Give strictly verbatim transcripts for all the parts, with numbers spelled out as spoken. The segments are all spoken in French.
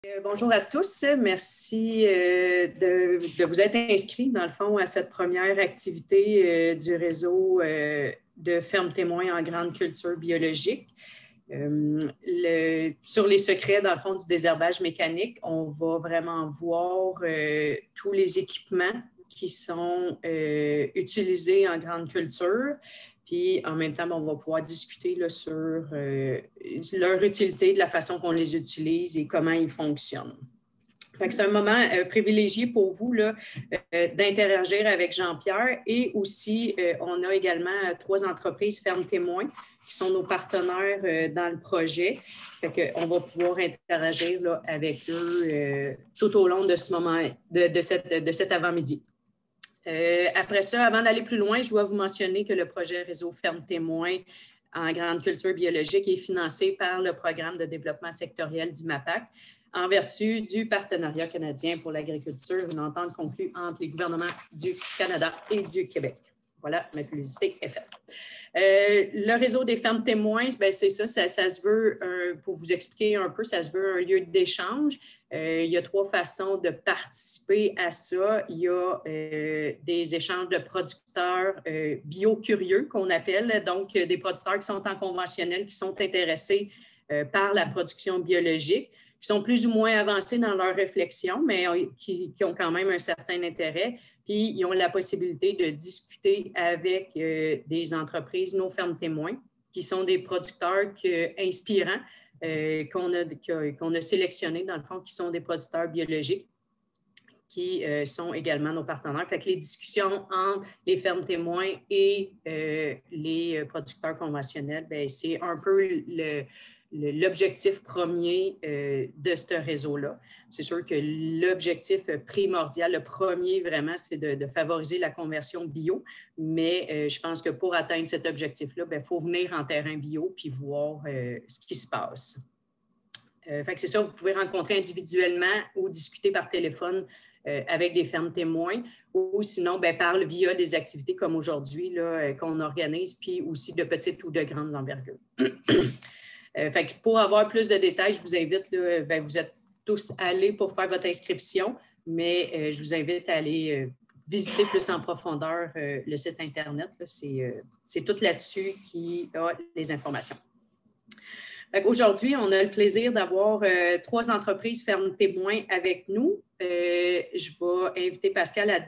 Euh, bonjour à tous. Merci euh, de, de vous être inscrits, dans le fond, à cette première activité euh, du réseau euh, de fermes témoins en grande culture biologique. Euh, le, sur les secrets, dans le fond, du désherbage mécanique, on va vraiment voir euh, tous les équipements qui sont euh, utilisés en grande culture. Puis, en même temps, on va pouvoir discuter là, sur euh, leur utilité, de la façon qu'on les utilise et comment ils fonctionnent. C'est un moment euh, privilégié pour vous là, euh, d'interagir avec Jean-Pierre et aussi, euh, on a également euh, trois entreprises fermes témoins qui sont nos partenaires euh, dans le projet. Fait que on va pouvoir interagir là, avec eux euh, tout au long de ce moment, de, de, cette, de cet avant-midi. Euh, après ça, avant d'aller plus loin, je dois vous mentionner que le projet Réseau Ferme Témoins en grande culture biologique est financé par le programme de développement sectoriel d'I M A P A C en vertu du Partenariat canadien pour l'agriculture, une entente conclue entre les gouvernements du Canada et du Québec. Voilà, ma publicité est faite. Euh, le réseau des fermes témoins, ben c'est ça, ça, ça se veut, euh, pour vous expliquer un peu, ça se veut un lieu d'échange. Euh, il y a trois façons de participer à ça. Il y a euh, des échanges de producteurs euh, bio-curieux qu'on appelle, donc des producteurs qui sont en conventionnel, qui sont intéressés euh, par la production biologique, qui sont plus ou moins avancés dans leur réflexion, mais qui, qui ont quand même un certain intérêt. Puis, ils ont la possibilité de discuter avec euh, des entreprises, nos fermes témoins, qui sont des producteurs que, inspirants, euh, qu'on a, qu'on a sélectionnés, dans le fond, qui sont des producteurs biologiques, qui euh, sont également nos partenaires. Fait que les discussions entre les fermes témoins et euh, les producteurs conventionnels, bien, c'est un peu le... l'objectif premier euh, de ce réseau-là. C'est sûr que l'objectif primordial, le premier vraiment, c'est de, de favoriser la conversion bio, mais euh, je pense que pour atteindre cet objectif-là, il faut venir en terrain bio puis voir euh, ce qui se passe. Euh, fait que c'est ça, vous pouvez rencontrer individuellement ou discuter par téléphone euh, avec des fermes témoins ou sinon bien, par via des activités comme aujourd'hui là, qu'on organise, puis aussi de petites ou de grandes envergures. Euh, fait que pour avoir plus de détails, je vous invite, là, ben, vous êtes tous allés pour faire votre inscription, mais euh, je vous invite à aller euh, visiter plus en profondeur euh, le site Internet. C'est euh, tout là-dessus qui a les informations. Aujourd'hui, on a le plaisir d'avoir euh, trois entreprises fermes témoins avec nous. Euh, je vais inviter Pascal à,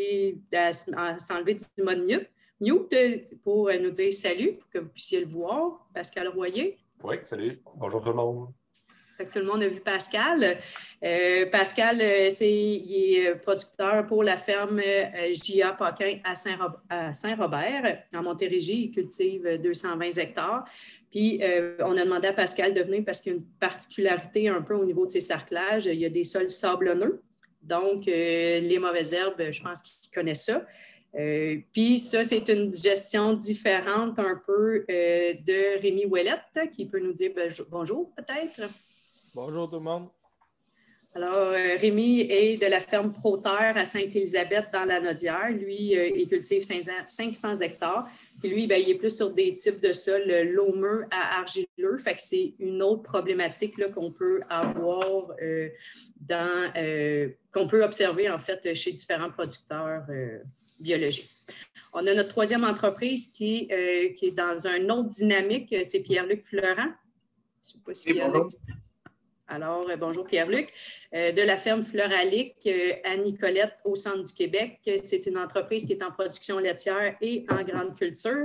à, à s'enlever du mode mute, mute pour nous dire salut, pour que vous puissiez le voir. Pascal Royer. Oui, salut. Bonjour tout le monde. Fait que tout le monde a vu Pascal. Euh, Pascal, c'est, il est producteur pour la ferme euh, J A Paquin à Saint-Robert. En Montérégie, il cultive deux cent vingt hectares. Puis, euh, on a demandé à Pascal de venir parce qu'il y a une particularité un peu au niveau de ses sarclages. Il y a des sols sablonneux. Donc, euh, les mauvaises herbes, je pense qu'il connaît ça. Euh, puis ça, c'est une gestion différente un peu euh, de Rémi Ouellette, qui peut nous dire bonjour peut-être. Bonjour tout le monde. Alors, euh, Rémi est de la ferme Proterre à Sainte-Élisabeth dans la Nodière. Lui, euh, il cultive cinq cents hectares. Puis lui, bien, il est plus sur des types de sols loameux à argileux. Fait que c'est une autre problématique qu'on peut avoir euh, dans, euh, qu'on peut observer en fait chez différents producteurs euh, biologiques. On a notre troisième entreprise qui, euh, qui est dans une autre dynamique. C'est Pierre-Luc Fleurant. Je ne sais pas si oui, Pierre-Luc... Alors, euh, bonjour Pierre-Luc, euh, de la ferme Fleuralic euh, à Nicolette au centre du Québec. C'est une entreprise qui est en production laitière et en grande culture.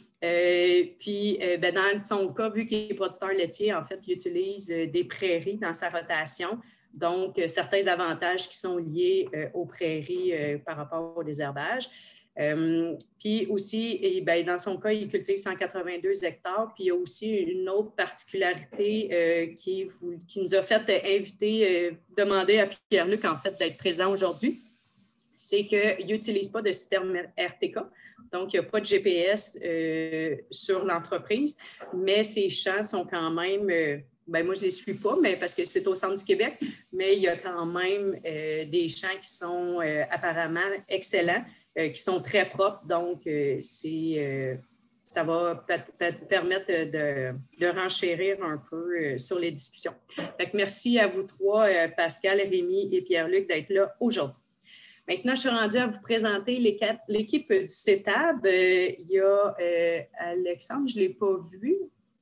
Euh, puis, euh, ben, dans son cas, vu qu'il est producteur laitier, en fait, il utilise euh, des prairies dans sa rotation. Donc, euh, certains avantages qui sont liés euh, aux prairies euh, par rapport au désherbage. Euh, puis aussi, et bien, dans son cas, il cultive cent quatre-vingt-deux hectares. Puis il y a aussi une autre particularité euh, qui, qui nous a fait inviter, euh, demander à Pierre-Luc en fait d'être présent aujourd'hui. C'est qu'il n'utilise pas de système R T K. Donc, il n'y a pas de G P S euh, sur l'entreprise, mais ses champs sont quand même... Euh, ben moi, je ne les suis pas, mais parce que c'est au centre du Québec, mais il y a quand même euh, des champs qui sont euh, apparemment excellents. Euh, qui sont très propres. Donc, euh, c'est, euh, ça va permettre de, de renchérir un peu sur les discussions. Fait que merci à vous trois, Pascal, Rémi et Pierre-Luc, d'être là aujourd'hui. Maintenant, je suis rendue à vous présenter l'équipe du C E T A B. Il y a euh, Alexandre, je ne l'ai pas vu.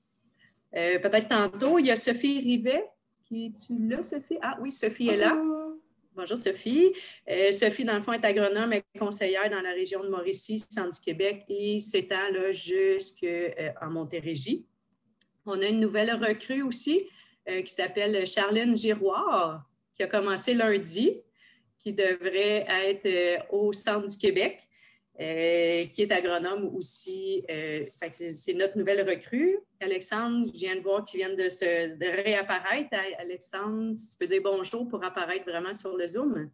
Euh, peut-être tantôt. Il y a Sophie Rivet. Qui es-tu là, Sophie? Ah oui, Sophie est là. Bonjour, Sophie. Euh, Sophie, dans le fond, est agronome et conseillère dans la région de Mauricie, centre du Québec, et s'étend là jusqu'en Montérégie. On a une nouvelle recrue aussi euh, qui s'appelle Charline Giroir, qui a commencé lundi, qui devrait être euh, au centre du Québec, euh, qui est agronome aussi. Euh, c'est notre nouvelle recrue. Alexandre, je viens de voir qu'il vient de, se, de réapparaître. Alexandre, si tu peux dire bonjour pour apparaître vraiment sur le Zoom.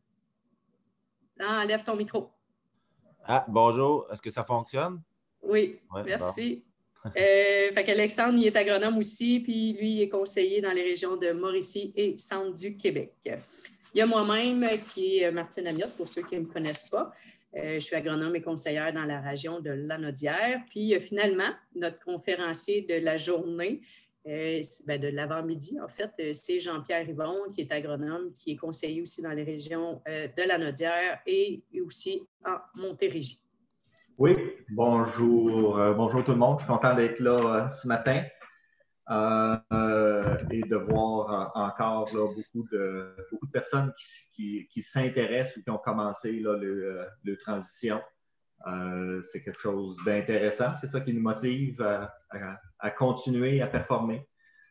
Non, enlève ton micro. Ah, bonjour. Est-ce que ça fonctionne? Oui, ouais, merci. Bon. euh, fait qu'Alexandre, il est agronome aussi, puis lui, il est conseiller dans les régions de Mauricie et centre du Québec. Il y a moi-même qui est Martine Amiotte, pour ceux qui ne me connaissent pas. Euh, je suis agronome et conseillère dans la région de Lanaudière. Puis euh, finalement, notre conférencier de la journée, euh, ben, de l'avant-midi, en fait, euh, c'est Jean-Pierre Yvon, qui est agronome, qui est conseiller aussi dans les régions euh, de Lanaudière et aussi en Montérégie. Oui, bonjour. Euh, bonjour tout le monde. Je suis content d'être là euh, ce matin. Euh, euh, et de voir euh, encore là, beaucoup, de, beaucoup de personnes qui, qui, qui s'intéressent ou qui ont commencé là, le, le transition. Euh, c'est quelque chose d'intéressant. C'est ça qui nous motive à, à, à continuer à performer.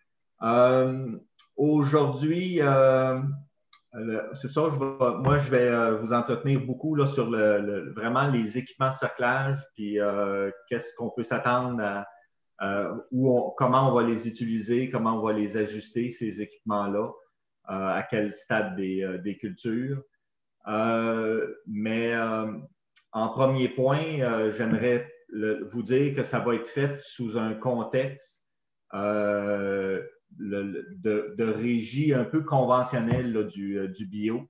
Euh, Aujourd'hui, euh, c'est ça, je vais, moi je vais vous entretenir beaucoup là, sur le, le, vraiment les équipements de cerclage, puis euh, qu'est-ce qu'on peut s'attendre à Euh, où on, comment on va les utiliser, comment on va les ajuster, ces équipements-là, euh, à quel stade des, euh, des cultures. Euh, mais euh, en premier point, euh, j'aimerais le, vous dire que ça va être fait sous un contexte euh, le, de, de régie un peu conventionnelle là, du, du bio.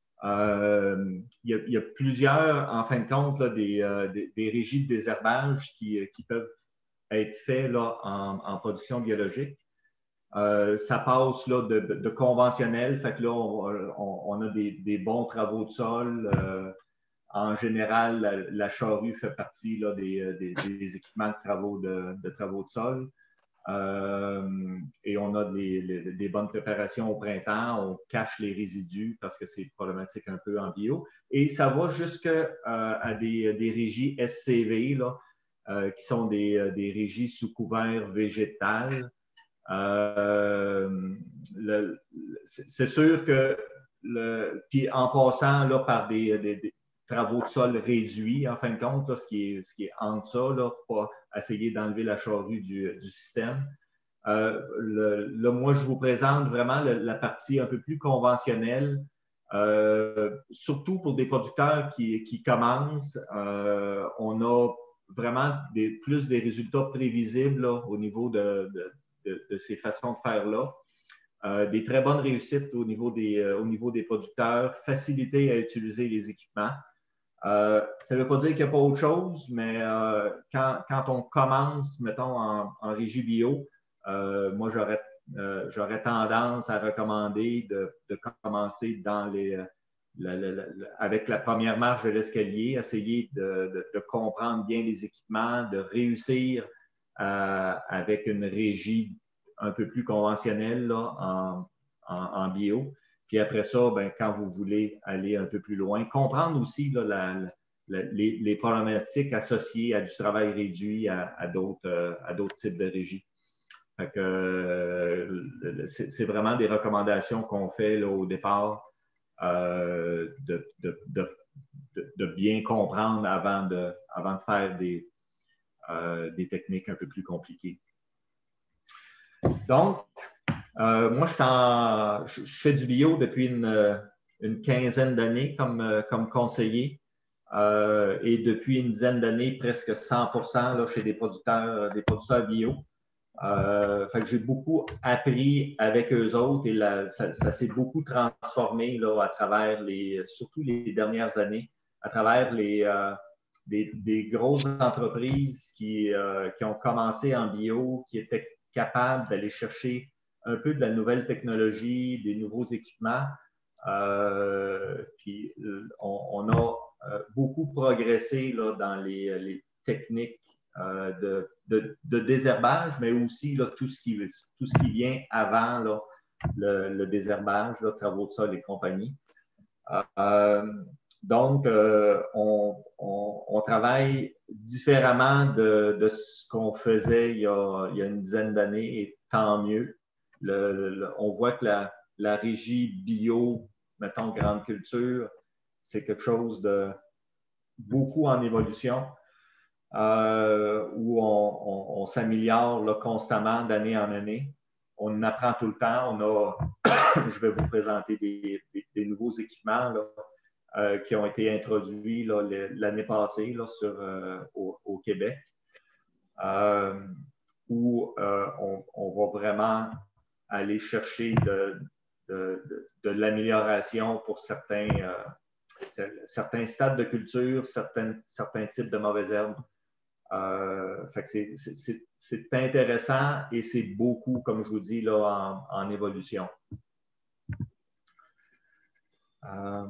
Euh, il, y a, il y a plusieurs, en fin de compte, là, des, euh, des, des régies de désherbage qui, qui peuvent être fait là, en, en production biologique. Euh, ça passe là, de, de, de conventionnel, fait que là, on, on, on a des, des bons travaux de sol. Euh, en général, la, la charrue fait partie là, des, des, des équipements de travaux de, de, travaux de sol. Euh, et on a des, les, des bonnes préparations au printemps, on cache les résidus parce que c'est problématique un peu en bio. Et ça va jusqu'à euh, des, des régies S C V, là, Euh, qui sont des, euh, des régies sous couvert végétal. Euh, le, c'est sûr que, le, puis en passant là, par des, des, des travaux de sol réduits, en fin de compte, là, ce, qui est, ce qui est entre ça, là, pour pas essayer d'enlever la charrue du, du système. Euh, le, le, moi, je vous présente vraiment le, la partie un peu plus conventionnelle, euh, surtout pour des producteurs qui, qui commencent. Euh, on a vraiment des, plus des résultats prévisibles là, au niveau de, de, de, de ces façons de faire-là. Euh, des très bonnes réussites au niveau des, euh, au niveau des producteurs, facilité à utiliser les équipements. Euh, ça ne veut pas dire qu'il n'y a pas autre chose, mais euh, quand, quand on commence, mettons, en, en régie bio, euh, moi, j'aurais, euh, j'aurais tendance à recommander de, de commencer dans les... La, la, la, avec la première marche de l'escalier, essayer de, de, de comprendre bien les équipements, de réussir euh, avec une régie un peu plus conventionnelle là, en, en, en bio. Puis après ça, ben, quand vous voulez aller un peu plus loin, comprendre aussi là, la, la, les, les problématiques associées à du travail réduit à, à d'autres euh, à d'autres types de régies. Fait que, euh, c'est, c'est vraiment des recommandations qu'on fait là, au départ. Euh, de, de, de, de bien comprendre avant de, avant de faire des, euh, des techniques un peu plus compliquées. Donc, euh, moi, je, en, je, je fais du bio depuis une, une quinzaine d'années comme, comme conseiller euh, et depuis une dizaine d'années, presque cent pour cent là, chez des producteurs, des producteurs bio. Euh, fait que j'ai beaucoup appris avec eux autres et la, ça, ça s'est beaucoup transformé là, à travers les, surtout les dernières années, à travers les, euh, des, des grosses entreprises qui, euh, qui ont commencé en bio, qui étaient capables d'aller chercher un peu de la nouvelle technologie, des nouveaux équipements. Euh, puis on, on a euh, beaucoup progressé là, dans les, les techniques euh, de, de, de désherbage, mais aussi là, tout, ce qui, tout ce qui vient avant là, le, le désherbage, là, travaux de sol et compagnie. Euh, donc, euh, on, on, on travaille différemment de, de ce qu'on faisait il y, a, il y a une dizaine d'années, et tant mieux. Le, le, on voit que la, la régie bio, mettons grande culture, c'est quelque chose de beaucoup en évolution, euh, où on, on, on s'améliore là, constamment d'année en année. On apprend tout le temps. On a, je vais vous présenter des, des, des nouveaux équipements là, euh, qui ont été introduits là, l'année passée là, sur, euh, au, au Québec, euh, où euh, on, on va vraiment aller chercher de, de, de, de l'amélioration pour certains, euh, certains stades de culture, certains, certains types de mauvaises herbes. Euh, fait que c'est, c'est, c'est intéressant et c'est beaucoup, comme je vous dis, là, en, en évolution. Euh,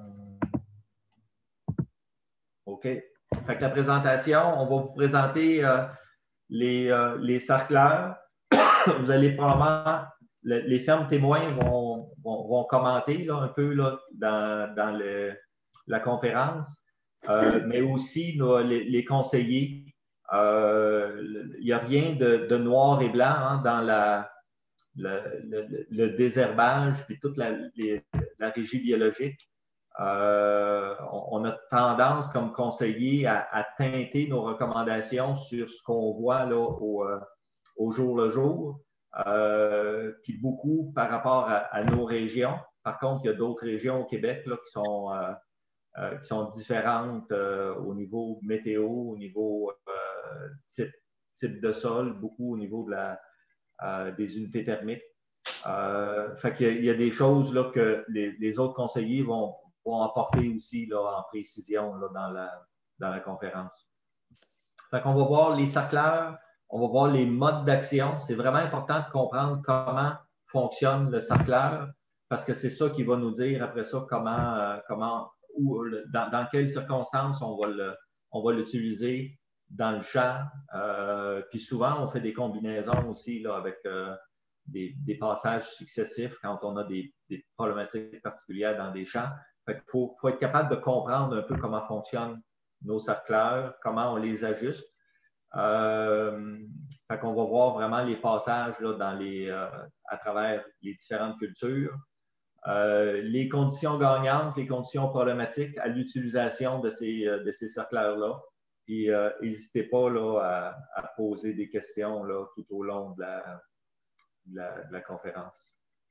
OK. Fait que la présentation, on va vous présenter euh, les, euh, les sarcleurs. Vous allez probablement, le, les fermes témoins vont, vont, vont commenter là, un peu là, dans, dans le, la conférence, euh, mais aussi là, les, les conseillers. Euh, il n'y a rien de, de noir et blanc hein, dans la, le, le, le désherbage et toute la, les, la régie biologique. Euh, on, on a tendance comme conseiller à, à teinter nos recommandations sur ce qu'on voit là, au, euh, au jour le jour, euh, puis beaucoup par rapport à, à nos régions. Par contre, il y a d'autres régions au Québec là, qui, sont, euh, euh, qui sont différentes euh, au niveau météo, au niveau euh, type, type de sol, beaucoup au niveau de la, euh, des unités thermiques. Euh, fait qu'il y a, il y a des choses là, que les, les autres conseillers vont, vont apporter aussi là, en précision là, dans, la, dans la conférence. Fait qu'on va voir les sarcleurs, on va voir les modes d'action. C'est vraiment important de comprendre comment fonctionne le sarcleur parce que c'est ça qui va nous dire après ça comment, euh, comment ou dans, dans quelles circonstances on va le, on va l'utiliser dans le champ. Euh, puis souvent, on fait des combinaisons aussi là, avec euh, des, des passages successifs quand on a des, des problématiques particulières dans des champs. Fait qu'il faut, faut être capable de comprendre un peu comment fonctionnent nos sarcleurs, comment on les ajuste. Euh, fait qu'on va voir vraiment les passages là, dans les, euh, à travers les différentes cultures. Euh, les conditions gagnantes, les conditions problématiques à l'utilisation de ces, de ces sarcleurs-là. Puis euh, n'hésitez pas là, à, à poser des questions là, tout au long de la, de la, de la conférence.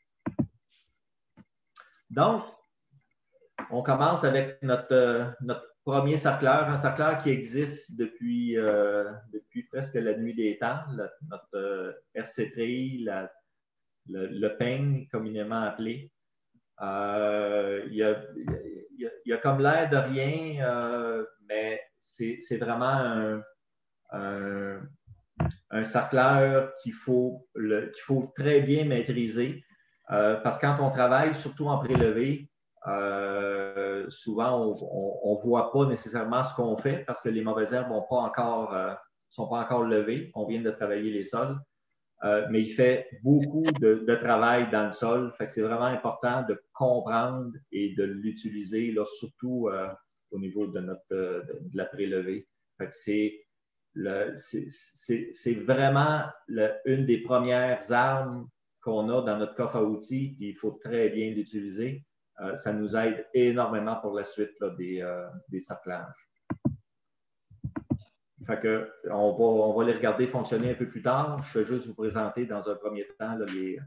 Donc, on commence avec notre, euh, notre premier sarcleur, un sarcleur qui existe depuis, euh, depuis presque la nuit des temps, le, notre euh, hercétrie, la, le, le peigne communément appelé. Euh, il, y a, il, y a, il y a comme l'air de rien, euh, mais c'est vraiment un, un, un sarcleur qu'il faut, qu'il faut très bien maîtriser euh, parce que quand on travaille, surtout en prélevé, euh, souvent on ne voit pas nécessairement ce qu'on fait parce que les mauvaises herbes ne euh, sont pas encore levées. On vient de travailler les sols. Euh, mais il fait beaucoup de, de travail dans le sol. Fait que c'est vraiment important de comprendre et de l'utiliser, là, surtout euh, au niveau de, notre, de, de la prélevée. Fait que c'est, le, c'est, c'est, c'est vraiment le, une des premières armes qu'on a dans notre coffre à outils. Il faut très bien l'utiliser. Euh, ça nous aide énormément pour la suite là, des, euh, des sarclages. Fait que, on, va, on va les regarder fonctionner un peu plus tard. Je vais juste vous présenter dans un premier temps là, les,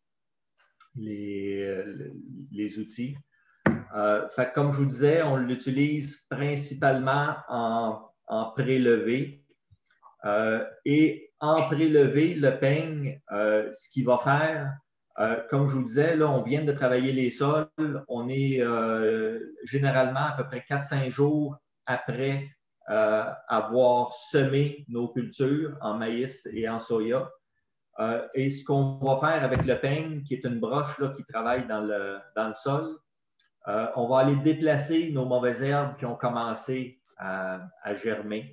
les, les outils. Euh, fait que, comme je vous disais, on l'utilise principalement en, en prélevé. Euh, et en prélevé, le peigne, euh, ce qu'il va faire, euh, comme je vous disais, là, on vient de travailler les sols. On est euh, généralement à peu près quatre à cinq jours après euh, avoir semé nos cultures en maïs et en soya. Euh, et ce qu'on va faire avec le peigne, qui est une broche là, qui travaille dans le, dans le sol, euh, on va aller déplacer nos mauvaises herbes qui ont commencé à, à germer.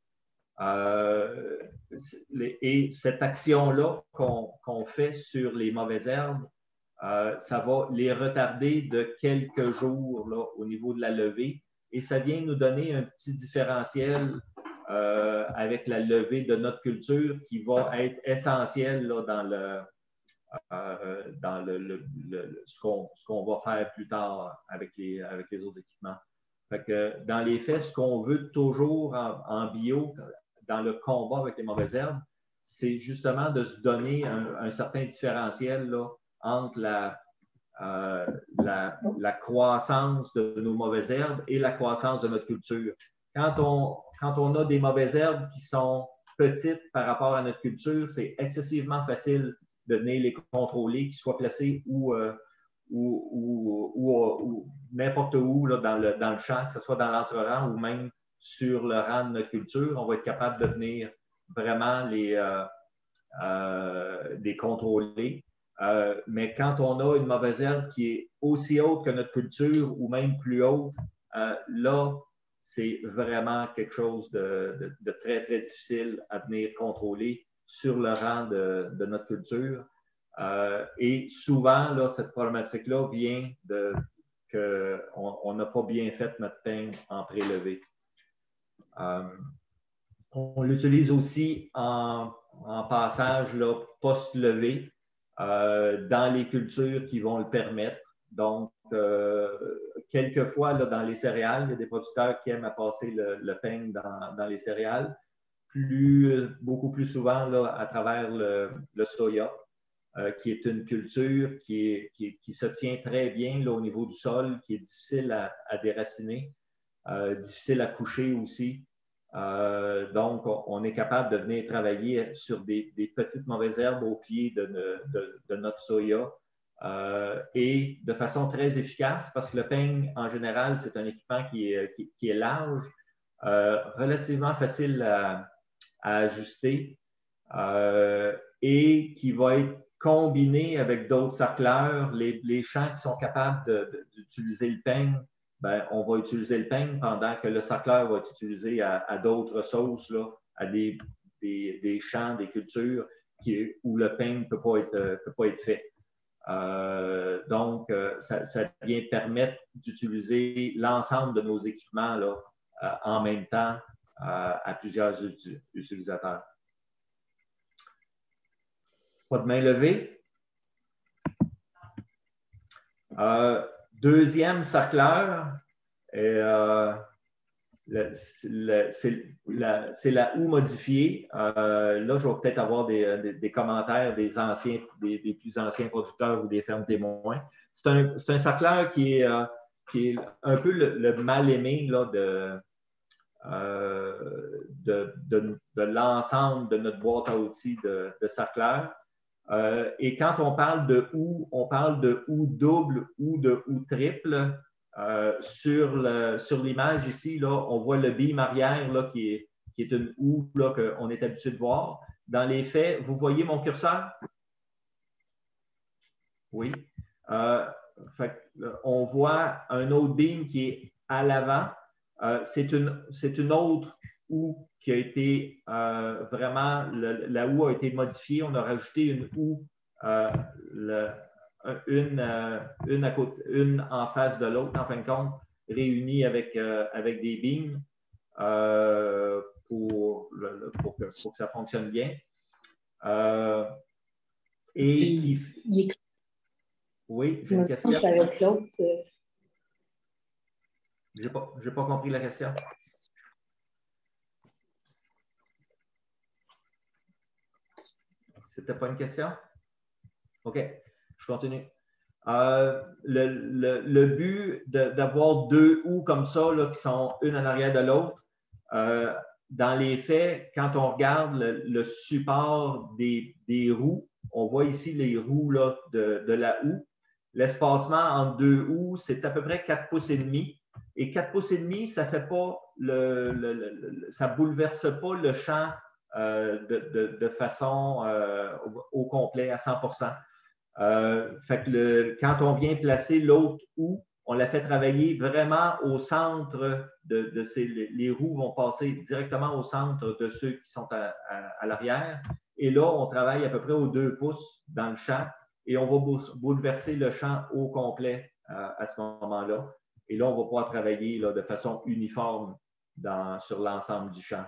Euh, et cette action-là qu'on qu'on fait sur les mauvaises herbes, euh, ça va les retarder de quelques jours là, au niveau de la levée. Et ça vient nous donner un petit différentiel euh, avec la levée de notre culture qui va être essentiel là, dans, le, euh, dans le, le, le, ce qu'on ce qu'on va faire plus tard avec les, avec les autres équipements. Fait que, dans les faits, ce qu'on veut toujours en, en bio, dans le combat avec les mauvaises herbes, c'est justement de se donner un, un certain différentiel là, entre la, euh, la, la croissance de nos mauvaises herbes et la croissance de notre culture. Quand on, quand on a des mauvaises herbes qui sont petites par rapport à notre culture, c'est excessivement facile de venir les contrôler, qu'ils soient placés où, euh, où, où, où, où n'importe où là, dans, le, dans le champ, que ce soit dans l'entre-rang ou même sur le rang de notre culture. On va être capable de venir vraiment les, euh, euh, les contrôler. Euh, mais quand on a une mauvaise herbe qui est aussi haute que notre culture ou même plus haute, euh, là, c'est vraiment quelque chose de, de, de très, très difficile à venir contrôler sur le rang de, de notre culture. Euh, et souvent, là, cette problématique-là vient de qu'on n'a pas bien fait notre peigne en prélevé. Euh, on l'utilise aussi en, en passage post-levé. Euh, dans les cultures qui vont le permettre. Donc, euh, quelquefois, là, dans les céréales, il y a des producteurs qui aiment à passer le, le peigne dans, dans les céréales, plus, beaucoup plus souvent là, à travers le, le soya, euh, qui est une culture qui, est, qui, qui se tient très bien là, au niveau du sol, qui est difficile à, à déraciner, euh, difficile à coucher aussi. Euh, donc, on, on est capable de venir travailler sur des, des petites mauvaises herbes au pied de, de, de notre soya euh, et de façon très efficace parce que le peigne, en général, c'est un équipement qui est, qui, qui est large, euh, relativement facile à, à ajuster euh, et qui va être combiné avec d'autres sarcleurs. Les, les champs qui sont capables d'utiliser le peigne, ben, on va utiliser le peigne pendant que le sarcleur va être utilisé à, à d'autres sauces, là, à des, des, des champs, des cultures qui, où le peigne ne peut pas être, peut pas être fait. Euh, donc, ça, ça vient permettre d'utiliser l'ensemble de nos équipements là, euh, en même temps euh, à plusieurs utilisateurs. Pas de main levée. Euh, Deuxième sarcleur, euh, c'est la, la houe modifiée. Euh, là, je vais peut-être avoir des, des, des commentaires des anciens, des, des plus anciens producteurs ou des fermes témoins. C'est un, un sarcleur qui est, euh, qui est un peu le, le mal-aimé là, de, euh, de, de, de l'ensemble de notre boîte à outils de, de sarcleur. Euh, et quand on parle de houe, on parle de houe double ou de houe triple. Euh, sur le, sur l'image ici, là, on voit le beam arrière là, qui, est, qui est une houe qu'on est habitué de voir. Dans les faits, vous voyez mon curseur? Oui. Euh, fait, on voit un autre beam qui est à l'avant. Euh, c'est une, c'est une autre houe qui a été euh, vraiment, le, la houe a été modifiée. On a rajouté une houe, euh, le, une, euh, une, à côté, une en face de l'autre, en fin de compte, réunie avec, euh, avec des beams euh, pour, le, pour, que, pour que ça fonctionne bien. Euh, et qui... Il est... Oui, j'ai une question. Avec l'autre. Je n'ai pas, j'ai pas compris la question. C'était pas une question? OK, je continue. Euh, le, le, le but d'avoir deux houes comme ça, là, qui sont une en arrière de l'autre, euh, dans les faits, quand on regarde le, le support des, des roues, on voit ici les roues là, de, de la houe. L'espacement entre deux houes, c'est à peu près quatre pouces et demi. Et quatre pouces et demi, ça fait pas le, le, le ça bouleverse pas le champ euh, de, de, de façon euh, au, au complet à cent pour cent. Euh, fait que le, quand on vient placer l'autre houe, on la fait travailler vraiment au centre de, de ces. Les roues vont passer directement au centre de ceux qui sont à, à, à l'arrière. Et là, on travaille à peu près aux deux pouces dans le champ et on va bouleverser le champ au complet euh, à ce moment-là. Et là, on va pouvoir travailler là, de façon uniforme dans, sur l'ensemble du champ.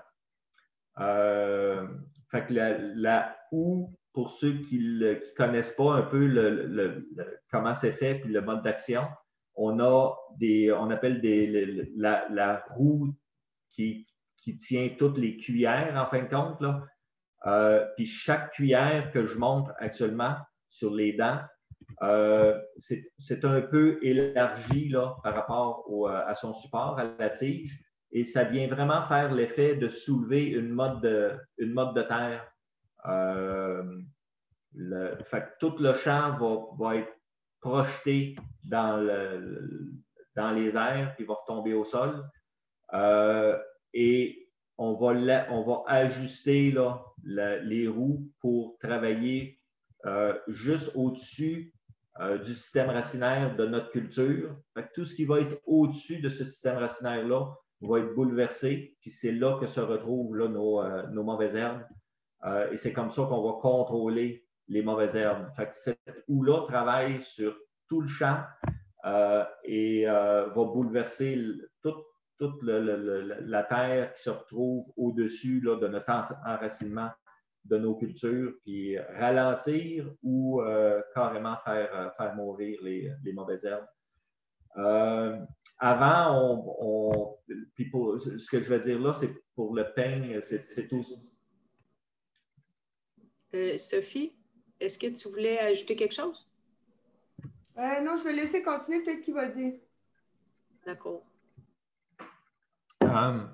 Euh, fait que la, la houe, pour ceux qui ne connaissent pas un peu le, le, le, comment c'est fait puis le mode d'action, on a des, on appelle des, le, la, la roue qui, qui tient toutes les cuillères en fin de compte, là. Euh, puis chaque cuillère que je montre actuellement sur les dents, euh, c'est un peu élargi là, par rapport au, à son support, à la tige, et ça vient vraiment faire l'effet de soulever une motte de, une motte de terre. Euh, le, fait que tout le champ va, va être projeté dans, le, dans les airs, puis va retomber au sol. Euh, et on va, la, on va ajuster là, la, les roues pour travailler euh, juste au-dessus euh, du système racinaire de notre culture. Fait que tout ce qui va être au-dessus de ce système racinaire-là va être bouleversé, puis c'est là que se retrouvent là, nos, euh, nos mauvaises herbes. Euh, et c'est comme ça qu'on va contrôler les mauvaises herbes. Fait que cette houe-là travaille sur tout le champ euh, et euh, va bouleverser toute, toute le, le, le, la terre qui se retrouve au-dessus de notre enracinement de nos cultures, puis ralentir ou euh, carrément faire, faire mourir les, les mauvaises herbes. Euh, avant, on, on, puis pour, ce que je vais dire là, c'est pour le peigne, c'est tout. Euh, Sophie, est-ce que tu voulais ajouter quelque chose? Euh, non, je vais laisser continuer, peut-être qu'il va dire. D'accord. Um,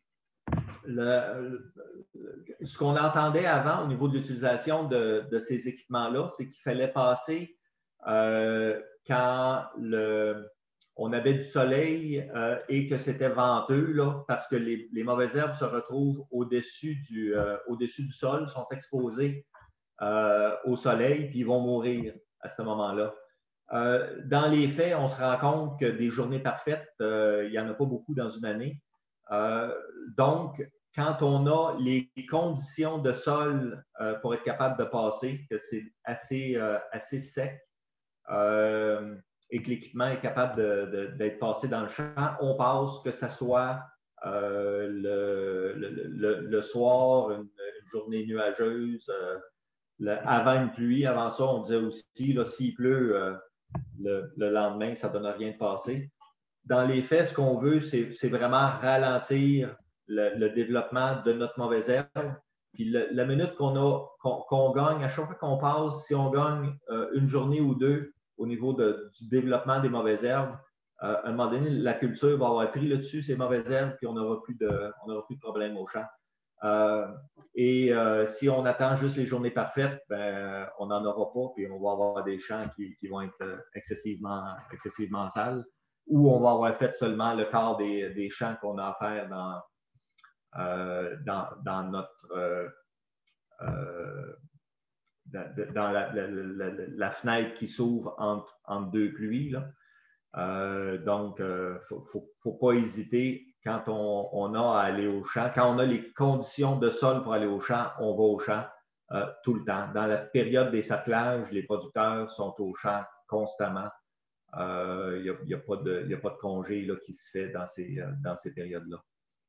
le, le, ce qu'on entendait avant au niveau de l'utilisation de, de ces équipements-là, c'est qu'il fallait passer euh, quand le, on avait du soleil euh, et que c'était venteux, là, parce que les, les mauvaises herbes se retrouvent au-dessus du, euh, au-dessus du sol, sont exposées euh, au soleil, puis ils vont mourir à ce moment-là. Euh, dans les faits, on se rend compte que des journées parfaites, euh, il n'y en a pas beaucoup dans une année. Euh, donc, quand on a les conditions de sol euh, pour être capable de passer, que c'est assez, euh, assez sec euh, et que l'équipement est capable d'être passé dans le champ, on passe, que ce soit euh, le, le, le, le soir, une, une journée nuageuse, euh, le, avant une pluie. Avant ça, on disait aussi, s'il pleut, euh, le, le lendemain, ça ne donne rien de passer. Dans les faits, ce qu'on veut, c'est vraiment ralentir le, le développement de notre mauvaise herbe. Puis le, la minute qu'on a qu'on qu'on gagne, à chaque fois qu'on passe, si on gagne euh, une journée ou deux au niveau de, du développement des mauvaises herbes, euh, à un moment donné, la culture va avoir pris là-dessus ces mauvaises herbes, puis on n'aura plus de, on n'aura plus de problème au champ. Euh, et euh, si on attend juste les journées parfaites, ben, on n'en aura pas, puis on va avoir des champs qui, qui vont être excessivement, excessivement sales, ou on va avoir fait seulement le quart des, des champs qu'on a à faire dans, euh, dans, dans notre euh, euh, dans, dans la, la, la, la fenêtre qui s'ouvre entre, entre deux pluies, là. Euh, donc, il euh, ne faut, faut, faut pas hésiter quand on, on a à aller au champ. Quand on a les conditions de sol pour aller au champ, on va au champ euh, tout le temps. Dans la période des cerclages, les producteurs sont au champ constamment. Il euh, n'y a, y a, pas de, y a pas de congé là, qui se fait dans ces, euh, dans ces périodes-là.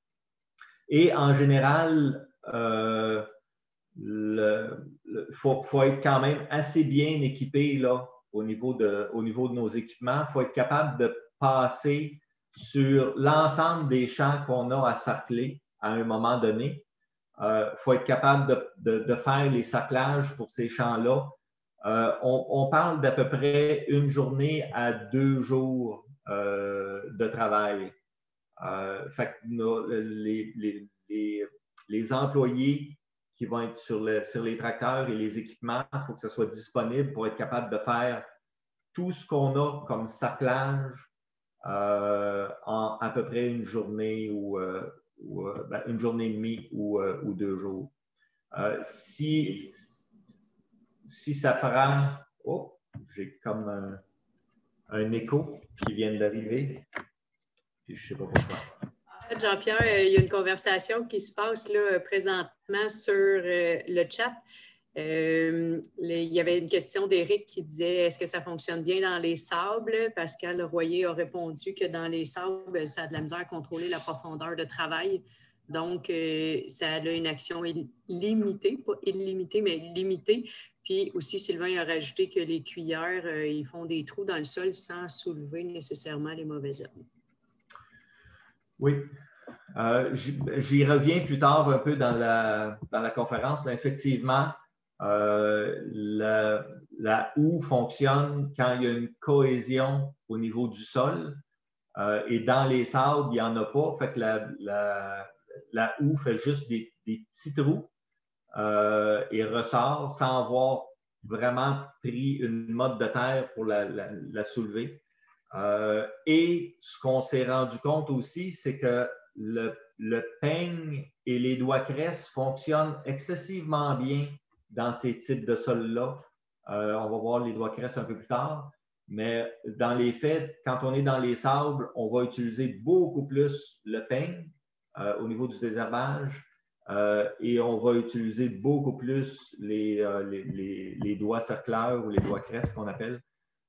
Et en général, euh, il faut, faut être quand même assez bien équipé là, au niveau de, au niveau de nos équipements. Il faut être capable de passer sur l'ensemble des champs qu'on a à sarcler à un moment donné. Il euh, faut être capable de, de, de faire les sarclages pour ces champs-là. Euh, on, on parle d'à peu près une journée à deux jours euh, de travail. Euh, fait que nos, les, les, les, les employés qui vont être sur, le, sur les tracteurs et les équipements, il faut que ce soit disponible pour être capable de faire tout ce qu'on a comme sarclage euh, en à peu près une journée ou, euh, ou euh, ben, une journée et demie ou, euh, ou deux jours. Euh, si, si ça prend... Oh, j'ai comme un, un écho qui vient d'arriver. Puis je ne sais pas pourquoi. En fait, Jean-Pierre, il y a une conversation qui se passe là, présentement sur euh, le chat. Euh, les, il y avait une question d'Éric qui disait est-ce que ça fonctionne bien dans les sables? Pascal Royer a répondu que dans les sables, ça a de la misère à contrôler la profondeur de travail. Donc, euh, ça a une action limitée, pas illimitée, mais limitée. Puis aussi, Sylvain a rajouté que les cuillères, euh, ils font des trous dans le sol sans soulever nécessairement les mauvaises herbes. Oui. Euh, J'y reviens plus tard un peu dans la, dans la conférence, mais effectivement, euh, la, la houe fonctionne quand il y a une cohésion au niveau du sol euh, et dans les sables, il n'y en a pas. Fait que la, la, la houe fait juste des, des petits trous euh, et ressort sans avoir vraiment pris une motte de terre pour la, la, la soulever. Euh, et ce qu'on s'est rendu compte aussi, c'est que le, le peigne et les doigts cresse fonctionnent excessivement bien dans ces types de sols-là. Euh, on va voir les doigts cresse un peu plus tard, mais dans les faits, quand on est dans les sables, on va utiliser beaucoup plus le peigne euh, au niveau du désherbage euh, et on va utiliser beaucoup plus les, euh, les, les, les doigts cercleurs ou les doigts cresse qu'on appelle.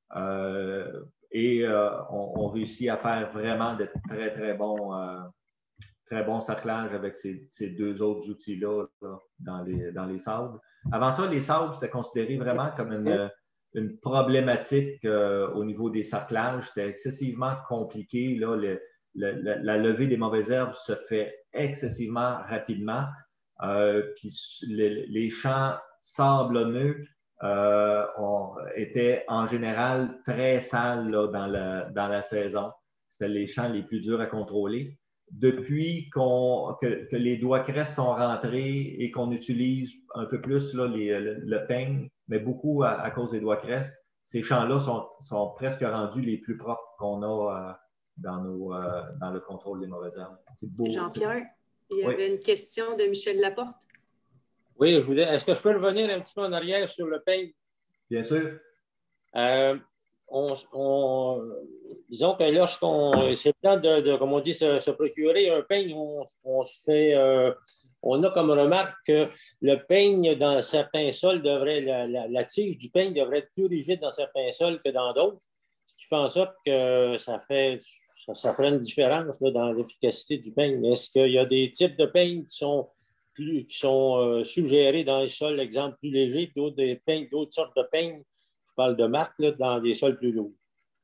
Euh, et euh, on, on réussit à faire vraiment de très, très bons, euh, très bons cerclages avec ces, ces deux autres outils-là là, dans, les, dans les sables. Avant ça, les sables, c'était considéré vraiment comme une, une problématique euh, au niveau des cerclages. C'était excessivement compliqué. Là, le, le, la, la levée des mauvaises herbes se fait excessivement rapidement. Euh, puis les, les champs sablonneux Euh, on était en général très sales là, dans, la, dans la saison. C'était les champs les plus durs à contrôler. Depuis qu'on, que, que les doigts cresse sont rentrés et qu'on utilise un peu plus là, les, le, le peigne, mais beaucoup à, à cause des doigts cresse, ces champs-là sont, sont presque rendus les plus propres qu'on a euh, dans, nos, euh, dans le contrôle des mauvaises herbes. Jean-Pierre, il y oui. avait une question de Michel Laporte. Oui, je voulais. Est-ce que je peux revenir un petit peu en arrière sur le peigne? Bien sûr. Euh, on, on, disons que lorsqu'on c'est le temps de, de, comme on dit, se, se procurer un peigne, on, on se fait, euh, on a comme remarque que le peigne dans certains sols devrait, la, la, la tige du peigne devrait être plus rigide dans certains sols que dans d'autres, ce qui fait en sorte que ça fait, ça, ça ferait une différence là, dans l'efficacité du peigne. Est-ce qu'il y a des types de peignes qui sont Plus, qui sont euh, suggérés dans les sols, exemple, plus légers, puis d'autres, des peignes, d'autres sortes de peignes, je parle de marque, là, dans des sols plus lourds?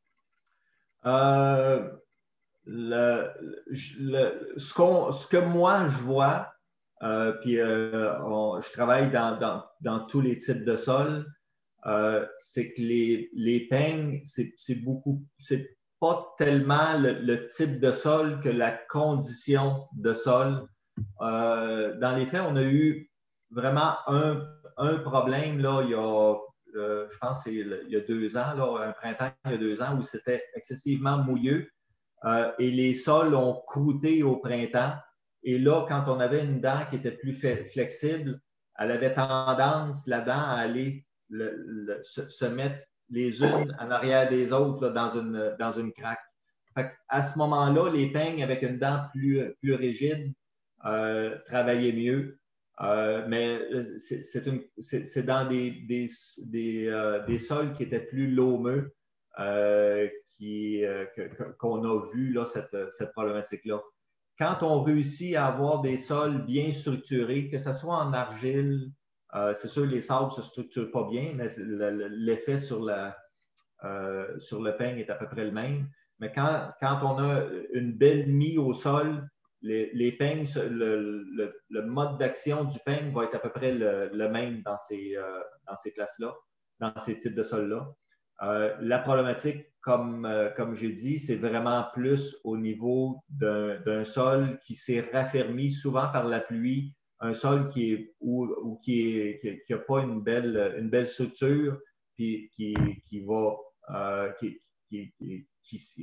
Euh, le, le, ce, qu'on, ce que moi, je vois, euh, puis euh, on, je travaille dans, dans, dans tous les types de sols, euh, c'est que les, les peignes, c'est, c'est beaucoup, c'est pas tellement le, le type de sol que la condition de sol. Euh, dans les faits, on a eu vraiment un, un problème là, il y a, euh, je pense, c'est il y a deux ans, là, un printemps il y a deux ans, où c'était excessivement mouilleux euh, et les sols ont croûté au printemps. Et là, quand on avait une dent qui était plus flexible, elle avait tendance, la dent, à aller le, le, se, se mettre les unes en arrière des autres là, dans, une, dans une craque. Fait à ce moment-là, les peignes avec une dent plus, plus rigide Euh, travailler mieux. Euh, mais c'est dans des, des, des, euh, des sols qui étaient plus laumeux euh, qui, euh, qu'on a vu là, cette, cette problématique-là. Quand on réussit à avoir des sols bien structurés, que ce soit en argile, euh, c'est sûr que les sables ne se structurent pas bien, mais l'effet sur, la, euh, sur le peigne est à peu près le même. Mais quand, quand on a une belle mie au sol, Les, les peignes, le, le, le mode d'action du peigne va être à peu près le, le même dans ces, euh, dans ces classes-là, dans ces types de sols-là. Euh, la problématique, comme, euh, comme j'ai dit, c'est vraiment plus au niveau d'un, d'un sol qui s'est raffermi souvent par la pluie, un sol qui est ou, ou qui est, qui, qui a pas une belle, une belle structure, puis qui, qui va euh, qui, qui, qui, qui, euh,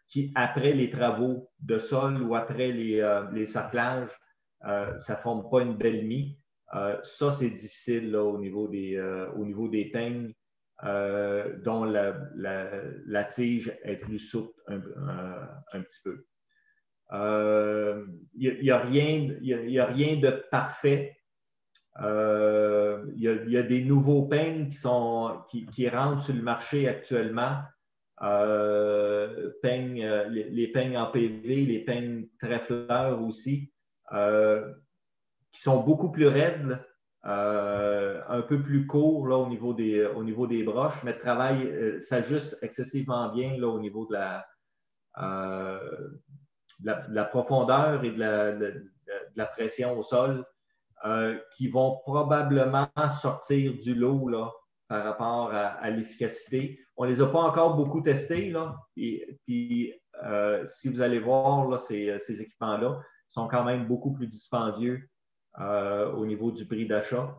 qui, après les travaux de sol ou après les, euh, les sarclages, euh, ça ne forme pas une belle mie. Euh, ça, c'est difficile là, au, niveau des, euh, au niveau des peignes euh, dont la, la, la tige est plus souple un, un, un petit peu. Il euh, n'y a, a, a rien de parfait. Il euh, y, y a des nouveaux peignes qui, sont, qui, qui rentrent sur le marché actuellement. Euh, peignes, les, les peignes en P V, les peignes trèfleurs aussi, euh, qui sont beaucoup plus raides, euh, un peu plus courts là, au, niveau des, au niveau des broches, mais travaillent, euh, s'ajustent excessivement bien là, au niveau de la, euh, de la, de la profondeur et de la, de, de la pression au sol, euh, qui vont probablement sortir du lot là, par rapport à, à l'efficacité. On ne les a pas encore beaucoup testés, là. Et, puis, euh, si vous allez voir là, ces, ces équipements-là, sont quand même beaucoup plus dispendieux euh, au niveau du prix d'achat.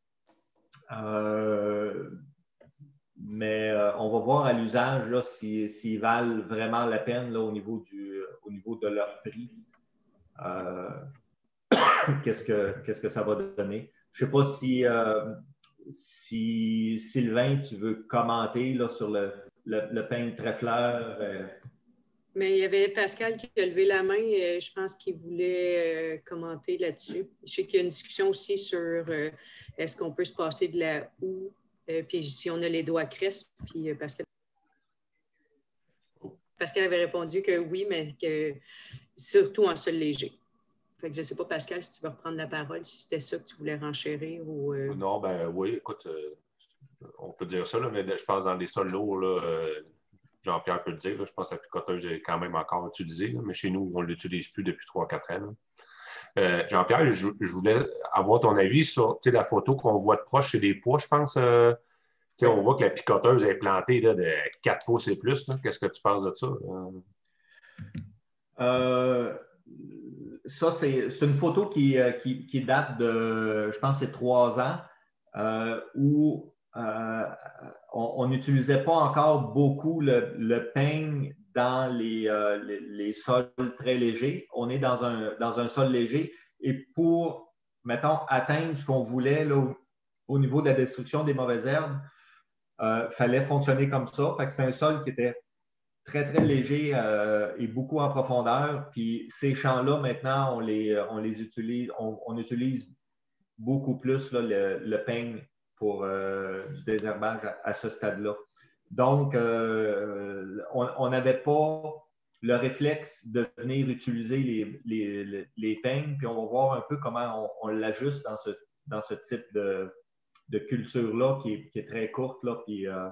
Euh, mais euh, on va voir à l'usage là, s'ils si, valent vraiment la peine là, au, niveau du, au niveau de leur prix. Euh, qu'est-ce que, qu'est-ce que ça va donner? Je ne sais pas si... Euh, Si Sylvain, tu veux commenter là, sur le, le, le peigne trèfleur. Euh... Mais il y avait Pascal qui a levé la main. Euh, je pense qu'il voulait euh, commenter là-dessus. Je sais qu'il y a une discussion aussi sur euh, est-ce qu'on peut se passer de la houe, euh, puis si on a les doigts crespes. Puis euh, Pascal... Pascal avait répondu que oui, mais que surtout en sol léger. Fait que je ne sais pas, Pascal, si tu veux reprendre la parole, si c'était ça que tu voulais renchérir ou... Euh... Non, ben oui, écoute, euh, on peut dire ça, là, mais je pense dans les sols lourds, là, euh, Jean-Pierre peut le dire, là, je pense que la picoteuse est quand même encore utilisée, là, mais chez nous, on ne l'utilise plus depuis trois quatre ans. Euh, Jean-Pierre, je, je voulais avoir ton avis sur la photo qu'on voit de proche chez les pois, je pense. Euh, on voit que la picoteuse est plantée là, de quatre pouces et plus. Qu'est-ce que tu penses de ça? Euh... Ça, c'est une photo qui, qui, qui date de, je pense, c'est trois ans, euh, où euh, on n'utilisait pas encore beaucoup le, le peigne dans les, euh, les, les sols très légers. On est dans un, dans un sol léger et pour, mettons, atteindre ce qu'on voulait là, au, au niveau de la destruction des mauvaises herbes, il euh, fallait fonctionner comme ça. Fait que c'était un sol qui était très, très léger euh, et beaucoup en profondeur. Puis ces champs-là, maintenant, on les, on les utilise, on, on utilise beaucoup plus là, le, le peigne pour euh, du désherbage à, à ce stade-là. Donc, euh, on n'avait pas le réflexe de venir utiliser les, les, les peignes, puis on va voir un peu comment on, on l'ajuste dans ce, dans ce type de, de culture-là qui est, qui est très courte, là, puis euh,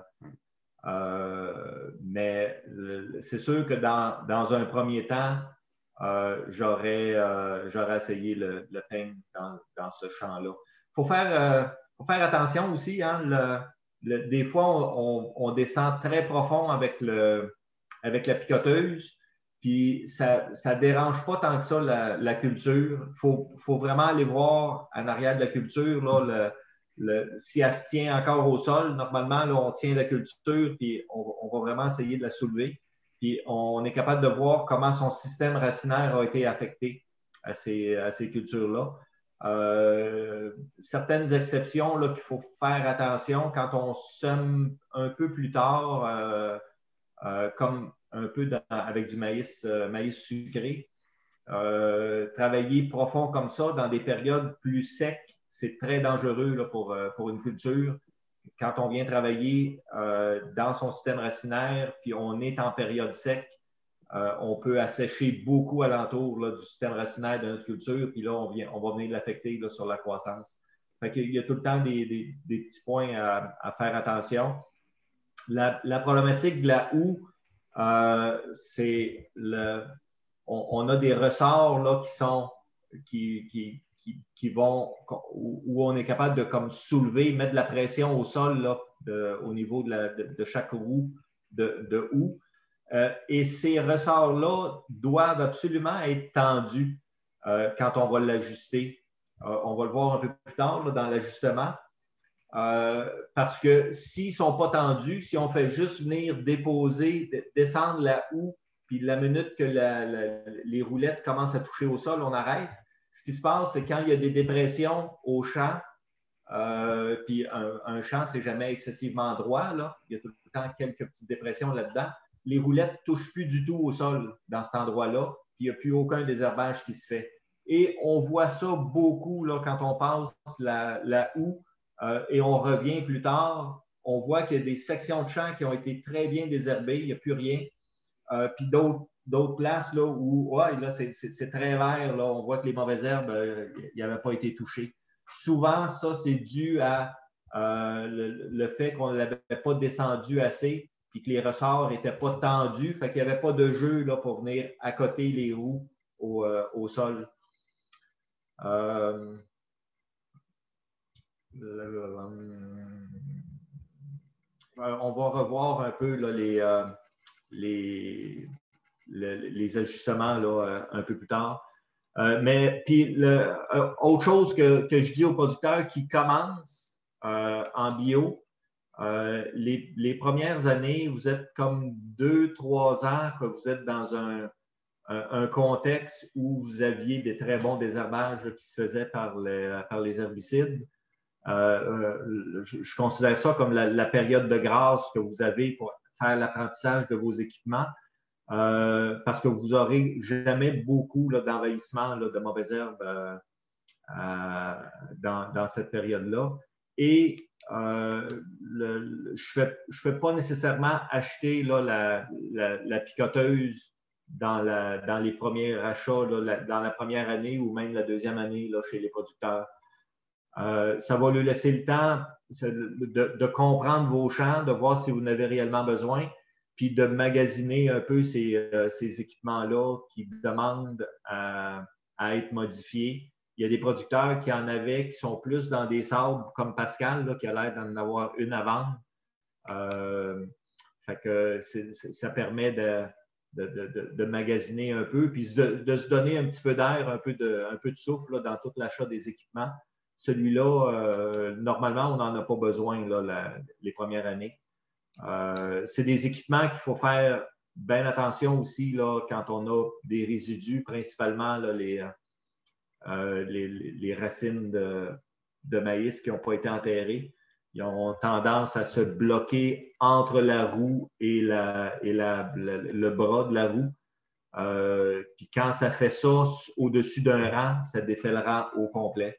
Euh, mais euh, c'est sûr que dans, dans un premier temps, euh, j'aurais euh, j'aurais essayé le, le peigne dans, dans ce champ-là. Il faut faire, euh, faut faire attention aussi. Hein, le, le, des fois, on, on descend très profond avec, le, avec la picoteuse, puis ça ne dérange pas tant que ça la, la culture. Il faut, faut vraiment aller voir en arrière de la culture là, le, Le, si elle se tient encore au sol, normalement, là, on tient la culture puis on, on va vraiment essayer de la soulever. Puis on est capable de voir comment son système racinaire a été affecté à ces, à ces cultures-là. Euh, certaines exceptions là, qu'il faut faire attention quand on sème un peu plus tard, euh, euh, comme un peu dans, avec du maïs, euh, maïs sucré. Euh, travailler profond comme ça dans des périodes plus secs, c'est très dangereux là, pour, pour une culture. Quand on vient travailler euh, dans son système racinaire, puis on est en période sec, euh, on peut assécher beaucoup alentour là, du système racinaire de notre culture, puis là, on, vient, on va venir l'affecter là, sur la croissance. Fait qu'il y a tout le temps des, des, des petits points à, à faire attention. La, la problématique de la houe, euh, c'est le... On, on a des ressorts là, qui sont qui, qui, qui, qui vont où, où on est capable de comme soulever, mettre de la pression au sol là, de, au niveau de, la, de, de chaque roue de, de houe. Euh, et ces ressorts-là doivent absolument être tendus euh, quand on va l'ajuster. Euh, on va le voir un peu plus tard là, dans l'ajustement. Euh, parce que s'ils ne sont pas tendus, si on fait juste venir déposer, descendre la houe puis la minute que la, la, les roulettes commencent à toucher au sol, on arrête. Ce qui se passe, c'est quand il y a des dépressions au champ, euh, puis un, un champ, c'est jamais excessivement droit, là. Il y a tout le temps quelques petites dépressions là-dedans. Les roulettes ne touchent plus du tout au sol dans cet endroit-là, puis il n'y a plus aucun désherbage qui se fait. Et on voit ça beaucoup là, quand on passe la, la houe euh, et on revient plus tard. On voit qu'il y a des sections de champs qui ont été très bien désherbées, il n'y a plus rien. Euh, puis d'autres, d'autres places là, où ouais, là, c'est, c'est, c'est très vert, là, on voit que les mauvaises herbes n'avaient euh, pas été touchées. Souvent, ça, c'est dû à euh, le, le fait qu'on ne l'avait pas descendu assez puis que les ressorts n'étaient pas tendus, fait qu'il n'y avait pas de jeu là, pour venir accoter les roues au, euh, au sol. Euh, euh, on va revoir un peu là, les, euh, les, les, les ajustements là, un peu plus tard. Euh, mais puis, le, euh, autre chose que, que je dis aux producteurs qui commencent euh, en bio, euh, les, les premières années, vous êtes comme deux, trois ans que vous êtes dans un, un, un contexte où vous aviez des très bons désherbages là, qui se faisaient par les, par les herbicides. Euh, euh, je, je considère ça comme la, la période de grâce que vous avez pour faire l'apprentissage de vos équipements. Euh, parce que vous n'aurez jamais beaucoup là, d'envahissement là, de mauvaises herbes euh, euh, dans, dans cette période-là. Et euh, le, je ne fais, je fais pas nécessairement acheter là, la, la, la picoteuse dans, la, dans les premiers achats, là, la, dans la première année ou même la deuxième année là, chez les producteurs. Euh, ça va lui laisser le temps de, de, de comprendre vos champs, de voir si vous en avez réellement besoin, puis de magasiner un peu ces, euh, ces équipements-là qui demandent à, à être modifiés. Il y a des producteurs qui en avaient, qui sont plus dans des sables comme Pascal, là, qui a l'air d'en avoir une à vendre. Euh, fait que c'est, c'est, ça permet de, de, de, de magasiner un peu, puis de, de se donner un petit peu d'air, un peu de, un peu de souffle là, dans tout l'achat des équipements. Celui-là, euh, normalement, on n'en a pas besoin là, la, les premières années. Euh, c'est des équipements qu'il faut faire bien attention aussi là, quand on a des résidus, principalement là, les, euh, les, les racines de, de maïs qui n'ont pas été enterrées. Ils ont tendance à se bloquer entre la roue et, la, et la, la, le bras de la roue. Euh, puis quand ça fait ça au-dessus d'un rang, ça défait le rang au complet.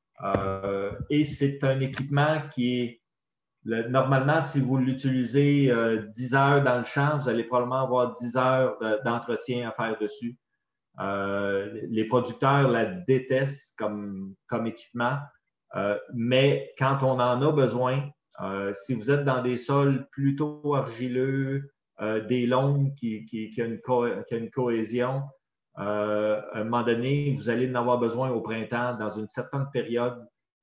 Euh, et c'est un équipement qui est Le, normalement, si vous l'utilisez euh, dix heures dans le champ, vous allez probablement avoir dix heures de, d'entretien à faire dessus. Euh, les producteurs la détestent comme, comme équipement, euh, mais quand on en a besoin, euh, si vous êtes dans des sols plutôt argileux, euh, des loams qui, qui, qui, a une co- qui a une cohésion, euh, à un moment donné, vous allez en avoir besoin au printemps dans une certaine période.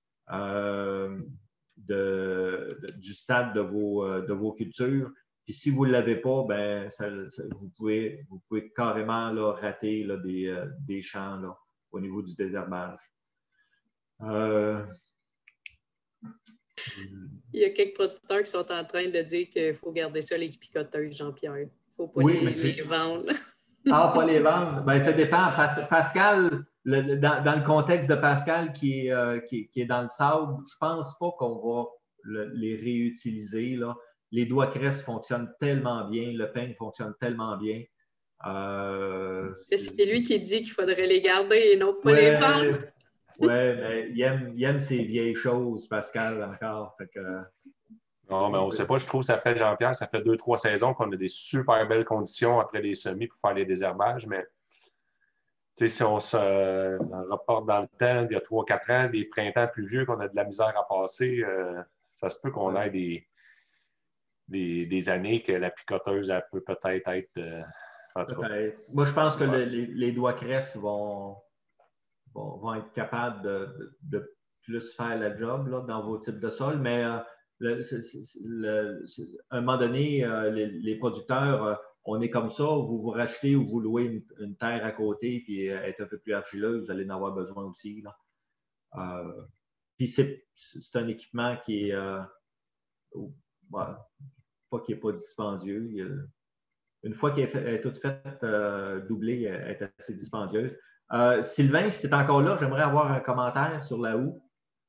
Euh, De, de, du stade de vos, de vos cultures. Puis si vous ne l'avez pas, ben, ça, ça, vous, pouvez, vous pouvez carrément là, rater là, des, euh, des champs là, au niveau du désherbage. Euh... Il y a quelques producteurs qui sont en train de dire qu'il faut garder ça les picoteuses, Jean-Pierre. Il ne faut pas oui, les, les vendre. Ah, pas les vendre? Ben, ça dépend. Pascal, le, dans, dans le contexte de Pascal qui est, euh, qui, qui est dans le sable, je ne pense pas qu'on va le, les réutiliser. Là. Les doigts cresse fonctionnent tellement bien, le peigne fonctionne tellement bien. Euh, c'est... c'est lui qui dit qu'il faudrait les garder et non pas ouais, les vendre. Oui, mais il aime, il aime ces vieilles choses, Pascal, encore. Fait que, non, mais on ne sait pas. Je trouve que ça fait, Jean-Pierre, ça fait deux, trois saisons qu'on a des super belles conditions après les semis pour faire les désherbages, mais si on se euh, reporte dans le temps, il y a trois, quatre ans, des printemps pluvieux qu'on a de la misère à passer, euh, ça se peut qu'on ait des, des, des années que la picoteuse elle peut peut-être être. Euh, en tout cas. Peut-être. Moi, je pense que ouais. le, les, les doigts cresse vont, vont, vont être capables de, de, de plus faire la job là, dans vos types de sols, mais euh, le, c'est, c'est, le, c'est, à un moment donné, euh, les, les producteurs, euh, on est comme ça, vous vous rachetez ou vous louez une, une terre à côté puis euh, être un peu plus argileuse, vous allez en avoir besoin aussi. Là. Euh, puis c'est, c'est un équipement qui est, euh, ouais, pas qui n'est pas dispendieux. Il y a une fois qu'elle est, est toute faite, euh, doublée, elle est assez dispendieuse. Euh, Sylvain, si tu es encore là, j'aimerais avoir un commentaire sur la houe.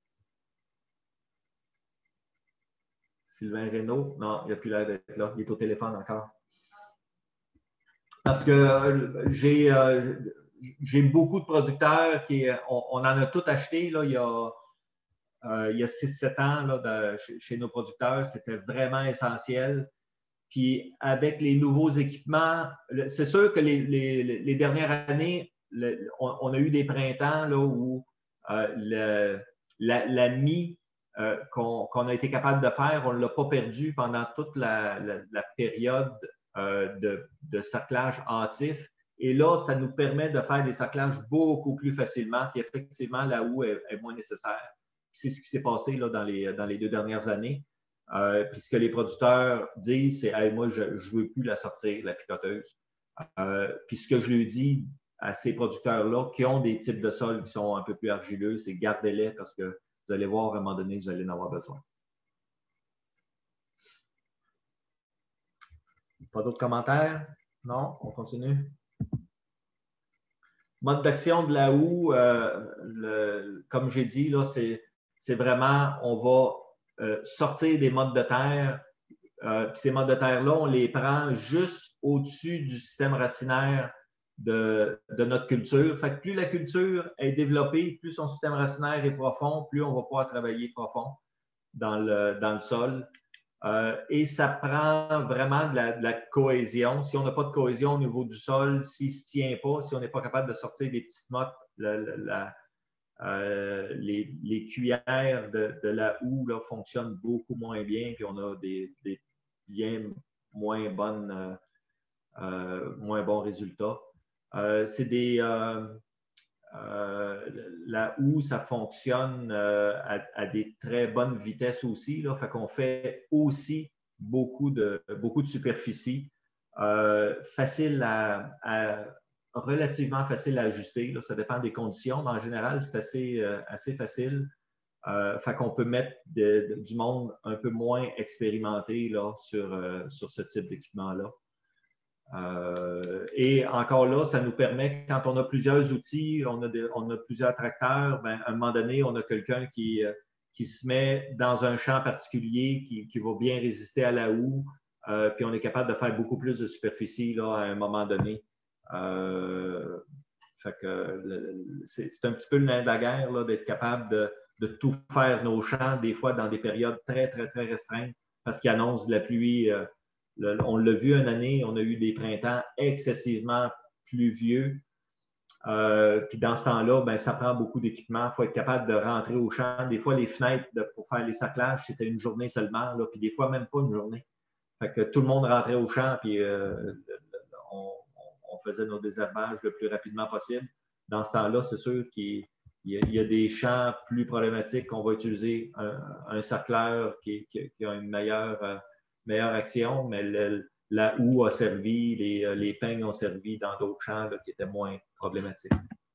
Sylvain Reynaud, non, il n'a plus l'air d'être là, il est au téléphone encore. Parce que euh, j'ai euh, j'ai beaucoup de producteurs qui, on, on en a tout acheté là, il y a, euh, il y a six sept ans là, de, chez, chez nos producteurs, c'était vraiment essentiel. Puis avec les nouveaux équipements, c'est sûr que les, les, les dernières années, le, on, on a eu des printemps là, où euh, le, la, la mie euh, qu'on qu'on a été capable de faire, on ne l'a pas perdu pendant toute la, la, la période euh, de, de cerclage hâtif. Et là, ça nous permet de faire des cerclages beaucoup plus facilement. Puis effectivement, la houe est, est moins nécessaire. C'est ce qui s'est passé là, dans, les, dans les deux dernières années. Euh, puis ce que les producteurs disent, c'est hey, « moi, je ne veux plus la sortir, la picoteuse. Euh, » Puis ce que je lui dis à ces producteurs-là qui ont des types de sols qui sont un peu plus argileux, c'est gardez-les parce que vous allez voir à un moment donné, vous allez en avoir besoin. Pas d'autres commentaires? Non? On continue? Mode d'action de la houe, euh, le, comme j'ai dit, là, c'est vraiment, on va euh, sortir des modes de terre. Euh, ces modes de terre-là, on les prend juste au-dessus du système racinaire de, de notre culture. Fait que plus la culture est développée, plus son système racinaire est profond, plus on va pouvoir travailler profond dans le, dans le sol. Euh, et ça prend vraiment de la, de la cohésion. Si on n'a pas de cohésion au niveau du sol, s'il ne se tient pas, si on n'est pas capable de sortir des petites mottes, la, la, euh, les, les cuillères de, de la houe là, fonctionnent beaucoup moins bien, puis on a des, des bien moins, bonnes, euh, euh, moins bons résultats. Euh, c'est des... Euh, Euh, la houe, ça fonctionne euh, à, à des très bonnes vitesses aussi. Là, fait qu'on fait aussi beaucoup de, beaucoup de superficie. Euh, facile à, à, relativement facile à ajuster. Là, ça dépend des conditions, mais en général, c'est assez, euh, assez facile. Euh, fait qu'on peut mettre de, de, du monde un peu moins expérimenté là, sur, euh, sur ce type d'équipement-là. Euh, et encore là, ça nous permet, quand on a plusieurs outils, on a, de, on a plusieurs tracteurs, ben, à un moment donné, on a quelqu'un qui, euh, qui se met dans un champ particulier qui, qui va bien résister à la houe, euh, puis on est capable de faire beaucoup plus de superficie là, à un moment donné. Euh, fait que c'est un petit peu le nerf de la guerre d'être capable de, de tout faire nos champs, des fois dans des périodes très, très, très restreintes, parce qu'il annonce de la pluie. Euh, Le, on l'a vu une année, on a eu des printemps excessivement pluvieux. Euh, puis dans ce temps-là, ben, ça prend beaucoup d'équipement. Il faut être capable de rentrer au champ. Des fois, les fenêtres de, pour faire les cerclages, c'était une journée seulement, là, puis des fois, même pas une journée. Fait que tout le monde rentrait au champ, puis euh, on, on faisait nos désherbages le plus rapidement possible. Dans ce temps-là, c'est sûr qu'il y, y a des champs plus problématiques qu'on va utiliser un, un cercleur qui, qui, qui a une meilleure... Euh, meilleure action, mais le, la houe a servi, les, les peignes ont servi dans d'autres champs là, qui étaient moins problématiques.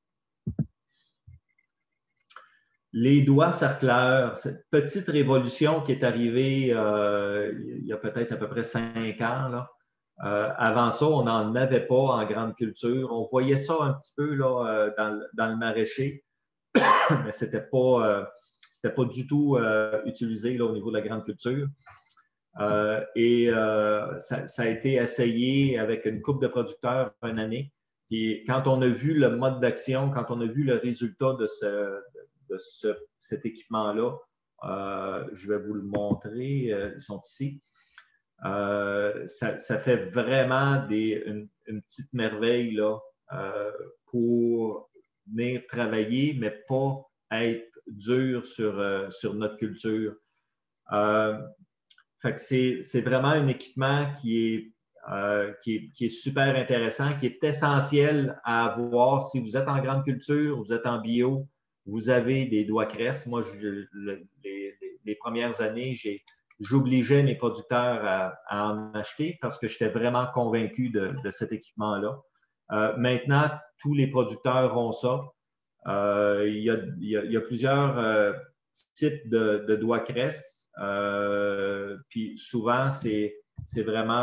Les doigts cercleurs, cette petite révolution qui est arrivée euh, il y a peut-être à peu près cinq ans. Là. Euh, avant ça, on n'en avait pas en grande culture. On voyait ça un petit peu là, dans, dans le maraîcher, mais ce n'était pas, euh, c'était pas du tout euh, utilisé là, au niveau de la grande culture. Euh, et euh, ça, ça a été essayé avec une couple de producteurs une année. Et quand on a vu le mode d'action, quand on a vu le résultat de, ce, de ce, cet équipement-là, euh, je vais vous le montrer, euh, ils sont ici. Euh, ça, ça fait vraiment des, une, une petite merveille là, euh, pour venir travailler, mais pas être dur sur, euh, sur notre culture. Euh, Fait que c'est vraiment un équipement qui est, euh, qui, est, qui est super intéressant, qui est essentiel à avoir. Si vous êtes en grande culture, vous êtes en bio, vous avez des doigts cresse. Moi, je, le, les, les premières années, j'obligeais mes producteurs à, à en acheter parce que j'étais vraiment convaincu de, de cet équipement-là. Euh, maintenant, tous les producteurs ont ça. Euh, il, y a, il, y a, il y a plusieurs euh, types de, de doigts cresse. Euh, puis souvent, c'est vraiment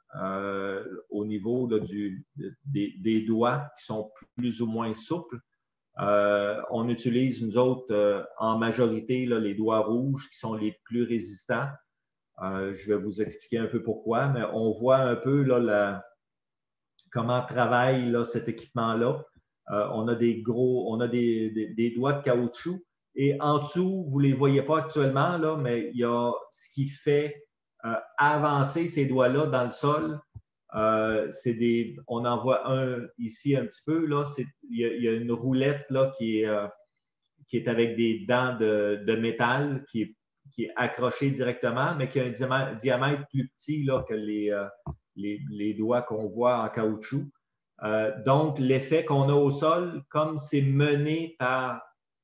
euh, au niveau là, du, des, des doigts qui sont plus ou moins souples. Euh, on utilise, nous autres, euh, en majorité, là, les doigts rouges qui sont les plus résistants. Euh, je vais vous expliquer un peu pourquoi, mais on voit un peu là, la, comment travaille là, cet équipement-là. Euh, on a des gros, on a des, des, des doigts de caoutchouc et en dessous, vous ne les voyez pas actuellement, là, mais il y a ce qui fait euh, avancer ces doigts-là dans le sol. Euh, c'est des, on en voit un ici un petit peu. Là, c'est, il, y a, il y a une roulette là, qui, est, euh, qui est avec des dents de, de métal qui est, qui est accrochée directement, mais qui a un diamètre, diamètre plus petit là, que les, euh, les, les doigts qu'on voit en caoutchouc. Euh, donc, l'effet qu'on a au sol, comme c'est mené par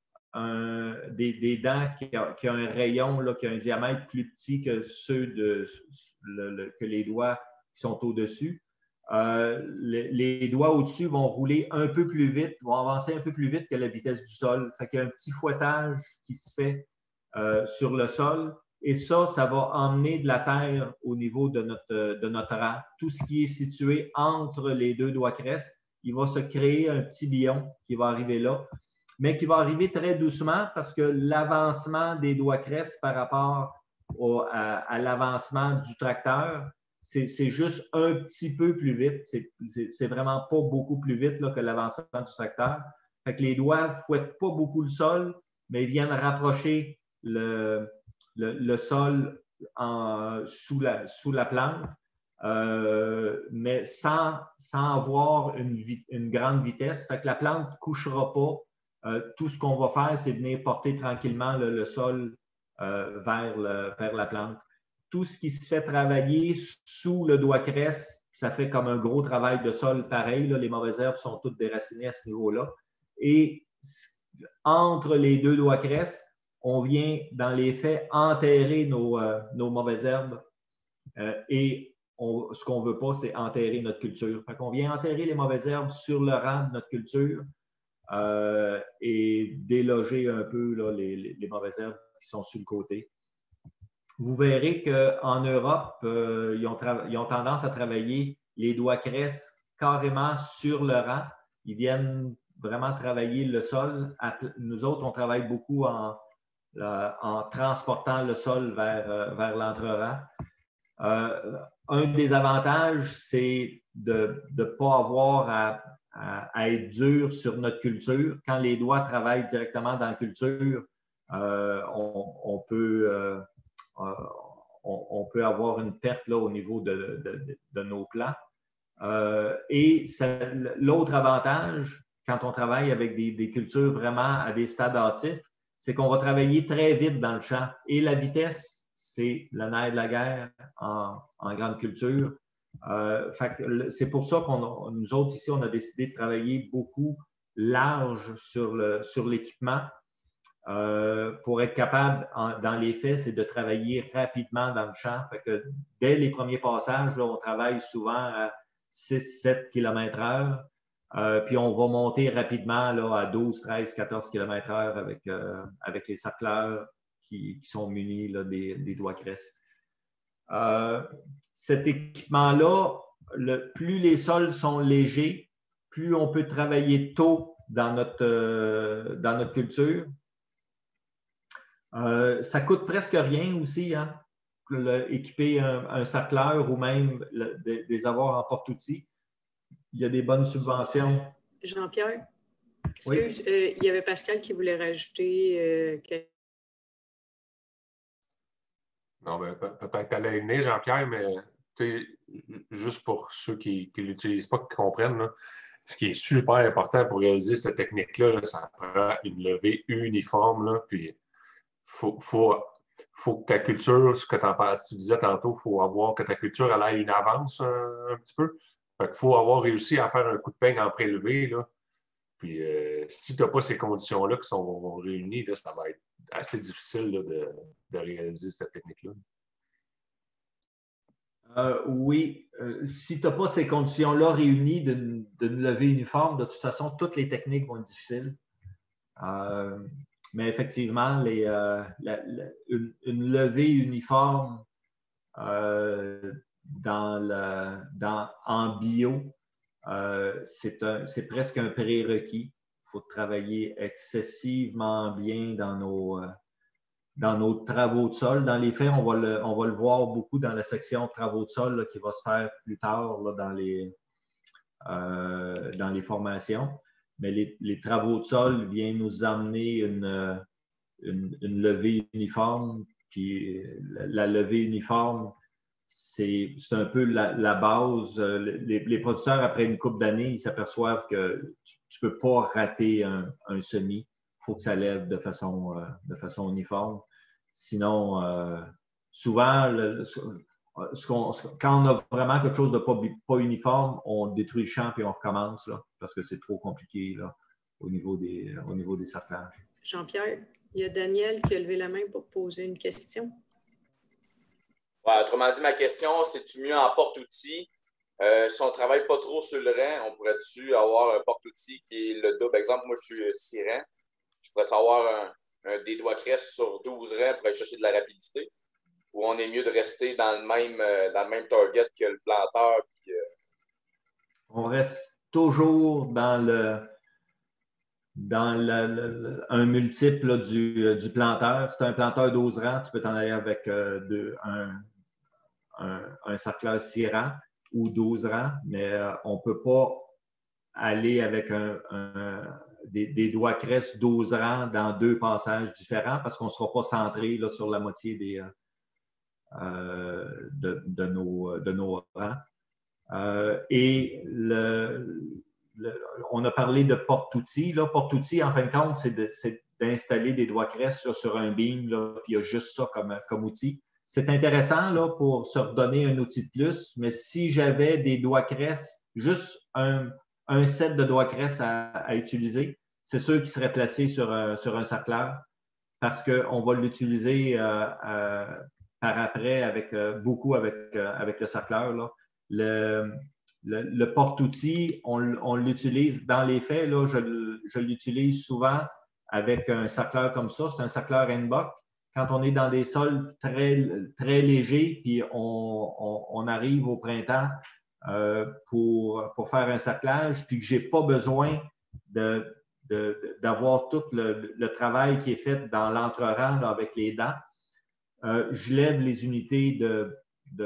un, des, des dents qui a, qui a un rayon, là, qui a un diamètre plus petit que ceux de le, le, que les doigts qui sont au-dessus. Euh, les, les doigts au-dessus vont rouler un peu plus vite, vont avancer un peu plus vite que la vitesse du sol. Fait qu'il y a un petit fouettage qui se fait euh, sur le sol. Et ça, ça va emmener de la terre au niveau de notre, de notre rang. Tout ce qui est situé entre les deux doigts cresse, il va se créer un petit billon qui va arriver là, mais qui va arriver très doucement parce que l'avancement des doigts cresse par rapport au, à, à l'avancement du tracteur, c'est, c'est juste un petit peu plus vite. C'est, c'est, c'est vraiment pas beaucoup plus vite là, que l'avancement du tracteur. Fait que les doigts ne fouettent pas beaucoup le sol, mais ils viennent rapprocher le, le, le sol en, sous, la, sous la plante, euh, mais sans, sans avoir une, une grande vitesse. Fait que la plante ne couchera pas. Euh, tout ce qu'on va faire, c'est venir porter tranquillement le, le sol euh, vers, le, vers la plante. Tout ce qui se fait travailler sous le doigt cresse, ça fait comme un gros travail de sol pareil. Là, les mauvaises herbes sont toutes déracinées à ce niveau-là. Et entre les deux doigts cresse, on vient, dans les faits, enterrer nos, euh, nos mauvaises herbes. Euh, et on, ce qu'on ne veut pas, c'est enterrer notre culture. Fait qu'on vient enterrer les mauvaises herbes sur le rang de notre culture. Euh, et déloger un peu là, les, les, les mauvaises herbes qui sont sur le côté. Vous verrez qu'en Europe, euh, ils, ont ils ont tendance à travailler les doigts cresse carrément sur le rang. Ils viennent vraiment travailler le sol. Nous autres, on travaille beaucoup en, en transportant le sol vers, vers l'entre-rang. Euh, un des avantages, c'est de ne pas avoir à À, à être dur sur notre culture. Quand les doigts travaillent directement dans la culture, euh, on, on, peut, euh, on, on peut avoir une perte là, au niveau de, de, de nos plants. Euh, et l'autre avantage, quand on travaille avec des, des cultures vraiment à des stades hâtifs, c'est qu'on va travailler très vite dans le champ. Et la vitesse, c'est le nerf de la guerre en, en grande culture. Euh, c'est pour ça qu'on nous autres ici, on a décidé de travailler beaucoup large sur, le, sur l'équipement euh, pour être capable, en, dans les faits, c'est de travailler rapidement dans le champ. Fait que dès les premiers passages, là, on travaille souvent à six sept kilomètres heure, euh, puis on va monter rapidement là, à douze, treize, quatorze kilomètres heure avec, euh, avec les sarcleurs qui, qui sont munis là, des, des doigts cresse. Euh, cet équipement-là, le, plus les sols sont légers, plus on peut travailler tôt dans notre, euh, dans notre culture. Euh, ça coûte presque rien aussi, hein, le, équiper un, un sarcleur ou même le, des, des avoirs en porte-outils. Il y a des bonnes subventions. Jean-Pierre, oui. euh, il y avait Pascal qui voulait rajouter euh, quelque... Non, ben, peut-être que tu allais venir, Jean-Pierre, mais juste pour ceux qui ne l'utilisent pas, qui comprennent, là, ce qui est super important pour réaliser cette technique-là, là, ça prend une levée uniforme. Là, puis il faut, faut, faut que ta culture, ce que tu disais tantôt, il faut avoir que ta culture elle ait une avance un, un petit peu. Fait qu'il faut avoir réussi à faire un coup de peigne en prélevé. Là. Puis euh, si tu n'as pas ces conditions-là qui sont réunies, là, ça va être assez difficile là, de, de réaliser cette technique-là. Euh, oui, euh, si tu n'as pas ces conditions-là réunies d'une, d'une levée uniforme, de toute façon, toutes les techniques vont être difficiles. Euh, mais effectivement, les, euh, la, la, une, une levée uniforme, euh, dans le, dans, en bio, euh, c'est presque un prérequis. Il faut travailler excessivement bien dans nos, euh, dans nos travaux de sol. Dans les faits, on va le, on va le voir beaucoup dans la section travaux de sol là, qui va se faire plus tard là, dans, les, euh, dans les formations. Mais les, les travaux de sol viennent nous amener une, une, une levée uniforme. Puis la, la levée uniforme, c'est un peu la, la base. Les, les producteurs, après une couple d'années, ils s'aperçoivent que tu ne peux pas rater un, un semis. Il faut que ça lève de façon, de façon uniforme. Sinon, euh, souvent, le, ce qu'on, quand on a vraiment quelque chose de pas, pas uniforme, on détruit le champ et on recommence là, parce que c'est trop compliqué là, au niveau des, au niveau des cerclages. Jean-Pierre, il y a Daniel qui a levé la main pour poser une question. Ouais, autrement dit, ma question, c'est-tu mieux en porte-outils? Euh, si on ne travaille pas trop sur le rang, on pourrait-tu avoir un porte-outils qui est le double? Exemple, moi, je suis six rangs. Je pourrais avoir un, un des doigts crest sur douze rangs pour aller chercher de la rapidité? Ou on est mieux de rester dans le même, euh, dans le même target que le planteur? Puis, euh... On reste toujours dans le dans le, le, un multiple là, du, du planteur. Si tu as un planteur douze rangs, tu peux t'en aller avec euh, deux, un, un, un cercleur six rangs ou douze rangs, mais euh, on ne peut pas aller avec un, un, des, des doigts crest douze rangs dans deux passages différents parce qu'on ne sera pas centré là, sur la moitié des, euh, de, de, nos, de nos rangs. Euh, et le, le, on a parlé de porte-outils. Porte-outils, en fin de compte, c'est d'installer de, des doigts crest là, sur un beam, là, puis il y a juste ça comme, comme outil. C'est intéressant là, pour se redonner un outil de plus, mais si j'avais des doigts crest, juste un, un set de doigts crest à, à utiliser, c'est sûr qu'il serait placé sur, euh, sur un cercleur parce qu'on va l'utiliser euh, euh, par après avec, euh, beaucoup avec, euh, avec le cercleur. Là. Le, le, le porte-outil, on, on l'utilise dans les faits, là, je, je l'utilise souvent avec un cercleur comme ça. C'est un cercleur N-Bock. Quand on est dans des sols très, très légers, puis on, on, on arrive au printemps euh, pour, pour faire un cerclage, puis que je n'ai pas besoin de, de, d'avoir tout le, le travail qui est fait dans l'entre-rang avec les dents, euh, je lève les unités de,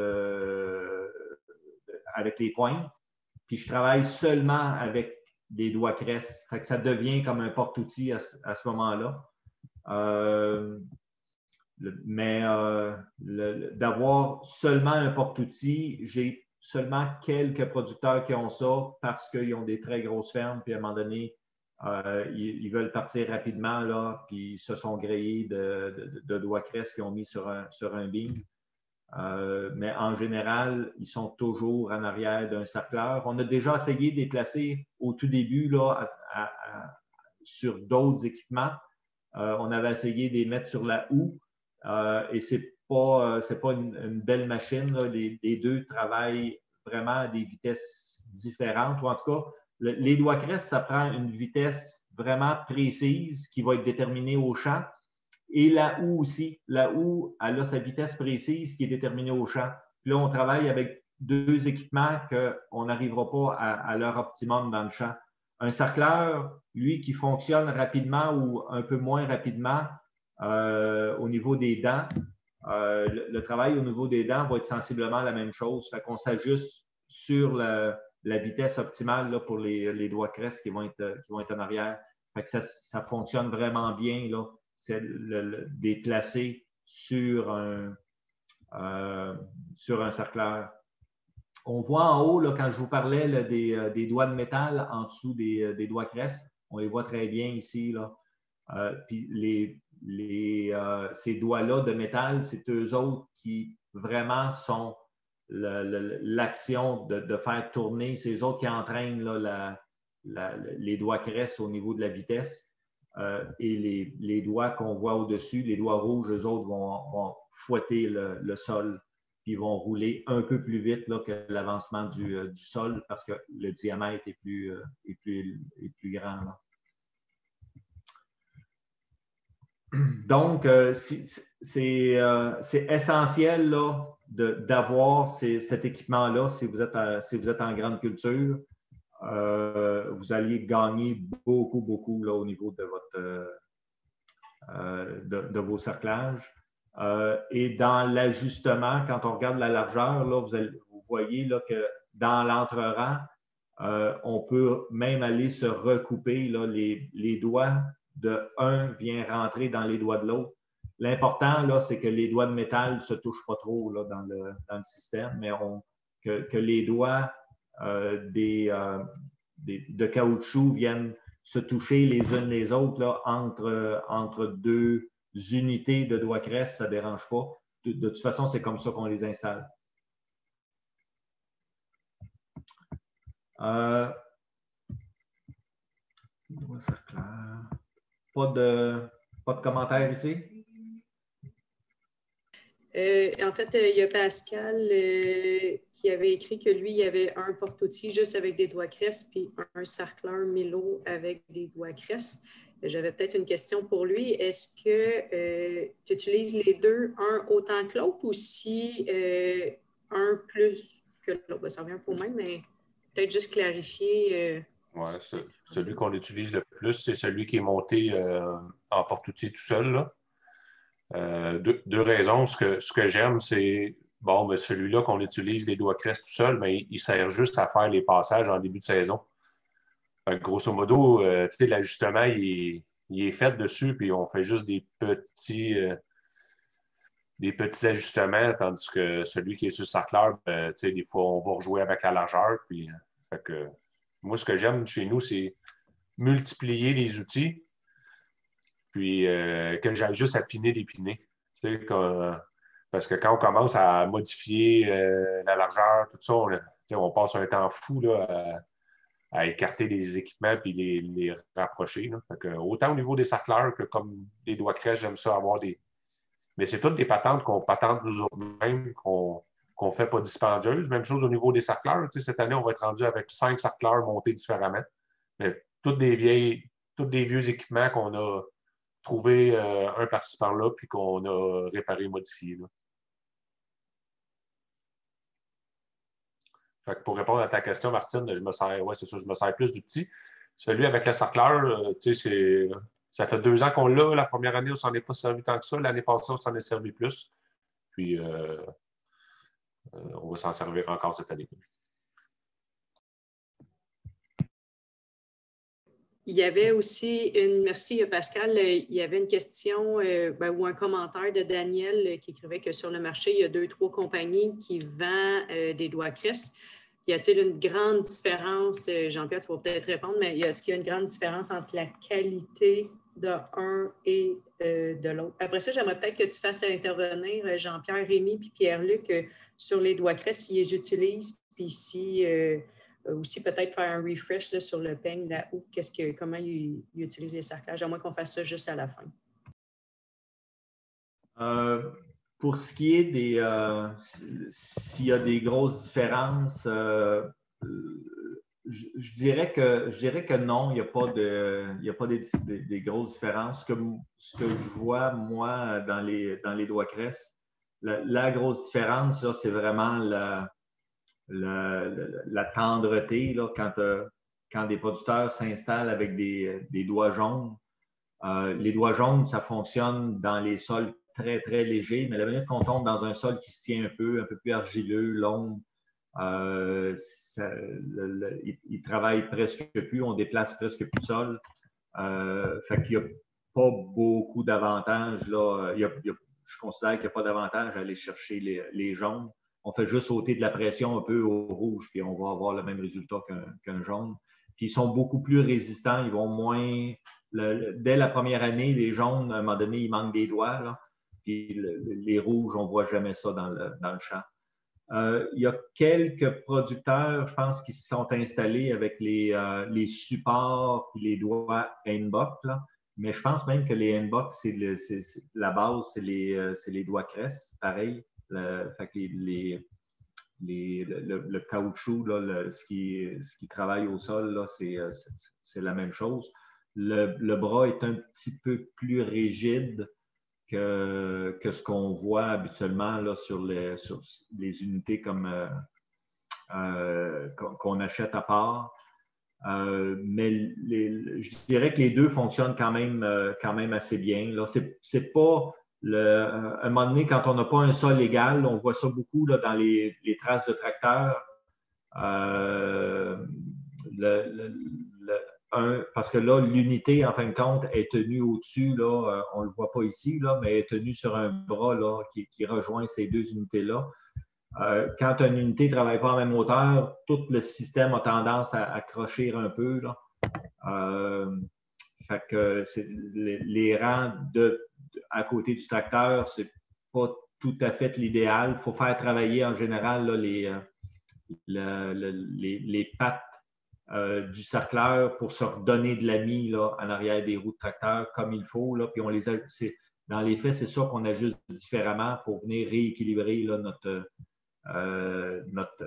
de, de, avec les pointes, puis je travaille seulement avec des doigts crest. Fait que ça devient comme un porte-outil à, à ce moment-là. Euh, mais euh, d'avoir seulement un porte-outil, j'ai seulement quelques producteurs qui ont ça parce qu'ils ont des très grosses fermes, puis à un moment donné, euh, ils, ils veulent partir rapidement, là, puis ils se sont grillés de, de, de doigts crest qu'ils ont mis sur un, sur un beam. Euh, mais en général, ils sont toujours en arrière d'un cercleur. On a déjà essayé de les placer au tout début là, à, à, à, sur d'autres équipements. Euh, on avait essayé de les mettre sur la houe. Euh, et ce n'est pas, euh, c'est pas une, une belle machine. Là. Les, les deux travaillent vraiment à des vitesses différentes. Ou en tout cas, le, les doigts crest, ça prend une vitesse vraiment précise qui va être déterminée au champ. Et la houe aussi. La houe, elle a sa vitesse précise qui est déterminée au champ. Puis là, on travaille avec deux équipements qu'on n'arrivera pas à, à leur optimum dans le champ. Un cercleur, lui, qui fonctionne rapidement ou un peu moins rapidement, Euh, au niveau des dents, euh, le, le travail au niveau des dents va être sensiblement la même chose. Fait qu'on s'ajuste sur la, la vitesse optimale là, pour les, les doigts crest qui vont être, qui vont être en arrière. Fait que ça, ça fonctionne vraiment bien, là, c'est le, le, déplacer sur un, euh, sur un cercleur. On voit en haut, là, quand je vous parlais là, des, des doigts de métal en dessous des, des doigts crest, on les voit très bien ici. Là. Euh, puis les Les, euh, ces doigts-là de métal, c'est eux autres qui vraiment sont l'action de, de faire tourner, c'est eux autres qui entraînent là, la, la, les doigts crest au niveau de la vitesse. Euh, et les, les doigts qu'on voit au-dessus, les doigts rouges, eux autres vont, vont fouetter le, le sol, puis ils vont rouler un peu plus vite là, que l'avancement du, euh, du sol parce que le diamètre est plus, euh, est plus, est plus grand. Là. donc, euh, c'est euh, essentiel d'avoir cet équipement-là si, vous êtes à, si vous êtes en grande culture. Euh, vous alliez gagner beaucoup, beaucoup là, au niveau de, votre, euh, de, de vos cerclages. Euh, et dans l'ajustement, quand on regarde la largeur, là, vous, allez, vous voyez là, que dans l'entre-rang, euh, on peut même aller se recouper là, les, les doigts de un vient rentrer dans les doigts de l'autre. L'important, c'est que les doigts de métal ne se touchent pas trop là, dans, le, dans le système, mais on, que, que les doigts euh, des, euh, des, de caoutchouc viennent se toucher les unes les autres là, entre, entre deux unités de doigts crest, ça ne dérange pas. De, de toute façon, c'est comme ça qu'on les installe. Euh, pas de, pas de commentaires ici? Euh, en fait, euh, il y a Pascal euh, qui avait écrit que lui, il y avait un porte-outils juste avec des doigts crest, puis un sarcleur Milo avec des doigts crest. J'avais peut-être une question pour lui. Est-ce que euh, tu utilises les deux, un autant que l'autre, ou si euh, un plus que l'autre? Ben, ça revient un peu au même, mais peut-être juste clarifier. Euh, oui, celui qu'on utilise le plus, c'est celui qui est monté euh, en porte-outils tout seul, là. Euh, deux, deux raisons. Ce que, ce que j'aime, c'est, bon, ben, celui-là qu'on utilise les doigts crest tout seul, mais il, il sert juste à faire les passages en début de saison. Fait que, grosso modo, euh, l'ajustement, il, il est fait dessus, puis on fait juste des petits, euh, des petits ajustements, tandis que celui qui est sur sarcleur, ben, des fois, on va rejouer avec la largeur. Puis, fait que, moi, ce que j'aime chez nous, c'est multiplier les outils, puis euh, que j'aille juste à piner des pinés. Parce que quand on commence à modifier euh, la largeur, tout ça, on, on passe un temps fou là, à, à écarter les équipements puis les, les rapprocher. Là. Fait que, autant au niveau des sarcleurs que comme des doigts crest, j'aime ça avoir des. Mais c'est toutes des patentes qu'on patente nous autres-mêmes, qu'on qu'on fait pas dispendieuses. Même chose au niveau des sarcleurs. Cette année, on va être rendu avec cinq sarcleurs montés différemment. Mais toutes des vieilles, tous des vieux équipements qu'on a trouvé euh, un par-ci par-là, puis qu'on a réparé, modifié. Là. Fait que pour répondre à ta question, Martine, je me sers, ouais, c'est ça, je me sers plus du petit. Celui avec le sarcleur, euh, tu sais, ça fait deux ans qu'on l'a. La première année, on ne s'en est pas servi tant que ça. L'année passée, on s'en est servi plus. Puis, euh, euh, on va s'en servir encore cette année. Il y avait aussi une, merci Pascal, il y avait une question euh, ben, ou un commentaire de Daniel qui écrivait que sur le marché, il y a deux, trois compagnies qui vendent euh, des doigts crest. Y a-t-il une grande différence, Jean-Pierre, tu vas peut-être répondre, mais est-ce qu'il y a une grande différence entre la qualité de un et euh, de l'autre? Après ça, j'aimerais peut-être que tu fasses intervenir Jean-Pierre, Rémi puis Pierre-Luc euh, sur les doigts crest, s'ils les utilisent, puis si... Euh, aussi peut-être faire un refresh là, sur le peigne, la houppe, qu'est-ce que, comment ils, ils utilisent les sarclages, à moins qu'on fasse ça juste à la fin. Euh, pour ce qui est des... Euh, s'il y a des grosses différences, euh, je, je, dirais que, je dirais que non, il n'y a pas, de, il n'y a pas des, des, des grosses différences. Ce que, ce que je vois, moi, dans les, dans les doigts crest, la, la grosse différence, c'est vraiment la... La, la, la tendreté, là, quand, euh, quand des producteurs s'installent avec des, des doigts jaunes. Euh, les doigts jaunes, ça fonctionne dans les sols très, très légers, mais la minute qu'on tombe dans un sol qui se tient un peu, un peu plus argileux, long, euh, ça, le, le, il, il travaille presque plus, on déplace presque plus le sol. Euh, fait qu'il n'y a pas beaucoup d'avantages. Là. Il y a, il y a, je considère qu'il n'y a pas d'avantage à aller chercher les, les jaunes. On fait juste ôter de la pression un peu au rouge, puis on va avoir le même résultat qu'un qu'un jaune. Puis ils sont beaucoup plus résistants, ils vont moins... Le, dès la première année, les jaunes, à un moment donné, il manque des doigts. Là. Puis le, les rouges, on ne voit jamais ça dans le, dans le champ. Euh, il y a quelques producteurs, je pense, qui se sont installés avec les, euh, les supports et les doigts Einbach, là. Mais je pense même que les Einbach, c'est la base, c'est les, euh, les doigts crest, pareil. Le, fait que les, les, les, le, le caoutchouc, là, le, ce, qui, ce qui travaille au sol, c'est la même chose. le, le bras est un petit peu plus rigide que, que ce qu'on voit habituellement là, sur, les, sur les unités comme euh, euh, qu'on achète à part. Euh, mais les, je dirais que les deux fonctionnent quand même, euh, quand même assez bien. Ce n'est pas le, à un moment donné, quand on n'a pas un sol égal, on voit ça beaucoup là, dans les, les traces de tracteurs. Euh, le, le, le, un, parce que là, l'unité, en fin de compte, est tenue au-dessus, là, euh, on ne le voit pas ici, là, mais est tenue sur un bras là, qui, qui rejoint ces deux unités-là. Euh, quand une unité ne travaille pas en même hauteur, tout le système a tendance à, à crocher un peu. Là. Euh, fait que les, les rangs de, de, à côté du tracteur, ce n'est pas tout à fait l'idéal. Il faut faire travailler en général là, les, le, le, les, les pattes euh, du sarcleur pour se redonner de la mie là, en arrière des roues de tracteur comme il faut. Là, puis on les a, dans les faits, c'est ça qu'on ajuste différemment pour venir rééquilibrer là, notre. Euh, notre,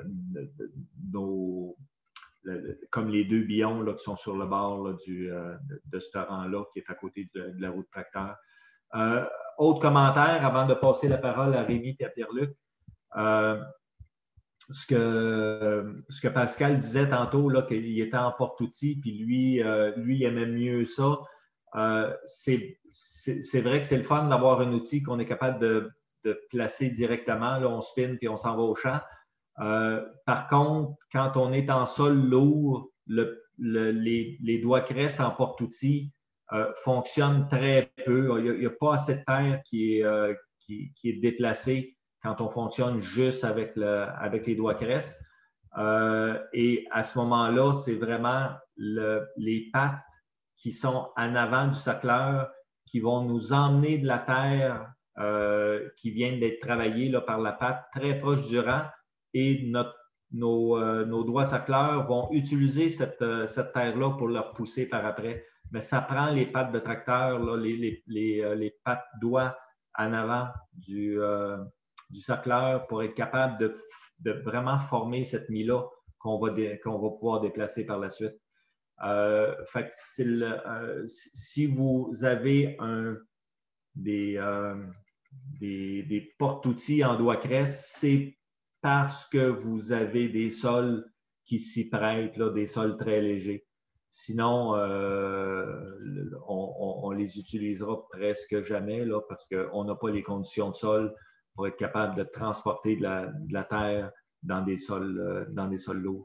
nos, le, comme les deux billons là, qui sont sur le bord là, du, euh, de, de ce rang-là qui est à côté de, de la roue de tracteur. Euh, autre commentaire avant de passer la parole à Rémi et à Pierre-Luc. Euh, ce, que, ce que Pascal disait tantôt, qu'il était en porte-outils, puis lui, euh, lui, il aimait mieux ça. Euh, c'est vrai que c'est le fun d'avoir un outil qu'on est capable de de placer directement. Là, on spin puis on s'en va au champ. Euh, par contre, quand on est en sol lourd, le, le, les, les doigts cresse en porte-outils euh, fonctionnent très peu. Il n'y a, a pas assez de terre qui est, euh, qui, qui est déplacée quand on fonctionne juste avec, le, avec les doigts cresse. Euh, et à ce moment-là, c'est vraiment le, les pattes qui sont en avant du sacleur qui vont nous emmener de la terre Euh, qui viennent d'être travaillés là, par la patte très proche du rang et notre, nos, euh, nos doigts sacleurs vont utiliser cette, euh, cette terre-là pour leur pousser par après. Mais ça prend les pattes de tracteur, là, les, les, les, euh, les pattes doigts en avant du, euh, du sacleur pour être capable de, de vraiment former cette mie-là qu'on va, qu'on va pouvoir déplacer par la suite. Euh, fait que le, euh, si vous avez un Des, euh, des, des porte-outils en doigts cresse, c'est parce que vous avez des sols qui s'y prêtent, là, des sols très légers. Sinon, euh, on, on, on les utilisera presque jamais là, parce qu'on n'a pas les conditions de sol pour être capable de transporter de la, de la terre dans des sols, euh, dans des sols lourds.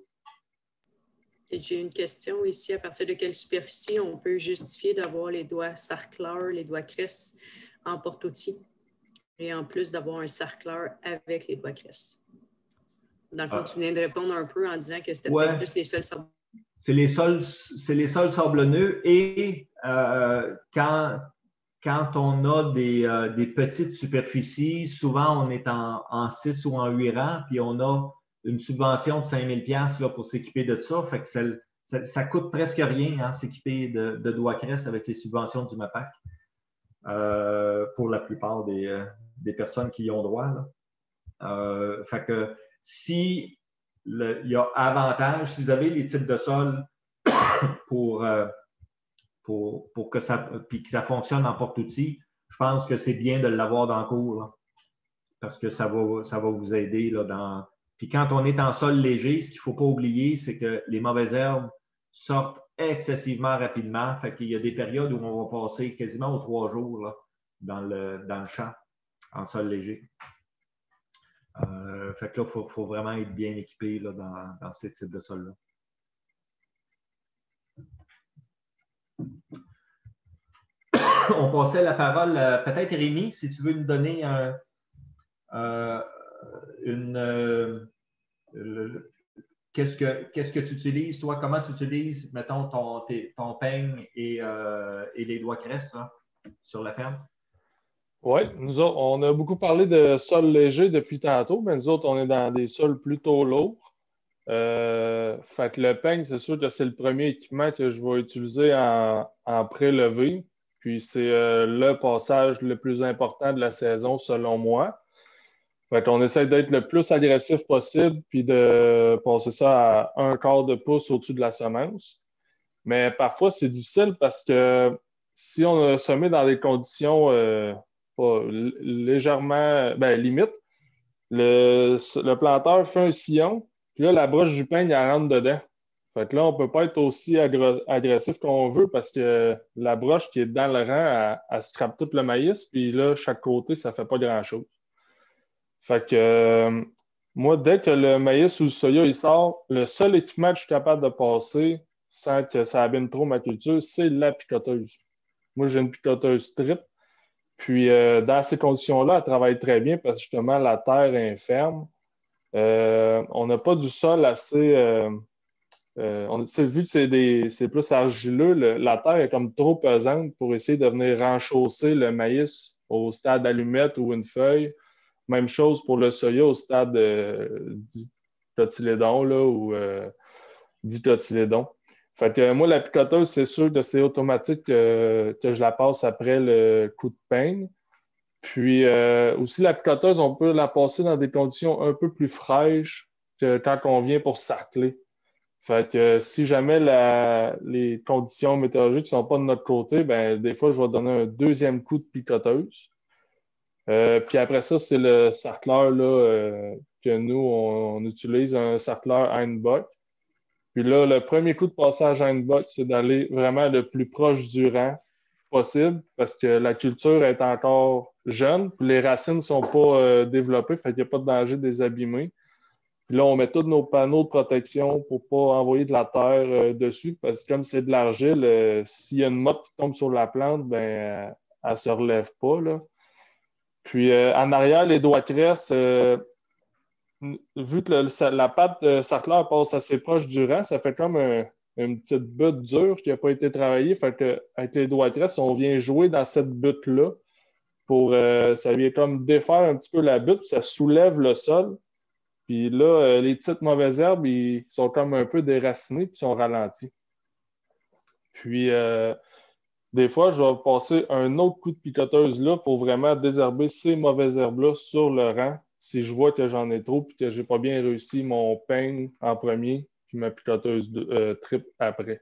J'ai une question ici. À partir de quelle superficie on peut justifier d'avoir les doigts sarcleurs, les doigts cresse en porte-outils et en plus d'avoir un sarcleur avec les doigts cresse? Dans le fond, ah. tu viens de répondre un peu en disant que c'était ouais. peut-être plus les sols sablonneux. C'est les sols, c'est les sols sablonneux et euh, quand, quand on a des, euh, des petites superficies, souvent on est en, en six ou en huit rangs, puis on a une subvention de cinq mille dollars pour s'équiper de ça. Fait que ça, ça, ça coûte presque rien, hein, s'équiper de, de doigts cresse avec les subventions du MAPAC euh, pour la plupart des, euh, des personnes qui y ont droit. Là. Euh, fait que si le, il y a avantage, si vous avez les types de sol pour, euh, pour, pour que ça, puis que ça fonctionne en porte-outils, je pense que c'est bien de l'avoir dans le cours là, parce que ça va, ça va vous aider là, dans. Puis quand on est en sol léger, ce qu'il ne faut pas oublier, c'est que les mauvaises herbes sortent excessivement rapidement. Fait qu'il y a des périodes où on va passer quasiment aux trois jours là, dans, le, dans le champ en sol léger. Euh, fait que là, il faut, faut vraiment être bien équipé là, dans, dans ces types de sols-là. On passait la parole, euh, peut-être Rémi, si tu veux nous donner un, euh, une. Euh, Qu'est-ce que, qu'est-ce que tu utilises, toi? Comment tu utilises, mettons, ton, tes, ton peigne et, euh, et les doigts cresse là, sur la ferme? Oui, nous autres, on a beaucoup parlé de sol léger depuis tantôt, mais nous autres, on est dans des sols plutôt lourds. Euh, fait que le peigne, c'est sûr que c'est le premier équipement que je vais utiliser en, en prélevé. Puis c'est euh, le passage le plus important de la saison, selon moi. Fait qu'on essaie d'être le plus agressif possible, puis de passer ça à un quart de pouce au-dessus de la semence. Mais parfois, c'est difficile parce que si on a semé dans des conditions euh, pas, légèrement, ben, limite, le, le planteur fait un sillon, puis là, la broche du peigne, elle rentre dedans. Fait que là, on ne peut pas être aussi agressif qu'on veut parce que la broche qui est dans le rang, elle, elle scrape tout le maïs, puis là, chaque côté, ça ne fait pas grand-chose. Fait que euh, moi, dès que le maïs ou le soya il sort, le seul équipement que je suis capable de passer sans que ça abîme trop ma culture, c'est la picoteuse. Moi, j'ai une picoteuse trip. Puis, euh, dans ces conditions-là, elle travaille très bien parce que justement, la terre est ferme. Euh, on n'a pas du sol assez. Euh, euh, on, vu que c'est, des, c'est plus argileux, le, la terre est comme trop pesante pour essayer de venir renchausser le maïs au stade allumette ou une feuille. Même chose pour le soya au stade euh, dicotylédon là, ou euh, dicotylédon. Fait que moi, la picoteuse, c'est sûr que c'est automatique euh, que je la passe après le coup de peigne. Puis euh, aussi, la picoteuse, on peut la passer dans des conditions un peu plus fraîches que quand on vient pour sarcler. Fait que euh, si jamais la, les conditions météorologiques ne sont pas de notre côté, ben des fois, je vais donner un deuxième coup de picoteuse. Euh, puis après ça, c'est le sarcleur là, euh, que nous, on, on utilise, un sarcleur Heinbach. Puis là, le premier coup de passage Heinbach, c'est d'aller vraiment le plus proche du rang possible parce que la culture est encore jeune, puis les racines ne sont pas euh, développées, fait qu'il n'y a pas de danger de les abîmer. Puis là, on met tous nos panneaux de protection pour ne pas envoyer de la terre euh, dessus parce que comme c'est de l'argile, euh, s'il y a une motte qui tombe sur la plante, ben, euh, elle ne se relève pas, là. Puis euh, en arrière, les doigts cresse, euh, vu que le, la patte de sarcleur passe assez proche du rang, ça fait comme un, une petite butte dure qui n'a pas été travaillée. Fait que avec les doigts cresse, on vient jouer dans cette butte-là pour euh, ça vient comme défaire un petit peu la butte, puis ça soulève le sol. Puis là, euh, les petites mauvaises herbes, ils sont comme un peu déracinées puis sont ralentis. Puis euh, des fois, je vais passer un autre coup de picoteuse là pour vraiment désherber ces mauvaises herbes-là sur le rang si je vois que j'en ai trop et que je n'ai pas bien réussi mon peigne en premier puis ma picoteuse euh, trip après.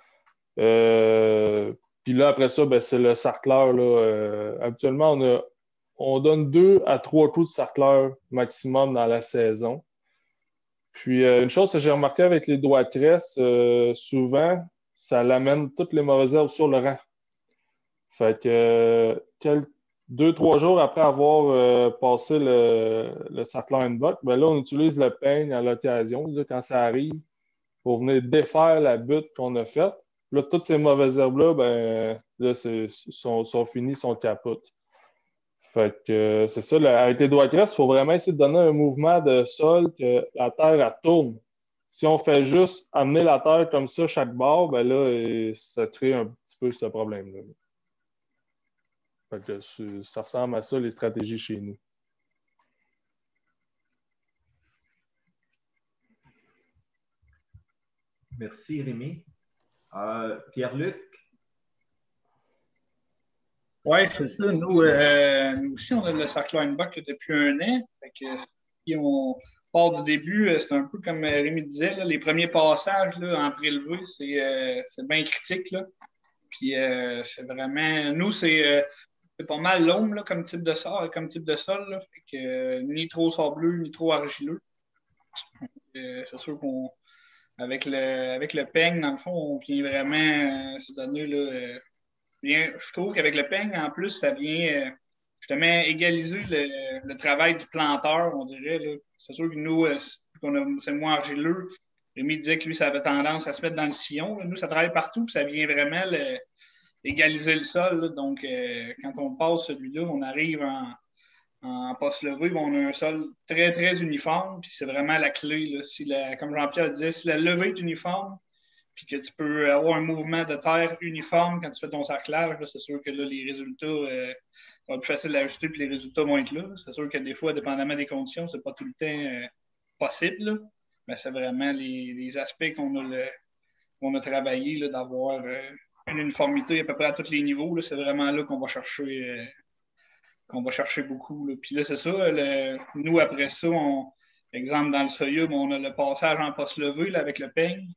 Euh, puis là, après ça, ben, c'est le sarcleur. Là, euh, habituellement, on, a, on donne deux à trois coups de sarcleur maximum dans la saison. Puis euh, une chose que j'ai remarqué avec les doigts de cresse, euh, souvent, ça l'amène toutes les mauvaises herbes sur le rang. Fait que euh, quel, deux, trois jours après avoir euh, passé le, le sarcleur Heinbach, ben là, on utilise le peigne à l'occasion, là, quand ça arrive, pour venir défaire la butte qu'on a faite. Là, toutes ces mauvaises herbes-là, ben là, c'est, sont, sont finies, sont capotes. Fait que euh, c'est ça, là, avec les doigts de cresse, il faut vraiment essayer de donner un mouvement de sol que la terre, elle tourne. Si on fait juste amener la terre comme ça chaque bord, ben là, ça crée un petit peu ce problème-là. Fait que ça ressemble à ça, les stratégies chez nous. Merci, Rémi. Euh, Pierre-Luc? Oui, c'est ça. Nous, euh, nous aussi, on a le sarcleur Heinbach depuis un an. Fait que si on part du début, c'est un peu comme Rémi disait, là, les premiers passages là, en prélevé, c'est, euh, c'est bien critique. Là. Puis euh, c'est vraiment. Nous, c'est. Euh, C'est pas mal l'ombre là, comme type de sol, comme type de sol. Là, fait que, euh, ni trop sableux, ni trop argileux. Euh, c'est sûr qu'on avec le, avec le peigne, dans le fond, on vient vraiment euh, se donner. Là, euh, bien, je trouve qu'avec le peigne, en plus, ça vient euh, justement égaliser le, le travail du planteur, on dirait. Là. C'est sûr que nous, euh, qu'on a, c'est moins argileux. Rémi disait que lui, ça avait tendance à se mettre dans le sillon. Là. Nous, ça travaille partout, puis ça vient vraiment le, égaliser le sol. Là. Donc, euh, quand on passe celui-là, on arrive en, en poste levé, on a un sol très, très uniforme, puis c'est vraiment la clé. Là. Si la, comme Jean-Pierre disait, si la levée est uniforme, puis que tu peux avoir un mouvement de terre uniforme quand tu fais ton sarclage, là, c'est sûr que là, les résultats, euh, ça va être plus facile à ajuster, puis les résultats vont être là. C'est sûr que des fois, dépendamment des conditions, c'est pas tout le temps euh, possible, là. Mais c'est vraiment les, les aspects qu'on a, le, qu'on a travaillé, là, d'avoir euh, une uniformité à peu près à tous les niveaux. Là. C'est vraiment là qu'on va chercher, euh, qu'on va chercher beaucoup. Là. Puis là, c'est ça. Le, nous, après ça, on, exemple, dans le soya, on a le passage en poste levé là, avec le peigne.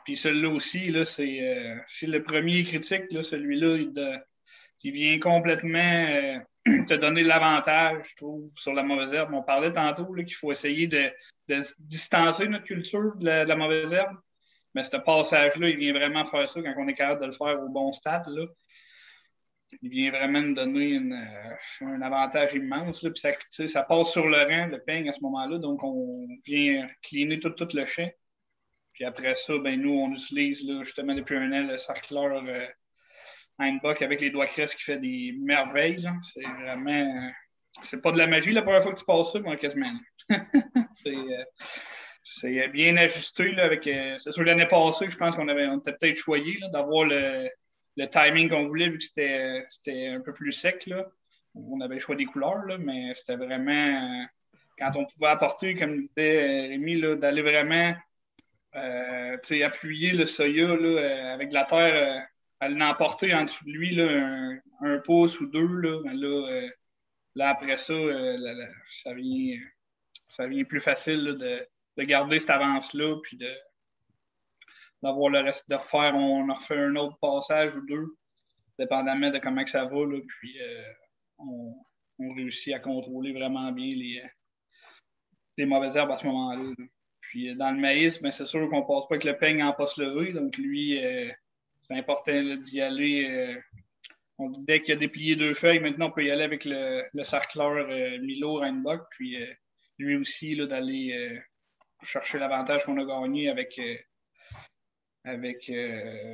Puis celui-là aussi, là, c'est, euh, c'est le premier critique. Là, celui-là, il, de, il vient complètement euh, te donner l'avantage, je trouve, sur la mauvaise herbe. On parlait tantôt là, qu'il faut essayer de, de distancer notre culture de la, de la mauvaise herbe. Mais ce passage-là, il vient vraiment faire ça quand on est capable de le faire au bon stade. Là. Il vient vraiment nous donner une, euh, un avantage immense. Là. Puis ça, ça passe sur le rang, le peigne à ce moment-là. Donc, on vient cleaner tout, tout le champ. Puis après ça, ben, nous, on utilise là, justement depuis un an le sarcleur euh, Einbach avec les doigts crest qui fait des merveilles. Là. C'est vraiment. Euh, c'est pas de la magie la première fois que tu passes ça, mais quasiment. c'est, euh, c'est bien ajusté. Là, avec, euh, c'est sûr, l'année passée, je pense qu'on avait, on était peut-être choyé là, d'avoir le, le timing qu'on voulait vu que c'était, c'était un peu plus sec. Là. On avait le choix des couleurs, là, mais c'était vraiment. Euh, quand on pouvait apporter, comme disait Rémi, là, d'aller vraiment. Euh, appuyer le soya là, euh, avec de la terre, euh, à l'emporter en dessous de lui là, un, un pouce ou deux. Là, ben là, euh, là après ça, euh, là, là, ça, vient, ça vient plus facile là, de, de garder cette avance-là puis de, d'avoir le reste de refaire. On en refait un autre passage ou deux, dépendamment de comment que ça va. Là, puis euh, on, on réussit à contrôler vraiment bien les, les mauvaises herbes à ce moment-là. Là. Puis dans le maïs, ben, c'est sûr qu'on ne passe pas avec le peigne en pas se lever. Donc lui, euh, c'est important là, d'y aller. Euh, on, dès qu'il a déplié deux feuilles, maintenant on peut y aller avec le, le sarcleur euh, Milo Einbach. Puis euh, lui aussi, là, d'aller euh, chercher l'avantage qu'on a gagné avec, euh, avec, euh,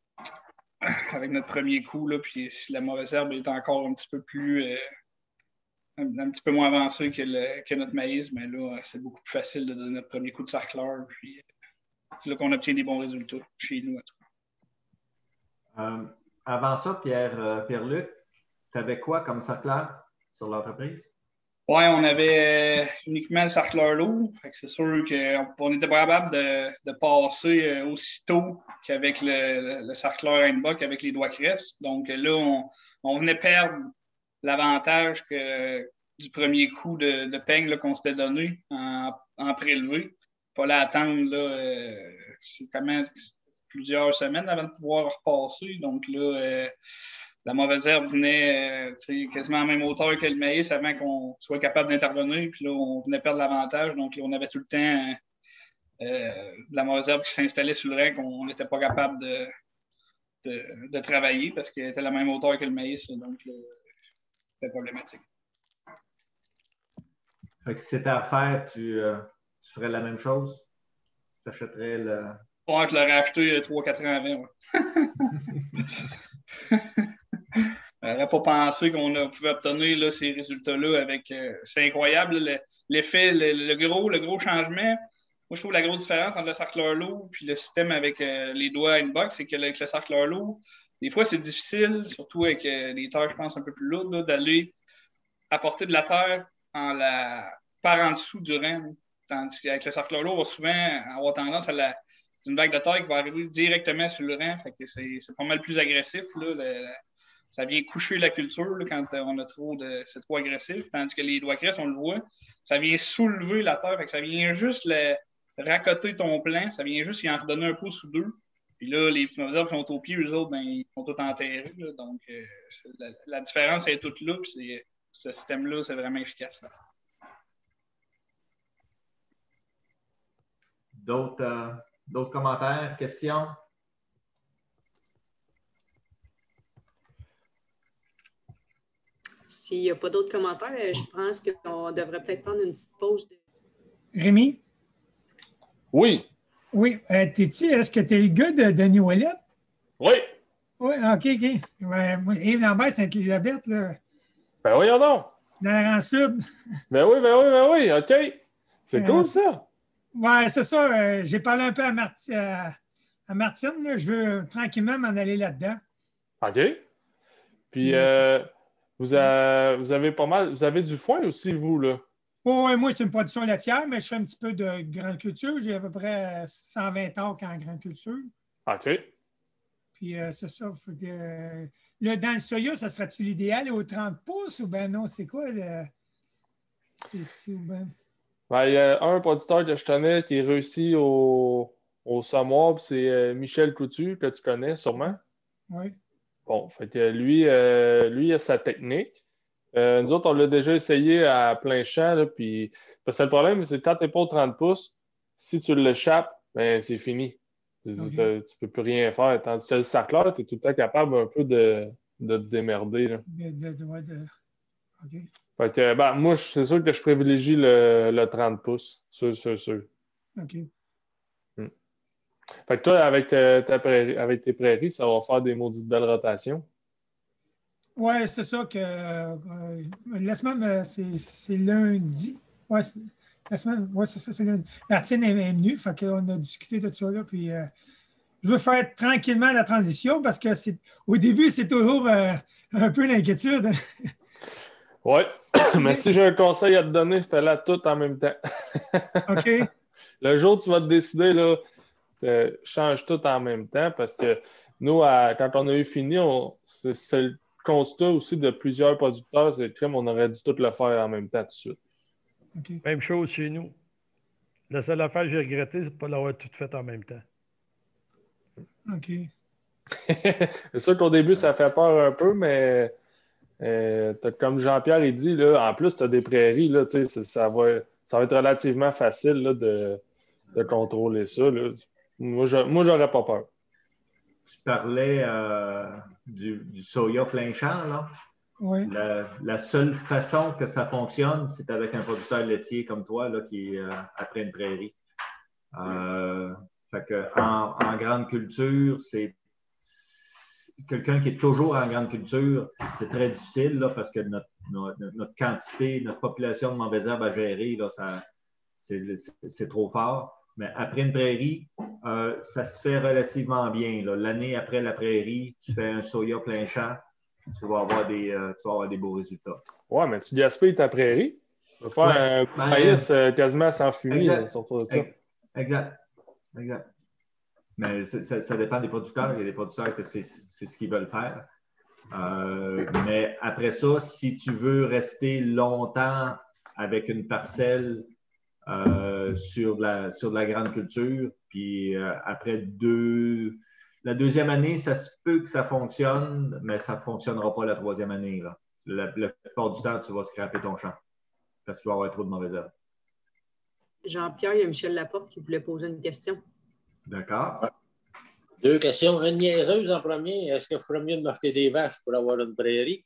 avec notre premier coup. Là, puis si la mauvaise herbe est encore un petit peu plus. Euh, Un, un petit peu moins avancé que, le, que notre maïs, mais là, c'est beaucoup plus facile de donner notre premier coup de sarcleur. Puis c'est là qu'on obtient des bons résultats chez nous, en tout cas. Euh, avant ça, Pierre, euh, Pierre-Luc, tu avais quoi comme sarcleur sur l'entreprise? Oui, on avait euh, uniquement le sarcleur lourd. C'est sûr qu'on n'était pas capable de, de passer euh, aussitôt qu'avec le, le, le sarcleur Einbach, avec les doigts crest. Donc là, on, on venait perdre l'avantage que, du premier coup de, de peigne là, qu'on s'était donné en, en prélevé. Il fallait attendre là, euh, c'est quand même plusieurs semaines avant de pouvoir repasser. Donc là, euh, la mauvaise herbe venait euh, quasiment à la même hauteur que le maïs avant qu'on soit capable d'intervenir. Puis là, on venait perdre l'avantage. Donc là, on avait tout le temps euh, de la mauvaise herbe qui s'installait sur le rang qu'on n'était pas capable de, de, de travailler parce qu'elle était à la même hauteur que le maïs. Donc là, c'était problématique. Fait que si c'était à faire, tu, euh, tu ferais la même chose? Tu achèterais le. Ouais, je l'aurais acheté trois quatre ans avant. Ouais. Je n'aurais pas pensé qu'on a, pouvait obtenir là, ces résultats-là avec. Euh, c'est incroyable le, l'effet, le, le, gros, le gros changement. Moi, je trouve la grosse différence entre le sarcleur lourd et le système avec euh, les doigts Einbach, c'est qu'avec le sarcleur lourd, des fois, c'est difficile, surtout avec euh, des terres, je pense, un peu plus lourdes, là, d'aller apporter de la terre en la... par en dessous du rang. Tandis qu'avec le sarcleur lourd, on va souvent avoir tendance à la. C'est une vague de terre qui va arriver directement sur le rang. Fait que c'est, c'est pas mal plus agressif. Là. Le... ça vient coucher la culture là, quand on a trop de. C'est trop agressif. Tandis que les doigts crest, on le voit, ça vient soulever la terre. Fait que ça vient juste le... racoter ton plan. Ça vient juste y en redonner un pouce ou deux. Puis là, les dinosaures qui sont au pied, eux autres, ben, ils sont tous enterrés. Là. Donc, euh, la, la différence est toute là. Puis c'est, ce système-là, c'est vraiment efficace. Là. D'autres, euh, d'autres commentaires, questions? S'il n'y a pas d'autres commentaires, je pense qu'on devrait peut-être prendre une petite pause. De... Rémi? Oui. Oui. Euh, t'es-tu, est-ce que tu es le gars de Denis Ouellet? Oui. Oui, OK, OK. Ben, moi, Yves Lambert, Sainte-Élisabeth, là. Ben oui, non. Dans la rang sud. Ben oui, ben oui, ben oui, OK. C'est euh, cool, ça. Oui, c'est ça. Euh, j'ai parlé un peu à, Marti, à, à Martine. Là. Je veux tranquillement m'en aller là-dedans. OK. Puis, euh, vous, a, vous avez pas mal... Vous avez du foin aussi, vous, là? Oh, oui, moi, c'est une production laitière, mais je fais un petit peu de grande culture. J'ai à peu près cent vingt acres en grande culture. OK. Puis, euh, c'est ça. Faut que, euh, là, dans le soya, ça serait-tu l'idéal au trente pouces ou bien non? C'est quoi le. C'est, c'est ben... Ben, il y a un producteur que je connais qui est réussi au, au semoir, c'est euh, Michel Coutu, que tu connais sûrement. Oui. Bon, fait que lui, euh, lui, il a sa technique. Euh, nous autres, on l'a déjà essayé à plein champ, là, puis parce que le problème, c'est que quand tu n'es pas au trente pouces, si tu l'échappes, ben, c'est fini. Okay. Tu ne peux plus rien faire. Tandis que le sacleur, tu es tout le temps capable un peu de, de te démerder. Là. De, de, de, de... OK. Fait que, ben, moi, c'est sûr que je privilégie le, le trente pouces. Sûr, sûr, sûr. OK. Hmm. Fait que toi, avec, ta, ta prairie, avec tes prairies, ça va faire des maudites belles rotations. Oui, c'est ça que euh, la semaine, c'est lundi. Oui, la semaine, ouais, c'est ça, c'est lundi. Martine est, est venue, fait qu'on a discuté de tout ça là, puis euh, je veux faire tranquillement la transition parce que c'est au début, c'est toujours euh, un peu l'inquiétude. Oui, mais si j'ai un conseil à te donner, fais-la tout en même temps. OK. Le jour où tu vas te décider, là, euh, change tout en même temps parce que nous, à, quand on a eu fini, c'est le constat aussi de plusieurs producteurs, c'est crème, on aurait dû tout le faire en même temps tout de suite. Okay. Même chose chez nous. La seule affaire que j'ai regrettée, c'est de ne pas l'avoir tout fait en même temps. OK. C'est sûr qu'au début, ça fait peur un peu, mais euh, comme Jean-Pierre il dit, là, en plus, tu as des prairies, là, ça, va, ça va être relativement facile là, de, de contrôler ça. Là. Moi, je n'aurais pas peur. Tu parlais euh, du, du soya plein champ, là. Oui. La, la seule façon que ça fonctionne, c'est avec un producteur laitier comme toi, là, qui est euh, après une prairie. Euh, fait que en, en grande culture, c'est quelqu'un qui est toujours en grande culture, c'est très difficile là, parce que notre, notre, notre quantité, notre population de mauvaises herbes à gérer, c'est trop fort. Mais après une prairie, euh, ça se fait relativement bien. L'année après la prairie, tu fais un soya plein champ, tu vas avoir des, euh, tu vas avoir des beaux résultats. Ouais, mais tu gaspilles ta prairie. Tu vas faire ouais, un ben, maïs euh, quasiment sans fumier. Exact. Là, de ça. Exact. Exact. Mais ça, ça dépend des producteurs. Il y a des producteurs que c'est ce qu'ils veulent faire. Euh, mais après ça, si tu veux rester longtemps avec une parcelle euh, sur, de la, sur de la grande culture, puis euh, après deux, la deuxième année, ça se peut que ça fonctionne, mais ça ne fonctionnera pas la troisième année. Là. La, la plupart du temps, tu vas scraper ton champ parce qu'il va y avoir trop de mauvaises herbes. Jean-Pierre, il y a Michel Laporte qui voulait poser une question. D'accord. Deux questions. Une niaiseuse en premier. Est-ce que je ferais mieux de m'acheter des vaches pour avoir une prairie?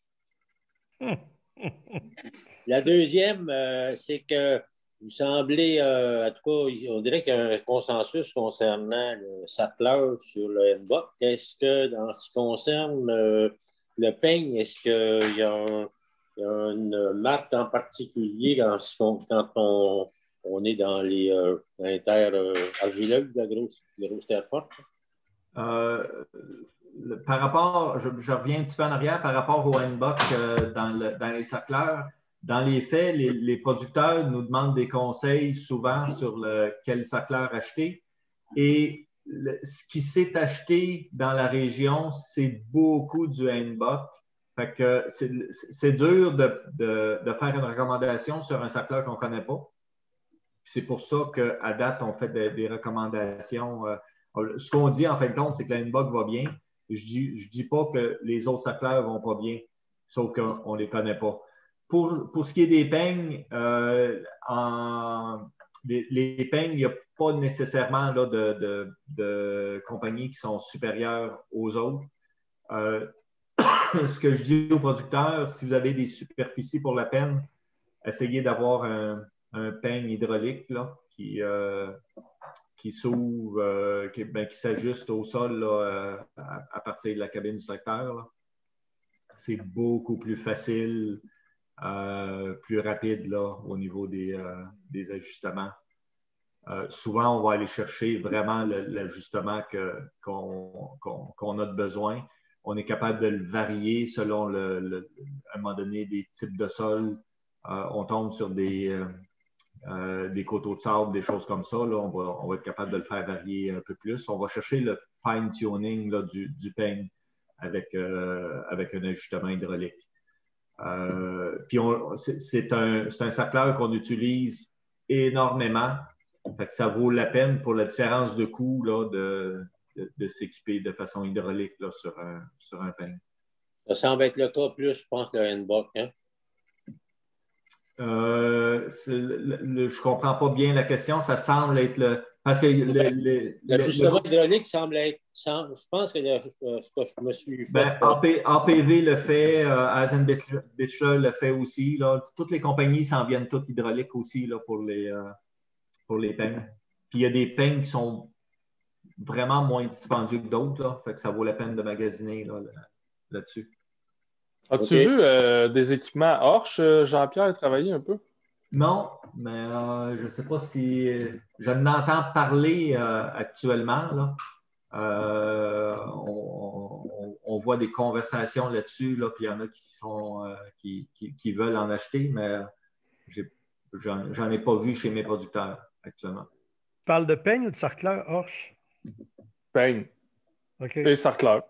La deuxième, euh, c'est que vous semblez, euh, en tout cas, on dirait qu'il y a un consensus concernant le sacleur sur le N B O C. Est-ce que, dans ce qui concerne euh, le peigne, est-ce qu'il y a, un, il y a une marque en particulier quand, quand on, on est dans les, euh, dans les terres euh, argileuses, la grosse, la grosse terre forte? Euh, le, par rapport, je, je reviens un petit peu en arrière, par rapport au N B O C euh, dans, le, dans les sacleurs, dans les faits, les, les producteurs nous demandent des conseils souvent sur le, quel sacleur acheter. Et le, ce qui s'est acheté dans la région, c'est beaucoup du N B O C. Fait que c'est dur de, de, de faire une recommandation sur un sacleur qu'on ne connaît pas. C'est pour ça qu'à date, on fait des, des recommandations. Euh, ce qu'on dit en fin de compte, c'est que la N B O C va bien. Je ne dis, je dis pas que les autres sacleurs ne vont pas bien, sauf qu'on ne les connaît pas. Pour, pour ce qui est des peignes, euh, en, les, les peignes, il n'y a pas nécessairement là, de, de, de compagnies qui sont supérieures aux autres. Euh, ce que je dis aux producteurs, si vous avez des superficies pour la peine, essayez d'avoir un, un peigne hydraulique là, qui, euh, qui s'ouvre, euh, qui, ben, qui s'ajuste au sol là, à, à partir de la cabine du tracteur. C'est beaucoup plus facile. Euh, plus rapide là, au niveau des, euh, des ajustements. Euh, souvent, on va aller chercher vraiment l'ajustement qu'on qu'on, qu'on a de besoin. On est capable de le varier selon, le, le, à un moment donné, des types de sol. Euh, on tombe sur des, euh, euh, des coteaux de sable, des choses comme ça. Là, on, va, on va être capable de le faire varier un peu plus. On va chercher le fine-tuning du, du peigne avec, euh, avec un ajustement hydraulique. Euh, puis c'est un, un sacleur qu'on utilise énormément. Fait que ça vaut la peine pour la différence de coût là, de, de, de s'équiper de façon hydraulique là, sur, un, sur un peigne. Ça semble être le cas plus, je pense, le handbook. Hein? Euh, le, le, je ne comprends pas bien la question. Ça semble être le. Parce que le, le, l'ajustement le, hydraulique semble être. Semble, je pense que le, ce que je me suis fait. Ben, A P, A P V le fait, euh, Eisenbichler le fait aussi. Là. Toutes les compagnies s'en viennent toutes hydrauliques aussi là, pour les, euh, pour les peignes. Puis il y a des peignes qui sont vraiment moins dispendieux que d'autres. Là. Fait que ça vaut la peine de magasiner là, là-dessus. As-tu okay. vu euh, des équipements Horsch, Jean-Pierre, travailler un peu? Non, mais euh, je ne sais pas si je n'entends parler euh, actuellement. Là. Euh, on, on, on voit des conversations là-dessus, là, puis il y en a qui, sont, euh, qui, qui, qui veulent en acheter, mais j'en ai pas vu chez mes producteurs actuellement. Tu parles de peigne ou de sarcleur Horsch? Peigne. Okay. Et sarcleur.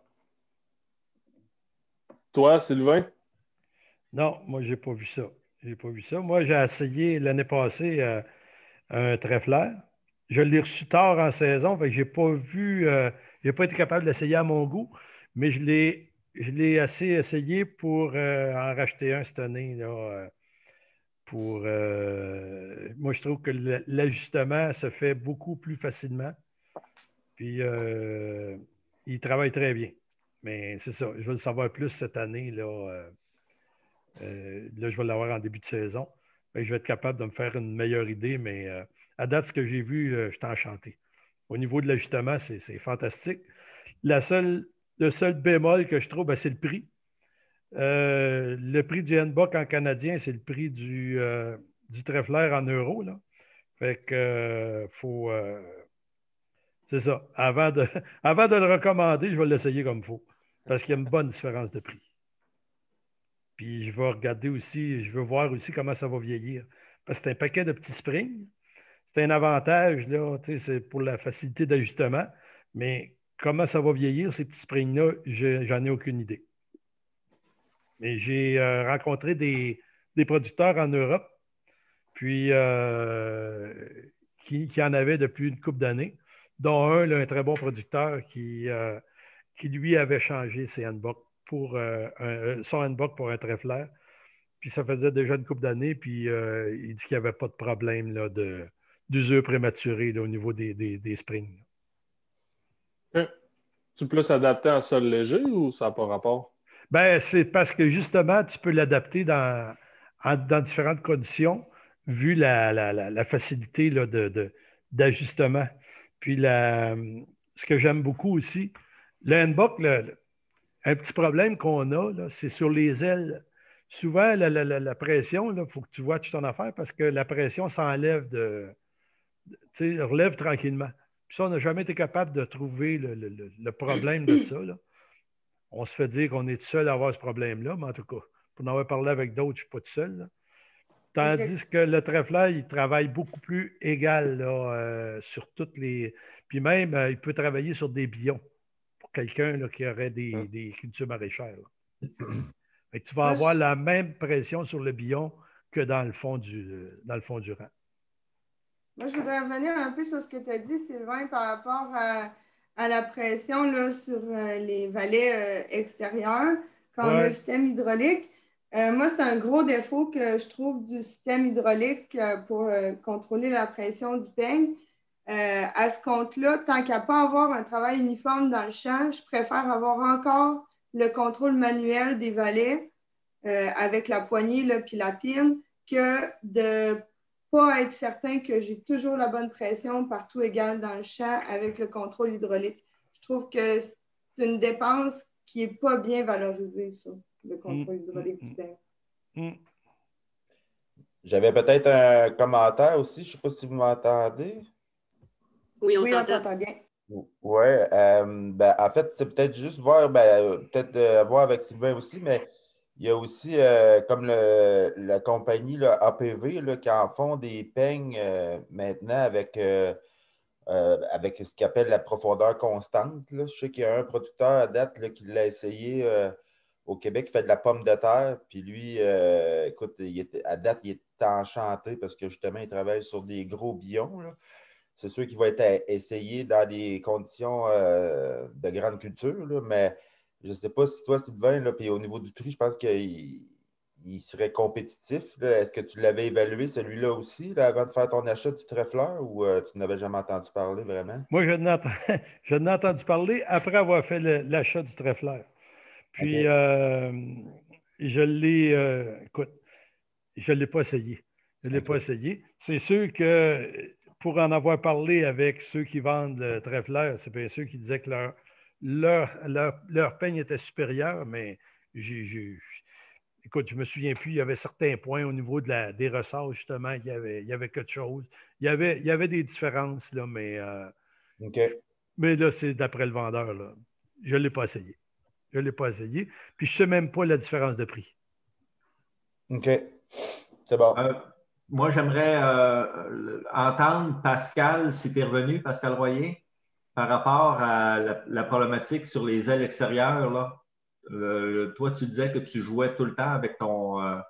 Toi, Sylvain? Non, moi, je n'ai pas vu ça. J'ai pas vu ça. Moi, j'ai essayé l'année passée euh, un trèfleur. Je l'ai reçu tard en saison, fait que j'ai pas vu, euh, j'ai pas été capable de l'essayer à mon goût, mais je l'ai, je l'ai assez essayé pour euh, en racheter un cette année. Là, euh, pour, euh, moi, je trouve que l'ajustement se fait beaucoup plus facilement. Puis, euh, il travaille très bien. Mais c'est ça, je veux le savoir plus cette année. Là, euh, euh, là je vais l'avoir en début de saison. Fait que je vais être capable de me faire une meilleure idée, mais euh, à date, ce que j'ai vu, euh, je suis enchanté. Au niveau de l'ajustement, c'est, c'est fantastique. La seule, le seul bémol que je trouve, ben, c'est le prix. Euh, le prix du handbook en canadien, c'est le prix du, euh, du trèfleur en euros. Là. Fait que euh, faut. Euh, c'est ça. Avant de, avant de le recommander, je vais l'essayer comme il faut. Parce qu'il y a une bonne différence de prix. Puis je vais regarder aussi, je veux voir aussi comment ça va vieillir. Parce que c'est un paquet de petits springs. C'est un avantage, là, c'est pour la facilité d'ajustement. Mais comment ça va vieillir, ces petits springs-là, je, j'en ai aucune idée. Mais j'ai euh, rencontré des, des producteurs en Europe, puis euh, qui, qui en avaient depuis une couple d'années, dont un, là, un très bon producteur qui, euh, qui lui avait changé ses handbooks pour euh, un, son handbook pour un trèfleur. Puis ça faisait déjà une couple d'années, puis euh, il dit qu'il n'y avait pas de problème là, de, d'usure prématurée là, au niveau des, des, des springs. Okay. Tu peux plus adapter en sol léger ou ça n'a pas rapport? Ben, c'est parce que justement, tu peux l'adapter dans, en, dans différentes conditions, vu la, la, la, la facilité là, de, de, d'ajustement. Puis la, ce que j'aime beaucoup aussi, le handbook, le, le, un petit problème qu'on a, là, c'est sur les ailes. Souvent, la, la, la, la pression, il faut que tu watches ton affaire parce que la pression s'enlève de. Tu sais, relève tranquillement. Puis ça, on n'a jamais été capable de trouver le, le, le problème de ça. Là. On se fait dire qu'on est tout seul à avoir ce problème-là, mais en tout cas, pour en avoir parlé avec d'autres, je ne suis pas tout seul. Là. Tandis okay. que le trèfleur, il travaille beaucoup plus égal là, euh, sur toutes les. Puis même, euh, il peut travailler sur des billons pour quelqu'un là, qui aurait des, mmh. des cultures maraîchères. Fait que tu vas Moi, avoir je... la même pression sur le billon que dans le fond du, dans le fond du rang. Moi, je voudrais revenir un peu sur ce que tu as dit, Sylvain, par rapport à, à la pression là, sur euh, les vallées euh, extérieures quand ouais. on a le système hydraulique. Euh, moi, c'est un gros défaut que je trouve du système hydraulique euh, pour euh, contrôler la pression du peigne. Euh, à ce compte-là, tant qu'à ne pas avoir un travail uniforme dans le champ, je préfère avoir encore le contrôle manuel des vallées euh, avec la poignée là, puis la pine que de ne pas être certain que j'ai toujours la bonne pression partout égale dans le champ avec le contrôle hydraulique. Je trouve que c'est une dépense qui n'est pas bien valorisée, ça, le contrôle mmh, hydraulique mmh, du peigne. Mmh. J'avais peut-être un commentaire aussi, je ne sais pas si vous m'entendez. Oui, on oui, t'entend bien. Oui, euh, ben, en fait, c'est peut-être juste voir, ben, peut-être euh, voir avec Sylvain aussi, mais il y a aussi, euh, comme le, la compagnie là, A P V là, qui en font des peignes euh, maintenant avec, euh, euh, avec ce qu'ils appellent la profondeur constante. Là. Je sais qu'il y a un producteur à date là, qui l'a essayé euh, au Québec, qui fait de la pomme de terre. Puis lui, euh, écoute, il est, à date, il est enchanté parce que justement, ils travaillent sur des gros bions. Là. C'est sûr qu'il va être à essayer dans des conditions euh, de grande culture, là, mais je ne sais pas si toi, Sylvain, là, puis au niveau du prix, je pense qu'il il serait compétitif. Est-ce que tu l'avais évalué, celui-là aussi, là, avant de faire ton achat du trèfleur, ou euh, tu n'avais jamais entendu parler vraiment? Moi, je n'ai entendu, entendu parler après avoir fait l'achat du trèfleur. Puis, okay. euh, je l'ai, euh, écoute, je ne l'ai pas essayé. Je ne l'ai okay. pas essayé. C'est sûr que pour en avoir parlé avec ceux qui vendent le trèfleur, c'est bien sûr qu'ils disaient que leur, leur, leur, leur peigne était supérieure, mais j'ai, j'ai, écoute, je ne me souviens plus, il y avait certains points au niveau de la, des ressorts, justement, il y avait, il y avait quelque chose. Il y avait, il y avait des différences, là, mais, euh, okay. mais là, c'est d'après le vendeur. Là. Je ne l'ai pas essayé. Je ne l'ai pas essayé. Puis je ne sais même pas la différence de prix. OK. C'est bon. Euh, moi, j'aimerais euh, entendre Pascal, si tu es revenu, Pascal Royer, par rapport à la, la problématique sur les ailes extérieures. Là. Euh, toi, tu disais que tu jouais tout le temps avec ton, euh,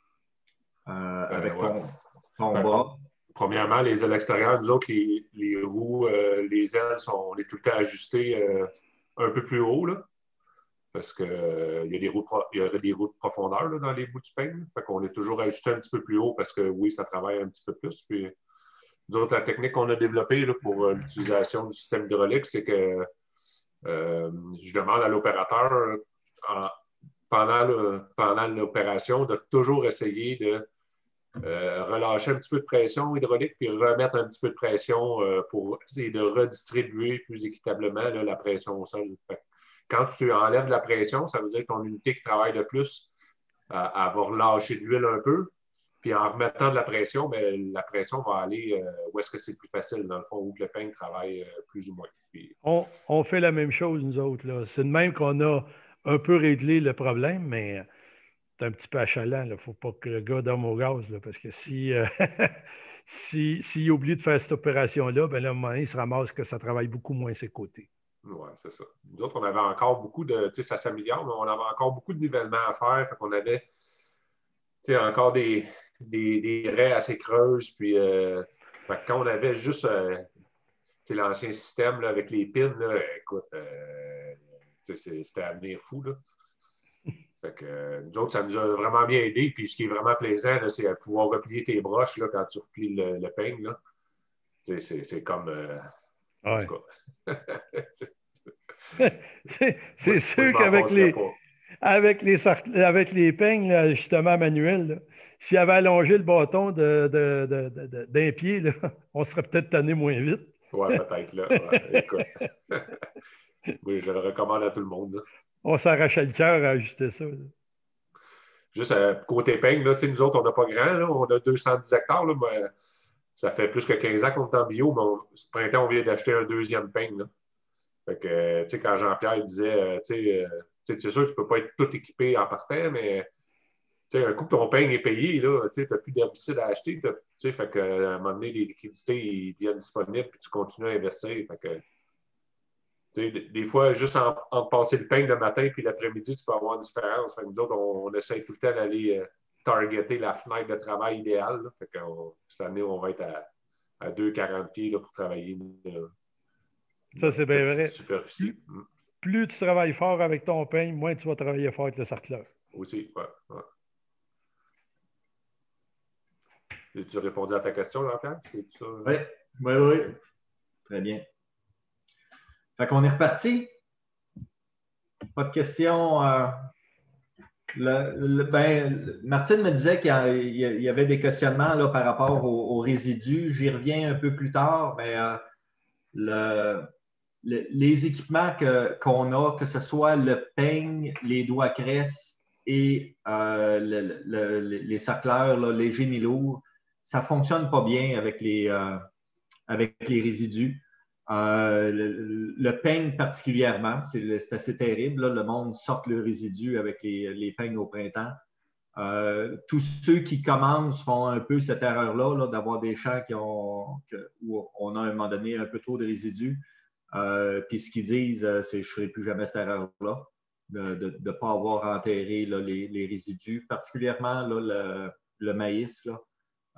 euh, avec ton, ouais. ton ben, bras. Premièrement, les ailes extérieures, nous autres, les, les roues, euh, les ailes, sont, on est tout le temps ajustées euh, un peu plus haut, là, parce qu'il euh, y, y a des roues de profondeur là, dans les bouts du peigne. Fait qu'on est toujours ajusté un petit peu plus haut parce que, oui, ça travaille un petit peu plus. Puis, nous autres, la technique qu'on a développée là, pour euh, l'utilisation du système hydraulique, c'est que euh, je demande à l'opérateur, euh, pendant, le, pendant l'opération, de toujours essayer de Euh, relâcher un petit peu de pression hydraulique puis remettre un petit peu de pression euh, pour essayer de redistribuer plus équitablement là, la pression au sol. Fait, quand tu enlèves de la pression, ça veut dire que ton unité qui travaille de plus, euh, elle va relâcher de l'huile un peu. Puis en remettant de la pression, bien, la pression va aller euh, où est-ce que c'est plus facile, dans le fond, où le peigne travaille euh, plus ou moins. Puis, on, on fait la même chose, nous autres. Là. C'est de même qu'on a un peu réglé le problème, mais c'est un petit peu achalant. Il ne faut pas que le gars dorme au gaz, là, parce que si, euh, si, s'il oublie de faire cette opération-là, ben là, à un moment donné, il se ramasse que ça travaille beaucoup moins ses côtés. Oui, c'est ça. Nous autres, on avait encore beaucoup de, tu sais, ça s'améliore, mais on avait encore beaucoup de nivellement à faire. Fait qu'on avait, tu sais, encore des, des, des raies assez creuses. Puis, euh, fait que quand on avait juste, euh, tu sais, l'ancien système là, avec les pins, là, écoute, euh, tu sais, c'était à venir fou, là. Fait que, euh, nous autres, ça nous a vraiment bien aidé. Puis ce qui est vraiment plaisant, là, c'est de pouvoir replier tes broches là, quand tu replies le, le peigne. Là. C'est, c'est, c'est comme. Euh, ouais. En tout cas. c'est c'est moi, sûr moi, qu'avec les, avec les, avec les peignes, là, justement, manuels, s'il avait allongé le bâton de, de, de, de, de, d'un pied, là, on serait peut-être tanné moins vite. Oui, peut-être. Là. Ouais, écoute. Oui, je le recommande à tout le monde. Là. On s'arrachait le cœur à ajuster ça. Là. Juste euh, côté peigne, là, nous autres, on n'a pas grand. Là, on a deux cent dix hectares. Là, mais ça fait plus que quinze ans qu'on est en bio, mais on, ce printemps, on vient d'acheter un deuxième peigne. Là. Fait que, euh, tu sais, quand Jean-Pierre disait, euh, tu sais, euh, c'est sûr que tu ne peux pas être tout équipé en partant, mais tu sais, un coup que ton peigne est payé, tu n'as plus d'herbicide à acheter. Tu sais, fait que, à un moment donné, les liquidités ils deviennent disponibles puis tu continues à investir. Fait que, Des, des fois, juste en, en passer le peigne le matin puis l'après-midi, tu peux avoir une différence. Fait que nous autres, on, on essaie tout le temps d'aller euh, targeter la fenêtre de travail idéale. Là. Fait que on, cette année, on va être à, à deux virgule quarante pieds là, pour travailler. Là, ça, c'est bien vrai. Superficie. Plus, plus tu travailles fort avec ton peigne, moins tu vas travailler fort avec le sarcleur. Aussi, oui. Ouais. As-tu répondu à ta question, Jean-Pierre? Oui, oui, oui. Très bien. Fait qu'on est reparti. Pas de questions. Euh, le, le, ben, Martine me disait qu'il y, y avait des questionnements là, par rapport aux, aux résidus. J'y reviens un peu plus tard, mais euh, le, le, les équipements que, qu'on a, que ce soit le peigne, les doigts cresse et euh, le, le, les sarcleurs là, légers ni lourds, ça ne fonctionne pas bien avec les, euh, avec les résidus. Euh, le, le peigne particulièrement, c'est, c'est assez terrible. Là, le monde sort le résidu avec les, les peignes au printemps. Euh, tous ceux qui commencent font un peu cette erreur-là, là, d'avoir des champs qui ont, que, où on a à un moment donné un peu trop de résidus. Euh, puis ce qu'ils disent, c'est « je ne ferai plus jamais cette erreur-là », de ne pas avoir enterré là, les, les résidus, particulièrement là, le, le maïs. Là.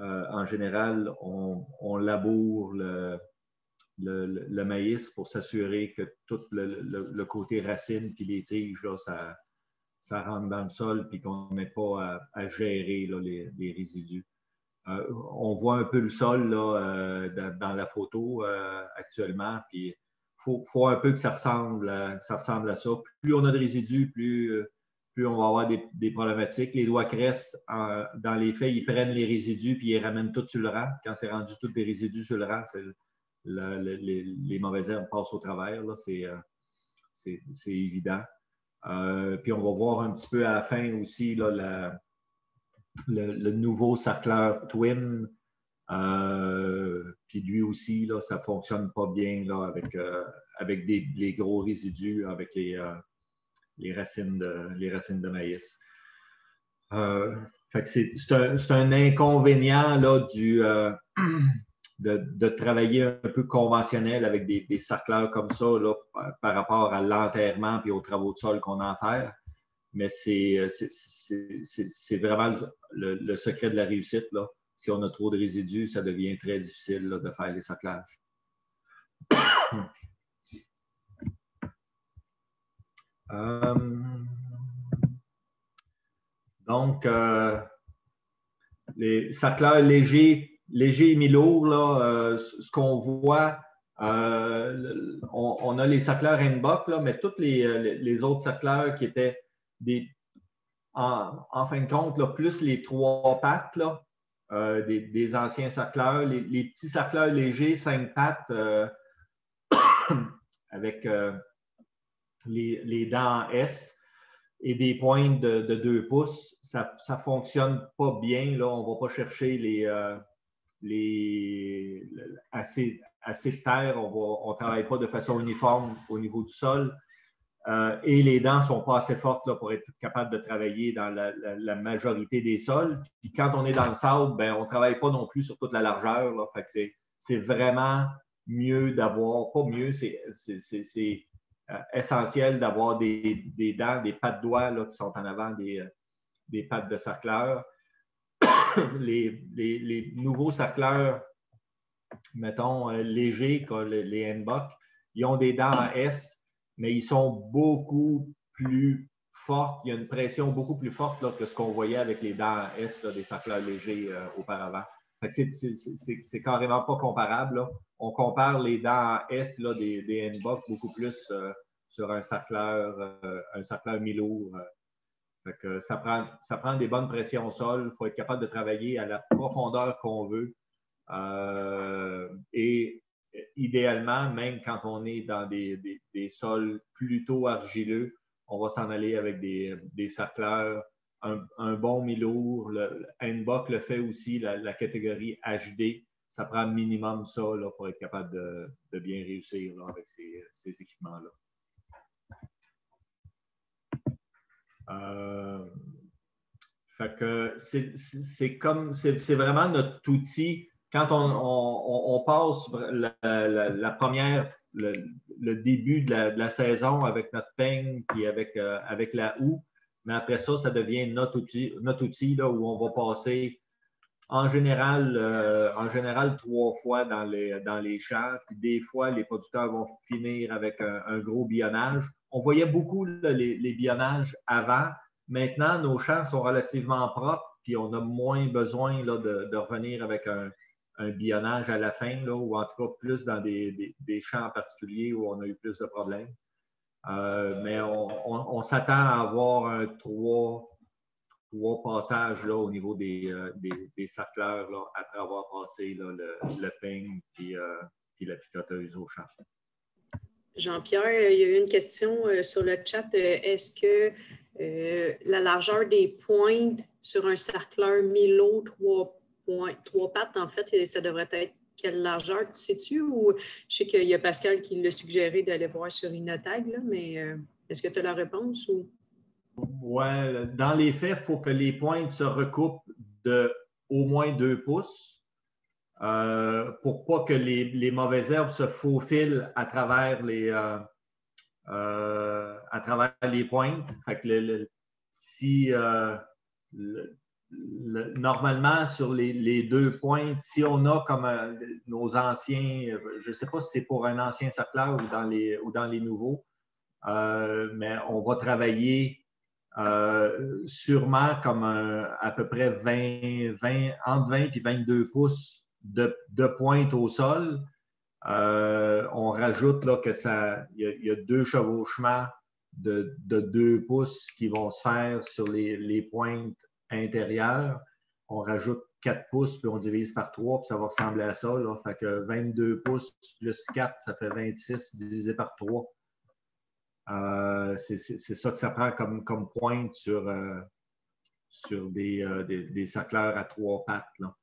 euh, en général, on, on laboure le, le, le maïs pour s'assurer que tout le, le, le côté racine puis les tiges, là, ça, ça rentre dans le sol puis qu'on ne met pas à, à gérer là, les, les résidus. Euh, on voit un peu le sol là, euh, dans, dans la photo euh, actuellement, puis il faut, faut un peu que ça ressemble, à, ça ressemble à ça. Plus on a de résidus, plus, plus on va avoir des, des problématiques. Les doigts cresse, euh, dans les faits, ils prennent les résidus puis ils les ramènent tous sur le rang. Quand c'est rendu tous des résidus sur le rang, le, le, les, les mauvaises herbes passent au travers. C'est euh, évident. Euh, puis on va voir un petit peu à la fin aussi là, la, le, le nouveau sarcleur Twin. Euh, puis lui aussi, là, ça ne fonctionne pas bien là, avec, euh, avec des, les gros résidus, avec les, euh, les, racines, de, les racines de maïs. Euh, c'est un, un inconvénient là, du, euh, de, de travailler un peu conventionnel avec des, des sarcleurs comme ça là, par, par rapport à l'enterrement et aux travaux de sol qu'on a à faire. Mais c'est vraiment le, le, le secret de la réussite. Là. Si on a trop de résidus, ça devient très difficile là, de faire les sarclages. euh, donc, euh, les sarcleurs légers, légers et mi-lourds, là, euh, ce qu'on voit, euh, on, on a les sarcleurs Henbock, là, mais tous les, les autres sarcleurs qui étaient des, en, en fin de compte, là, plus les trois pattes là, euh, des, des anciens sarcleurs, les, les petits sarcleurs légers, cinq pattes, euh, avec euh, les, les dents en S et des pointes de, de deux pouces, ça ne fonctionne pas bien. Là. On ne va pas chercher les, euh, les, assez, assez de terre, on ne travaille pas de façon uniforme au niveau du sol. Euh, et les dents ne sont pas assez fortes là, pour être capable de travailler dans la, la, la majorité des sols. Puis quand on est dans le sable, ben, on ne travaille pas non plus sur toute la largeur. Là. Fait que c'est vraiment mieux d'avoir, pas mieux, c'est euh, essentiel d'avoir des, des dents, des pattes doigts là, qui sont en avant des, des pattes de sarcleur. les, les, les nouveaux sarcleurs, mettons, euh, légers, comme les, les Henbock, ils ont des dents à S, mais ils sont beaucoup plus fortes. Il y a une pression beaucoup plus forte là, que ce qu'on voyait avec les dents à S là, des sarcleurs légers euh, auparavant. C'est carrément pas comparable. Là. On compare les dents à S là, des, des Henbock beaucoup plus euh, sur un sarcleur, euh, un sarcleur mi-lourd. Euh. Fait que ça prend, ça prend des bonnes pressions au sol. Il faut être capable de travailler à la profondeur qu'on veut. Euh, et idéalement, même quand on est dans des, des, des sols plutôt argileux, on va s'en aller avec des, des sarcleurs, un, un bon mi-lourd. Le Henbock le fait aussi, la, la catégorie H D. Ça prend minimum ça là, pour être capable de, de bien réussir là, avec ces, ces équipements-là. Euh, fait que c'est comme, c'est vraiment notre outil. Quand on, on, on passe la, la, la première, le, le début de la, de la saison avec notre peigne puis avec, euh, avec la houe, mais après ça, ça devient notre outil, notre outil là, où on va passer en général, euh, en général trois fois dans les, dans les champs. Puis des fois, les producteurs vont finir avec un, un gros billonnage. On voyait beaucoup là, les, les billonnages avant. Maintenant, nos champs sont relativement propres, puis on a moins besoin là, de, de revenir avec un, un billonnage à la fin, là, ou en tout cas plus dans des, des, des champs particuliers où on a eu plus de problèmes. Euh, mais on, on, on s'attend à avoir un trois, trois passages là, au niveau des, euh, des, des sarcleurs là, après avoir passé là, le, le peigne puis, euh, puis la picoteuse au champ. Jean-Pierre, il y a eu une question sur le chat. Est-ce que euh, la largeur des pointes sur un sarcleur Milo trois Point, trois pattes, en fait, ça devrait être quelle largeur, tu sais-tu? Ou je sais qu'il y a Pascal qui l'a suggéré d'aller voir sur Inotag, là, mais euh, est-ce que tu as la réponse? Ou... Oui, dans les faits, il faut que les pointes se recoupent de au moins deux pouces euh, pour pas que les, les mauvaises herbes se faufilent à travers les, euh, euh, à travers les pointes. Fait que le, le, si euh, le, le, normalement, sur les, les deux pointes, si on a comme euh, nos anciens, je ne sais pas si c'est pour un ancien cercleur ou dans les, ou dans les nouveaux, euh, mais on va travailler euh, sûrement comme un, à peu près vingt, vingt, entre vingt et vingt-deux pouces de, de pointe au sol. Euh, on rajoute là, que ça, il y, y a deux chevauchements de, de deux pouces qui vont se faire sur les, les pointes intérieures. On rajoute quatre pouces, puis on divise par trois, puis ça va ressembler à ça. Là. Fait que vingt-deux pouces plus quatre, ça fait vingt-six divisé par trois. Euh, c'est ça que ça prend comme, comme pointe sur, euh, sur des, euh, des, des sacleurs à trois pattes. Là.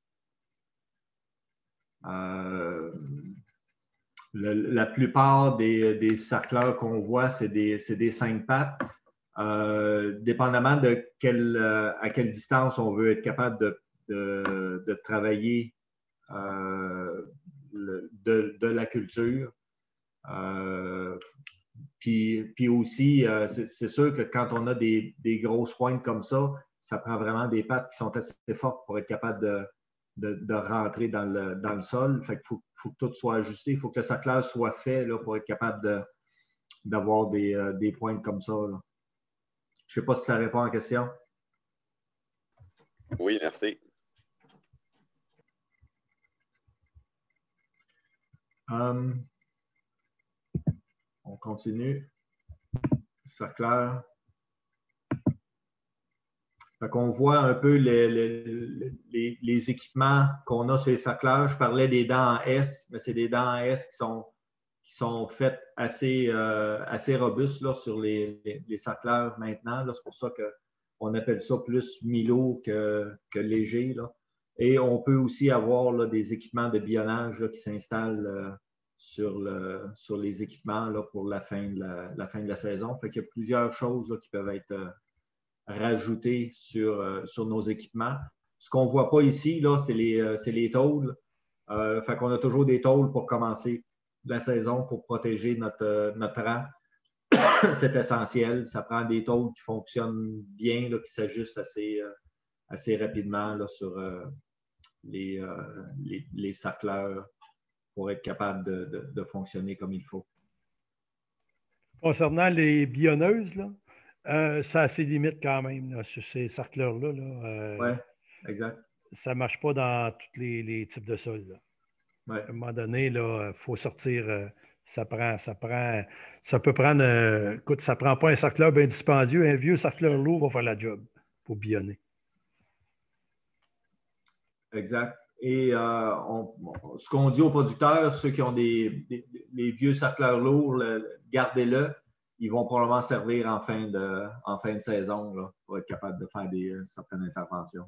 Euh, le, la plupart des, des sacleurs qu'on voit, c'est des, des cinq pattes. Euh, dépendamment de quelle, euh, à quelle distance on veut être capable de, de, de travailler euh, le, de, de la culture. Euh, puis, puis aussi, euh, c'est sûr que quand on a des, des grosses pointes comme ça, ça prend vraiment des pattes qui sont assez fortes pour être capable de, de, de rentrer dans le, dans le sol. Fait qu'il faut, faut que tout soit ajusté. Il faut que le sacleur soit fait là, pour être capable d'avoir de, des, euh, des pointes comme ça. Là. Je ne sais pas si ça répond à la question. Oui, merci. Um, on continue. Sacleur. Fait qu'on voit un peu les, les, les, les équipements qu'on a sur les sacleurs. Je parlais des dents en S, mais c'est des dents en S qui sont, qui sont faites assez, euh, assez robustes là, sur les, les, les sacleurs maintenant. C'est pour ça qu'on appelle ça plus mi-lourd que, que léger. Là. Et on peut aussi avoir là, des équipements de bionnage là, qui s'installent euh, sur, le, sur les équipements là, pour la fin, de la, la fin de la saison. Fait qu'il y a plusieurs choses là, qui peuvent être euh, rajoutées sur, euh, sur nos équipements. Ce qu'on ne voit pas ici, c'est les, euh, les tôles. Euh, fait qu'on a toujours des tôles pour commencer la saison pour protéger notre, notre rang. C'est essentiel. Ça prend des tôles qui fonctionnent bien, là, qui s'ajustent assez, euh, assez rapidement là, sur euh, les, euh, les, les sacleurs pour être capable de, de, de fonctionner comme il faut. Concernant les bionneuses, là, euh, ça a ses limites quand même là, sur ces sacleurs-là. Là, euh, oui, exact. Ça ne marche pas dans tous les, les types de sols. Là. Ouais. À un moment donné, il faut sortir. Euh, ça prend, ça prend, ça peut prendre. Euh, écoute, ça ne prend pas un sacleur bien dispendieux. Un vieux sacleur lourd va faire la job pour billonner. Exact. Et euh, on, ce qu'on dit aux producteurs, ceux qui ont des, des les vieux sacleurs lourds, gardez-le. Ils vont probablement servir en fin de, en fin de saison là, pour être capable de faire des, certaines interventions.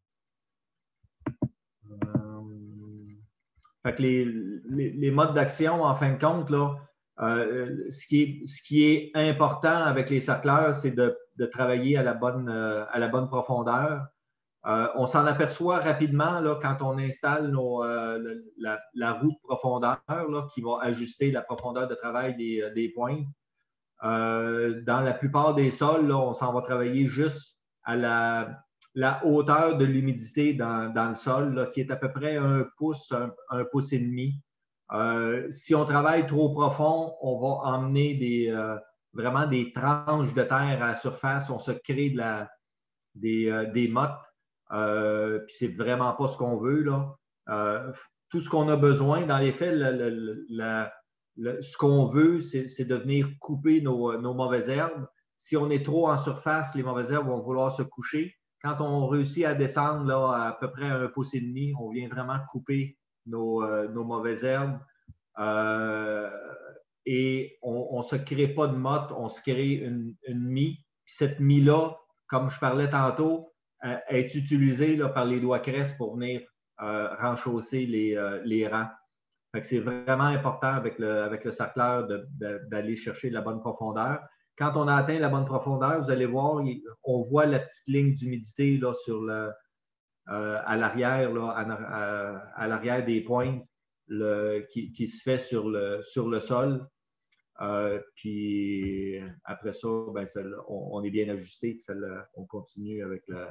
Euh, fait que les, les, les modes d'action, en fin de compte, là, euh, ce, qui est, ce qui est important avec les sacleurs, c'est de, de travailler à la bonne, euh, à la bonne profondeur. Euh, on s'en aperçoit rapidement là, quand on installe nos, euh, la, la roue de profondeur là, qui va ajuster la profondeur de travail des, des pointes. Euh, dans la plupart des sols, là, on s'en va travailler juste à la, la hauteur de l'humidité dans, dans le sol, là, qui est à peu près un pouce, un, un pouce et demi. Euh, si on travaille trop profond, on va emmener des, euh, vraiment des tranches de terre à la surface. On se crée de la, des, euh, des mottes. Euh, puis c'est vraiment pas ce qu'on veut. Là. Euh, tout ce qu'on a besoin, dans les faits, la, la, la, la, ce qu'on veut, c'est de venir couper nos, nos mauvaises herbes. Si on est trop en surface, les mauvaises herbes vont vouloir se coucher. Quand on réussit à descendre là, à peu près un pouce et demi, on vient vraiment couper nos, euh, nos mauvaises herbes. Euh, et on ne se crée pas de motte, on se crée une, une mie. Puis cette mie-là, comme je parlais tantôt, est utilisé là, par les doigts cresse pour venir euh, renchausser les, euh, les rangs. C'est vraiment important avec le, avec le sacleur d'aller chercher la bonne profondeur. Quand on a atteint la bonne profondeur, vous allez voir, on voit la petite ligne d'humidité sur le, euh, à l'arrière, à, à l'arrière des pointes le, qui, qui se fait sur le, sur le sol. Euh, puis après ça, ben, ça on, on est bien ajusté, ça, on continue avec la,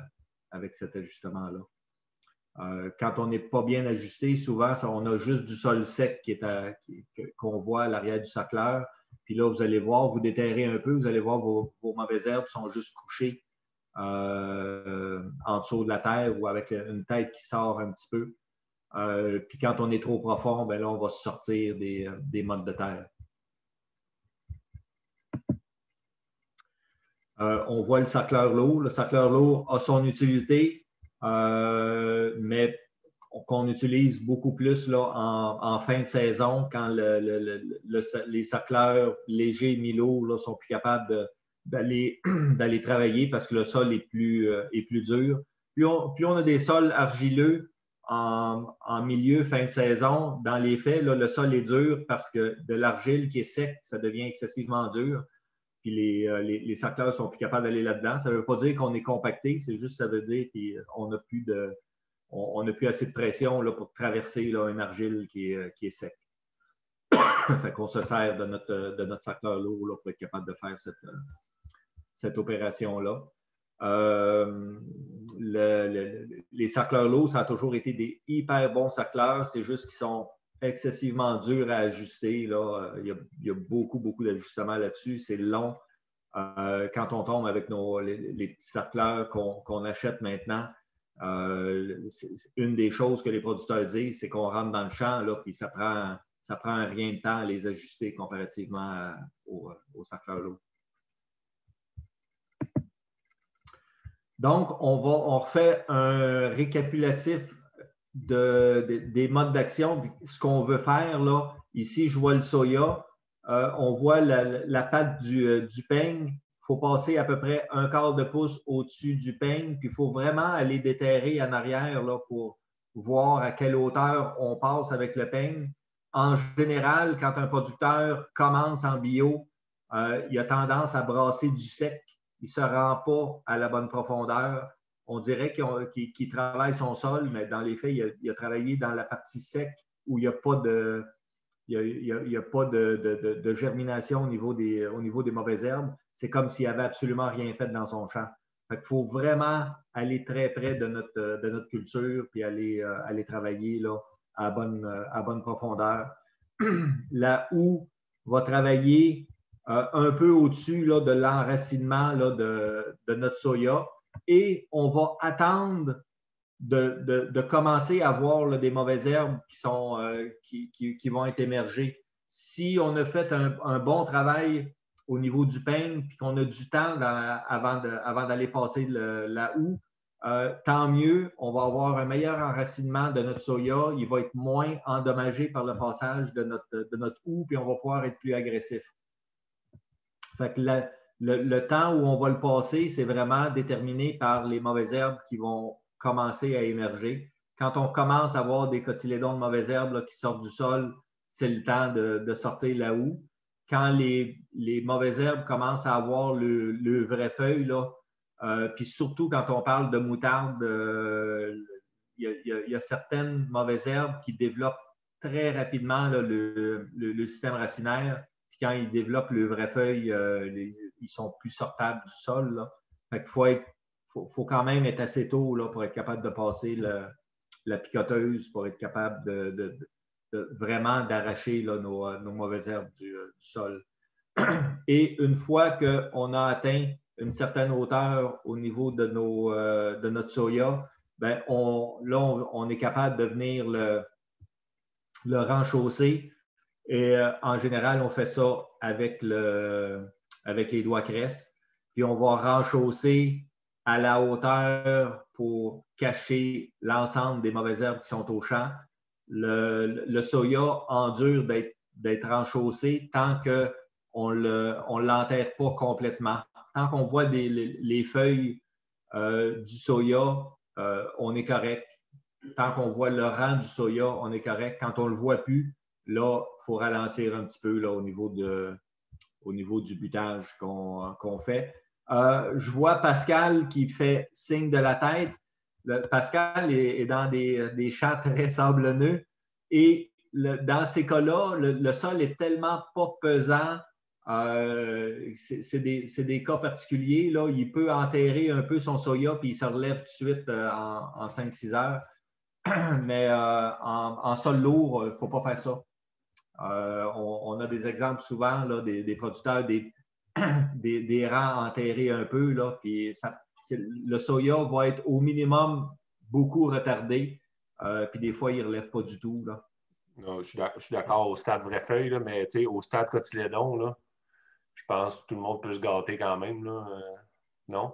avec cet ajustement-là. Euh, quand on n'est pas bien ajusté, souvent, ça, on a juste du sol sec qui est à, qui, qu'on voit à l'arrière du sacleur. Puis là, vous allez voir, vous déterrez un peu, vous allez voir vos, vos mauvaises herbes sont juste couchées euh, en dessous de la terre ou avec une tête qui sort un petit peu. Euh, puis quand on est trop profond, bien là, on va se sortir des, des mottes de terre. Euh, on voit le sacleur lourd. Le sacleur lourd a son utilité, euh, mais qu'on utilise beaucoup plus là, en, en fin de saison, quand le, le, le, le, les sacleurs légers mi-lourds là, sont plus capables d'aller d'aller travailler parce que le sol est plus, euh, est plus dur. Plus on, plus on a des sols argileux en, en milieu, fin de saison, dans les faits, là, le sol est dur parce que de l'argile qui est sec, ça devient excessivement dur. Puis les, euh, les, les sacleurs sont plus capables d'aller là-dedans. Ça ne veut pas dire qu'on est compacté, c'est juste ça veut dire qu'on n'a plus de on n'a plus assez de pression là, pour traverser là, une argile qui est, qui est sec. Fait qu'on se sert de notre, de notre sacleur lourd là, pour être capable de faire cette, cette opération-là. Euh, le, le, les sacleurs lourds, ça a toujours été des hyper bons sacleurs. C'est juste qu'ils sont excessivement durs à ajuster. Là. Il y a, il y a beaucoup, beaucoup d'ajustements là-dessus. C'est long. Euh, quand on tombe avec nos, les, les petits sacleurs qu'on, qu'on achète maintenant, Euh, une des choses que les producteurs disent, c'est qu'on rentre dans le champ, là, puis ça prend, ça prend rien de temps à les ajuster comparativement à, au, au sacleur lourd. Donc, on, va, on refait un récapitulatif de, de, des modes d'action. Ce qu'on veut faire, là, ici, je vois le soya. Euh, on voit la, la patte du, du peigne. Il faut passer à peu près un quart de pouce au-dessus du peigne, puis il faut vraiment aller déterrer en arrière là, pour voir à quelle hauteur on passe avec le peigne. En général, quand un producteur commence en bio, euh, il a tendance à brasser du sec. Il ne se rend pas à la bonne profondeur. On dirait qu'il, qu'il, qu'il travaille son sol, mais dans les faits, il a, il a travaillé dans la partie sec où il n'y a pas de... Il n'y a, a, a pas de, de, de germination au niveau, des, au niveau des mauvaises herbes. C'est comme s'il n'avait absolument rien fait dans son champ. Fait qu'il faut vraiment aller très près de notre, de notre culture puis aller, euh, aller travailler là, à, bonne, à bonne profondeur. La houe va travailler euh, un peu au-dessus là, de l'enracinement là, de, de notre soya et on va attendre De, de, de commencer à voir là, des mauvaises herbes qui, sont, euh, qui, qui, qui vont être émergées. Si on a fait un, un bon travail au niveau du peigne puis qu'on a du temps dans, avant, de, avant d'aller passer le, la houe, euh, tant mieux, on va avoir un meilleur enracinement de notre soya, il va être moins endommagé par le passage de notre, de notre houe puis on va pouvoir être plus agressif. Fait que la, le, le temps où on va le passer, c'est vraiment déterminé par les mauvaises herbes qui vont commencer à émerger. Quand on commence à avoir des cotylédons de mauvaises herbes là, qui sortent du sol, c'est le temps de, de sortir la houe. Quand les, les mauvaises herbes commencent à avoir le, le vrai feuille, là, euh, puis surtout quand on parle de moutarde, euh, il, y a, il y a certaines mauvaises herbes qui développent très rapidement là, le, le, le système racinaire. Puis quand ils développent le vrai feuille, euh, les, ils sont plus sortables du sol. Là. Fait qu'il faut être Il faut, faut quand même être assez tôt là, pour être capable de passer le, la picoteuse, pour être capable de, de, de vraiment d'arracher là, nos, nos mauvaises herbes du, du sol. Et une fois qu'on a atteint une certaine hauteur au niveau de, nos, euh, de notre soya, ben on, là, on, on est capable de venir le, le renchausser. Et euh, en général, on fait ça avec, le, avec les doigts cresse. Puis on va renchausser à la hauteur pour cacher l'ensemble des mauvaises herbes qui sont au champ. Le, le soya endure d'être, d'être renchaussé tant qu'on ne on l'enterre pas complètement. Tant qu'on voit des, les, les feuilles euh, du soya, euh, on est correct. Tant qu'on voit le rang du soya, on est correct. Quand on ne le voit plus, là, il faut ralentir un petit peu là, au, niveau de, au niveau du butage qu'on, qu'on fait. Euh, je vois Pascal qui fait signe de la tête. Le, Pascal est, est dans des, des champs très sablonneux et le, dans ces cas-là, le, le sol est tellement pas pesant Euh, c'est des, des cas particuliers. Là. Il peut enterrer un peu son soya puis il se relève tout de suite euh, en, en cinq six heures. Mais euh, en, en sol lourd, il ne faut pas faire ça. Euh, on, on a des exemples souvent là, des, des producteurs, des, des, des rangs enterrés un peu. Là, puis ça, le soya va être au minimum beaucoup retardé. Euh, puis des fois, il ne relève pas du tout. Là. Non, je suis d'accord au stade vraie feuille, là, mais au stade cotylédon, là, je pense que tout le monde peut se gâter quand même. Là. Euh, non?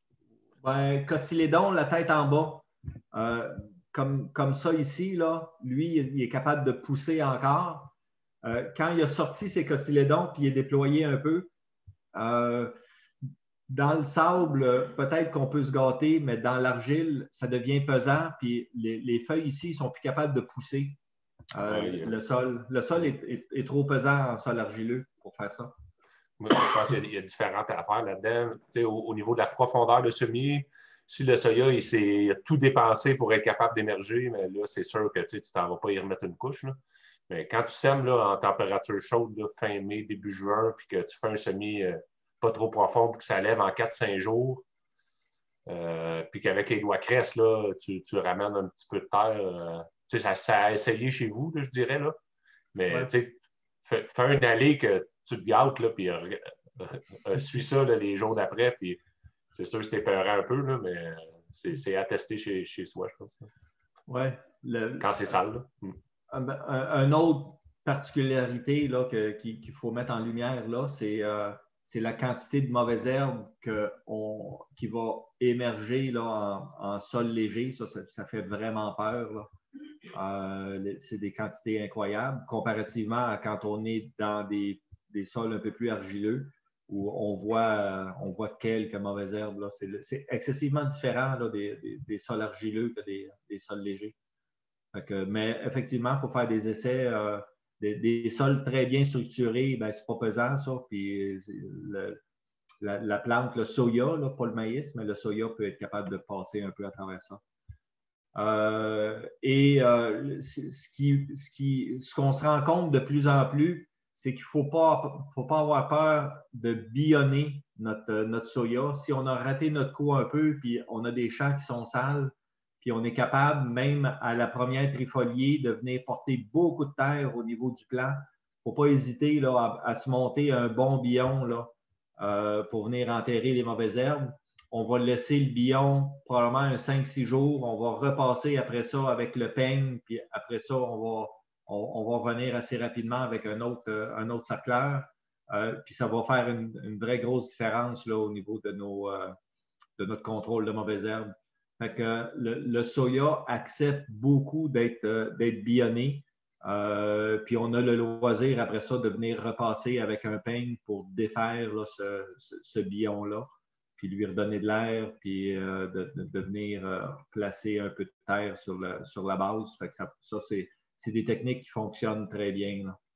Ben, cotylédon, la tête en bas. Euh, comme, comme ça ici, là, lui, il est capable de pousser encore. Euh, quand il a sorti ses cotylédons puis il est déployé un peu, euh, dans le sable, peut-être qu'on peut se gâter, mais dans l'argile, ça devient pesant puis les, les feuilles ici ne sont plus capables de pousser. Euh, oui, le, sol, le sol est, est, est trop pesant en sol argileux pour faire ça. Moi, je pense qu'il y, y a différentes affaires là-dedans. Au, au niveau de la profondeur de semis, si le soya, il, il a tout dépensé pour être capable d'émerger, mais là, c'est sûr que tu ne t'en vas pas y remettre une couche. Là. Mais quand tu sèmes là, en température chaude, là, fin mai, début juin, puis que tu fais un semis euh, pas trop profond, puis que ça lève en quatre cinq jours, euh, puis qu'avec les doigts cresse, là, tu, tu ramènes un petit peu de terre. Euh, ça, ça a essayé chez vous, là, je dirais. Là. Mais ouais. Tu fais, fais une allée que tu te gâtes, là, puis euh, euh, suis ça là, les jours d'après, puis c'est sûr que c'était peurant un peu, là, mais c'est à tester chez, chez soi, je pense. Oui. Quand c'est sale. Là. Un, un, une autre particularité qu'il qu'il faut mettre en lumière, c'est euh, la quantité de mauvaises herbes que on, qui va émerger là, en, en sol léger. Ça, ça, ça fait vraiment peur. Là. Euh, c'est des quantités incroyables comparativement à quand on est dans des, des sols un peu plus argileux où on voit, on voit quelques mauvaises herbes. C'est excessivement différent là, des, des, des sols argileux que des, des sols légers. Que, mais effectivement, il faut faire des essais. Euh, des, des sols très bien structurés, ben, c'est pas pesant, ça. Puis le, la, la plante, le soya, là, pas le maïs, mais le soya peut être capable de passer un peu à travers ça. Euh, et euh, ce qui, ce qui, ce qu'on se rend compte de plus en plus, c'est qu'il ne faut pas, faut pas avoir peur de bionner notre, notre soya. Si on a raté notre coup un peu, puis on a des champs qui sont sales, puis on est capable, même à la première trifoliée, de venir porter beaucoup de terre au niveau du plant. Il ne faut pas hésiter là, à, à se monter un bon billon là, euh, pour venir enterrer les mauvaises herbes. On va laisser le billon probablement un cinq six jours. On va repasser après ça avec le peigne, puis après ça, on va, on, on va revenir assez rapidement avec un autre, euh, un autre sarcleur. Euh, puis ça va faire une, une vraie grosse différence là, au niveau de, nos, euh, de notre contrôle de mauvaises herbes. Fait que le, le soya accepte beaucoup d'être euh, bionné. Euh, puis on a le loisir après ça de venir repasser avec un peigne pour défaire là, ce, ce, ce billon-là, puis lui redonner de l'air, puis euh, de, de, de venir euh, placer un peu de terre sur, le, sur la base. Fait que ça, ça c'est des techniques qui fonctionnent très bien. Là.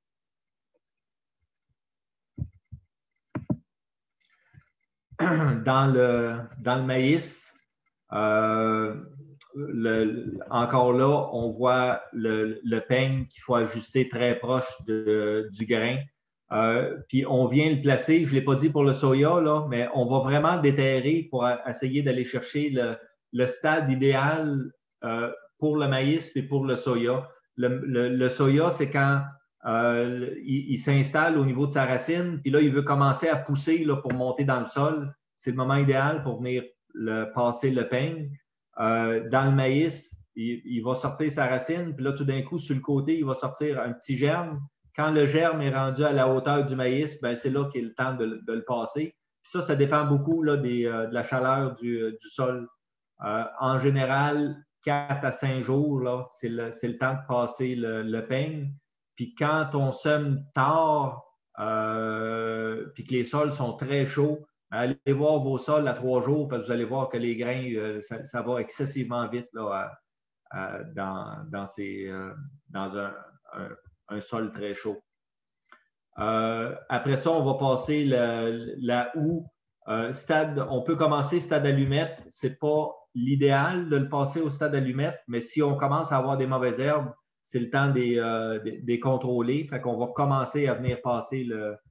Dans le, dans le maïs, Euh, le, encore là, on voit le, le peigne qu'il faut ajuster très proche de, du grain. Euh, puis on vient le placer, je ne l'ai pas dit pour le soya, là, mais on va vraiment déterrer pour a, essayer d'aller chercher le, le stade idéal euh, pour le maïs et pour le soya. Le, le, le soya, c'est quand euh, il, il s'installe au niveau de sa racine, puis là, il veut commencer à pousser là, pour monter dans le sol. C'est le moment idéal pour venir le, passer le peigne. Euh, dans le maïs, il, il va sortir sa racine, puis là, tout d'un coup, sur le côté, il va sortir un petit germe. Quand le germe est rendu à la hauteur du maïs, c'est là qu'il est le temps de, de le passer. Puis ça, ça dépend beaucoup là, des, euh, de la chaleur du, du sol. Euh, en général, quatre à cinq jours, c'est le, le temps de passer le, le peigne. Puis quand on sème tard, euh, puis que les sols sont très chauds, allez voir vos sols à trois jours parce que vous allez voir que les grains, euh, ça, ça va excessivement vite là, à, à, dans, dans, ces, euh, dans un, un, un sol très chaud. Euh, après ça, on va passer le, la houe. Euh, stade, on peut commencer stade allumette. Ce n'est pas l'idéal de le passer au stade allumette, mais si on commence à avoir des mauvaises herbes, c'est le temps des, euh, des, des contrôler. Fait qu'on va commencer à venir passer le,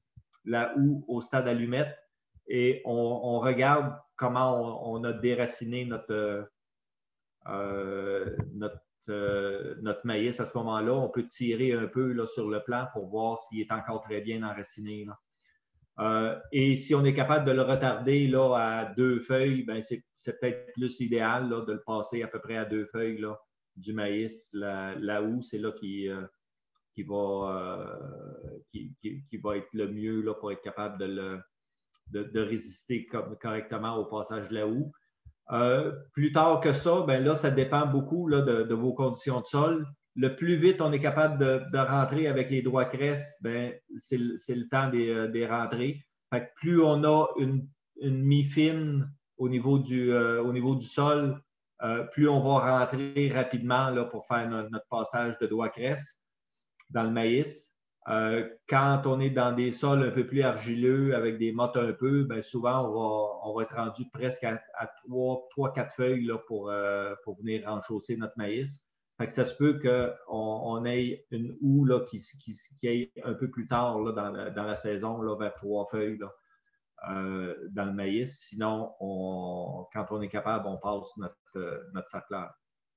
la houe au stade allumette et on, on regarde comment on, on a déraciné notre, euh, notre, euh, notre maïs à ce moment-là. On peut tirer un peu là, sur le plan pour voir s'il est encore très bien enraciné. Là. Euh, et si on est capable de le retarder là, à deux feuilles, ben c'est, c'est peut-être plus idéal là, de le passer à peu près à deux feuilles là, du maïs. La, la houe, c'est là qui, euh, qui, va, euh, qui, qui, qui va être le mieux là, pour être capable de, le, de, de résister comme, correctement au passage de la houe. Euh, plus tard que ça, ben là, ça dépend beaucoup là, de, de vos conditions de sol. Le plus vite on est capable de, de rentrer avec les droits cresses, ben, c'est, le, c'est le temps des, des rentrées. Fait que plus on a une, une mie fine au niveau du, euh, au niveau du sol, euh, plus on va rentrer rapidement là, pour faire notre, notre passage de droits cresses dans le maïs. Euh, quand on est dans des sols un peu plus argileux, avec des mottes un peu, ben souvent, on va, on va être rendu presque à, à trois quatre feuilles là, pour, euh, pour venir renchausser notre maïs. Fait que ça se peut qu'on on ait une houe là, qui, qui, qui aille un peu plus tard là, dans, la, dans la saison, là, vers trois feuilles là, euh, dans le maïs. Sinon, on, quand on est capable, on passe notre, euh, notre sarcleur.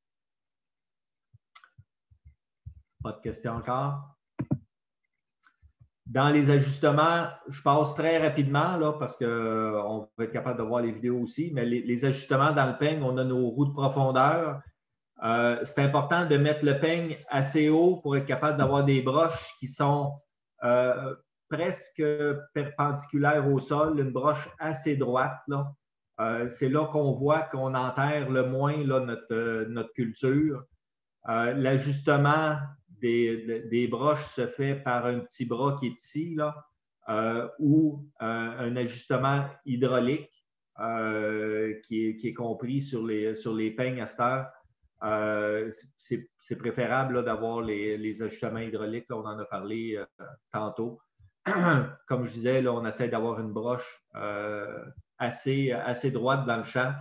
Pas de questions encore? Dans les ajustements, je passe très rapidement là, parce qu'on va être capable de voir les vidéos aussi, mais les, les ajustements dans le peigne, on a nos roues de profondeur. Euh, c'est important de mettre le peigne assez haut pour être capable d'avoir des broches qui sont euh, presque perpendiculaires au sol, une broche assez droite. Là. Euh, c'est là qu'on voit qu'on enterre le moins là, notre, euh, notre culture. Euh, l'ajustement des, des broches se fait par un petit bras qui est ici, là, euh, ou euh, un ajustement hydraulique euh, qui, est, qui est compris sur les, sur les peignes à cette heure. Euh, c'est, c'est préférable là, d'avoir les, les ajustements hydrauliques. Là, on en a parlé euh, tantôt. Comme je disais, là, on essaie d'avoir une broche euh, assez, assez droite dans le champ.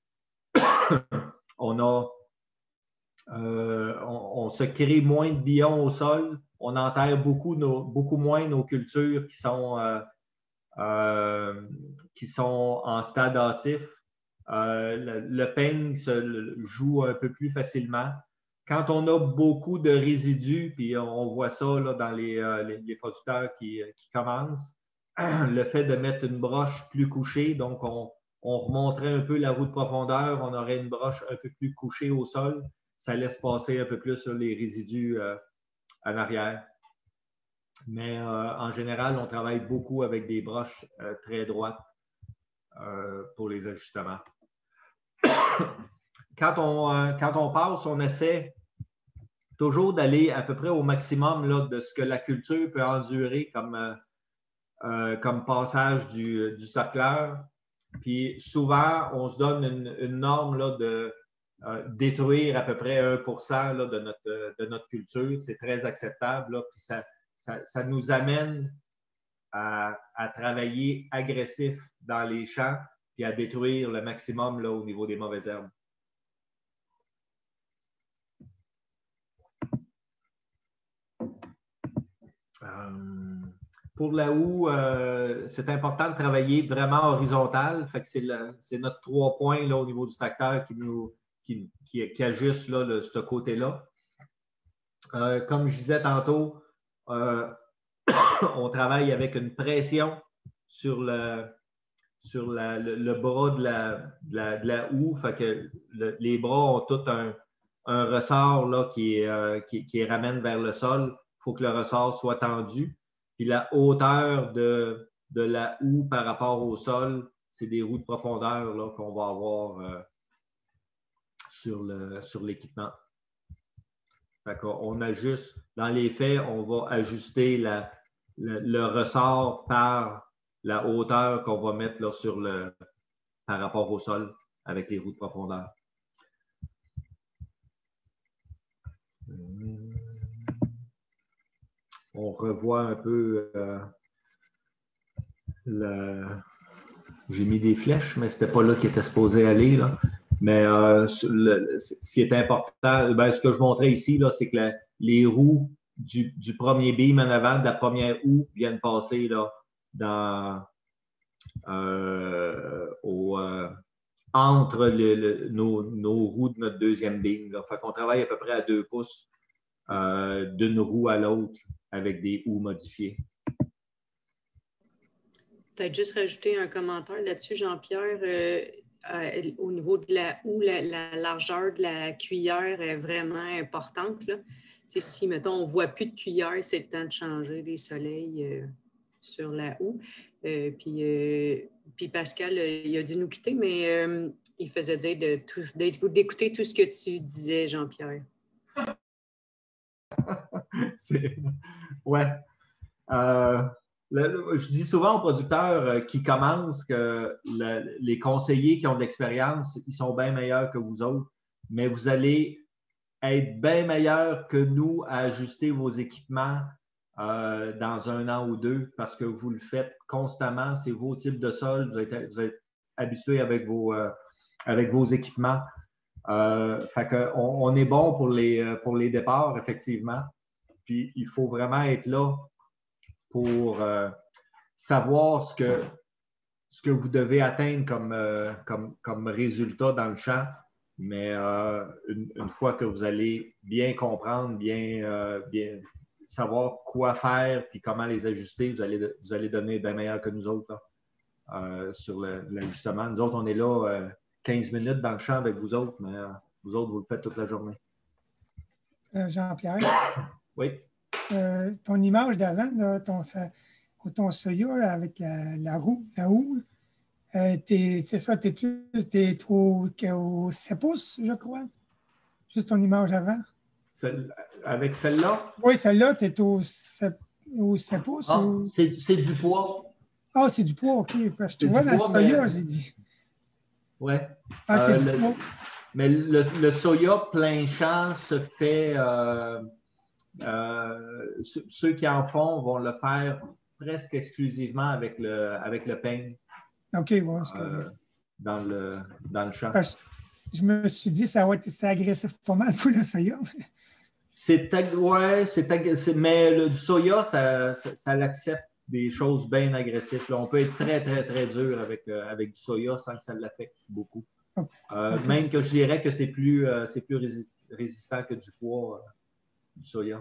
on, a, euh, on, on se crée moins de billons au sol. On enterre beaucoup, nos, beaucoup moins nos cultures qui sont, euh, euh, qui sont en stade hâtif. Euh, le, le peigne se le, joue un peu plus facilement. Quand on a beaucoup de résidus, puis on voit ça là, dans les, euh, les, les producteurs qui, qui commencent, le fait de mettre une broche plus couchée, donc on, on remonterait un peu la roue de profondeur, on aurait une broche un peu plus couchée au sol, ça laisse passer un peu plus sur les résidus euh, en arrière. Mais euh, en général, on travaille beaucoup avec des broches euh, très droites euh, pour les ajustements. Quand on, euh, quand on passe, on essaie toujours d'aller à peu près au maximum là, de ce que la culture peut endurer comme, euh, euh, comme passage du, du sarcleur. Puis souvent, on se donne une, une norme là, de euh, détruire à peu près un pour cent là, de, notre, de notre culture. C'est très acceptable. Là, puis ça, ça, ça nous amène à, à travailler agressif dans les champs puis à détruire le maximum là, au niveau des mauvaises herbes. Euh, pour la houe, euh, c'est important de travailler vraiment horizontal. Fait que c'est, le, c'est notre trois points là, au niveau du tracteur qui, nous, qui, qui, qui ajuste là, le, ce côté-là. Euh, comme je disais tantôt, euh, on travaille avec une pression sur le, sur la, le, le bras de la, de la, de la houe. Fait que le, les bras ont tout un, un ressort là, qui, est, euh, qui, qui ramène vers le sol. Il faut que le ressort soit tendu. Puis la hauteur de, de la houe par rapport au sol, c'est des roues de profondeur là, qu'on va avoir euh, sur, le, sur l'équipement. Fait qu'on ajuste, dans les faits, on va ajuster la, le, le ressort par la hauteur qu'on va mettre là, sur le, par rapport au sol avec les roues de profondeur. On revoit un peu euh, le... J'ai mis des flèches, mais ce n'était pas là qu'il était supposé aller. Là. Mais euh, le, ce qui est important, ben, ce que je montrais ici, là, c'est que la, les roues du, du premier beam en avant, de la première houe, viennent passer là, dans, euh, au, euh, entre le, le, nos, nos roues de notre deuxième bing. Là. Fait qu'on travaille à peu près à deux pouces euh, d'une roue à l'autre avec des houes modifiées. Peut-être juste rajouter un commentaire là-dessus, Jean-Pierre. Euh, euh, au niveau de la houe, la, la largeur de la cuillère est vraiment importante. Là. Si, mettons, on ne voit plus de cuillère, c'est le temps de changer les soleils euh, sur la houe. Euh, puis, euh, puis Pascal, euh, il a dû nous quitter, mais euh, il faisait dire de tout, d'écouter tout ce que tu disais, Jean-Pierre. Ouais. Euh, le, le, je dis souvent aux producteurs euh, qui commencent que le, les conseillers qui ont de l'expérience, ils sont bien meilleurs que vous autres, mais vous allez être bien meilleurs que nous à ajuster vos équipements euh, dans un an ou deux parce que vous le faites constamment. C'est vos types de sol, vous êtes, vous êtes habitués avec vos, euh, avec vos équipements. Euh, fait que on, on est bon pour les, pour les départs, effectivement. Puis il faut vraiment être là pour euh, savoir ce que, ce que vous devez atteindre comme, euh, comme, comme résultat dans le champ. Mais euh, une, une fois que vous allez bien comprendre, bien, euh, bien savoir quoi faire puis comment les ajuster, vous allez, vous allez donner bien meilleur que nous autres là, euh, sur l'ajustement. Nous autres, on est là euh, quinze minutes dans le champ avec vous autres, mais euh, vous autres, vous le faites toute la journée. Euh, Jean-Pierre? Oui. Euh, ton image d'avant, ton, ton Soya avec la, la roue, la houe, euh, c'est ça, tu es plus t'es au, au sept pouces, je crois. Juste ton image avant. Celle, avec celle-là? Oui, celle-là, tu es au sept pouces. Ah, ou... c'est du poids. Ah, c'est du poids, OK. Je te vois dans poids, le Soya, mais... j'ai dit. Oui. Ah, c'est euh, du poids. Mais le, le Soya plein champ se fait... Euh, euh, ceux qui en font vont le faire presque exclusivement avec le, avec le peigne. OK, ouais, c'est euh, dans, le, dans le champ. Parce, je me suis dit, ça va être agressif pas mal pour le Soya. C'est ouais, c'est mais le du Soya, ça, ça, ça l'accepte des choses bien agressives. Là. On peut être très, très, très dur avec, euh, avec du Soya sans que ça l'affecte beaucoup. Okay. Euh, okay. Même que je dirais que c'est plus, euh, c'est plus rési résistant que du poids, euh, du Soya.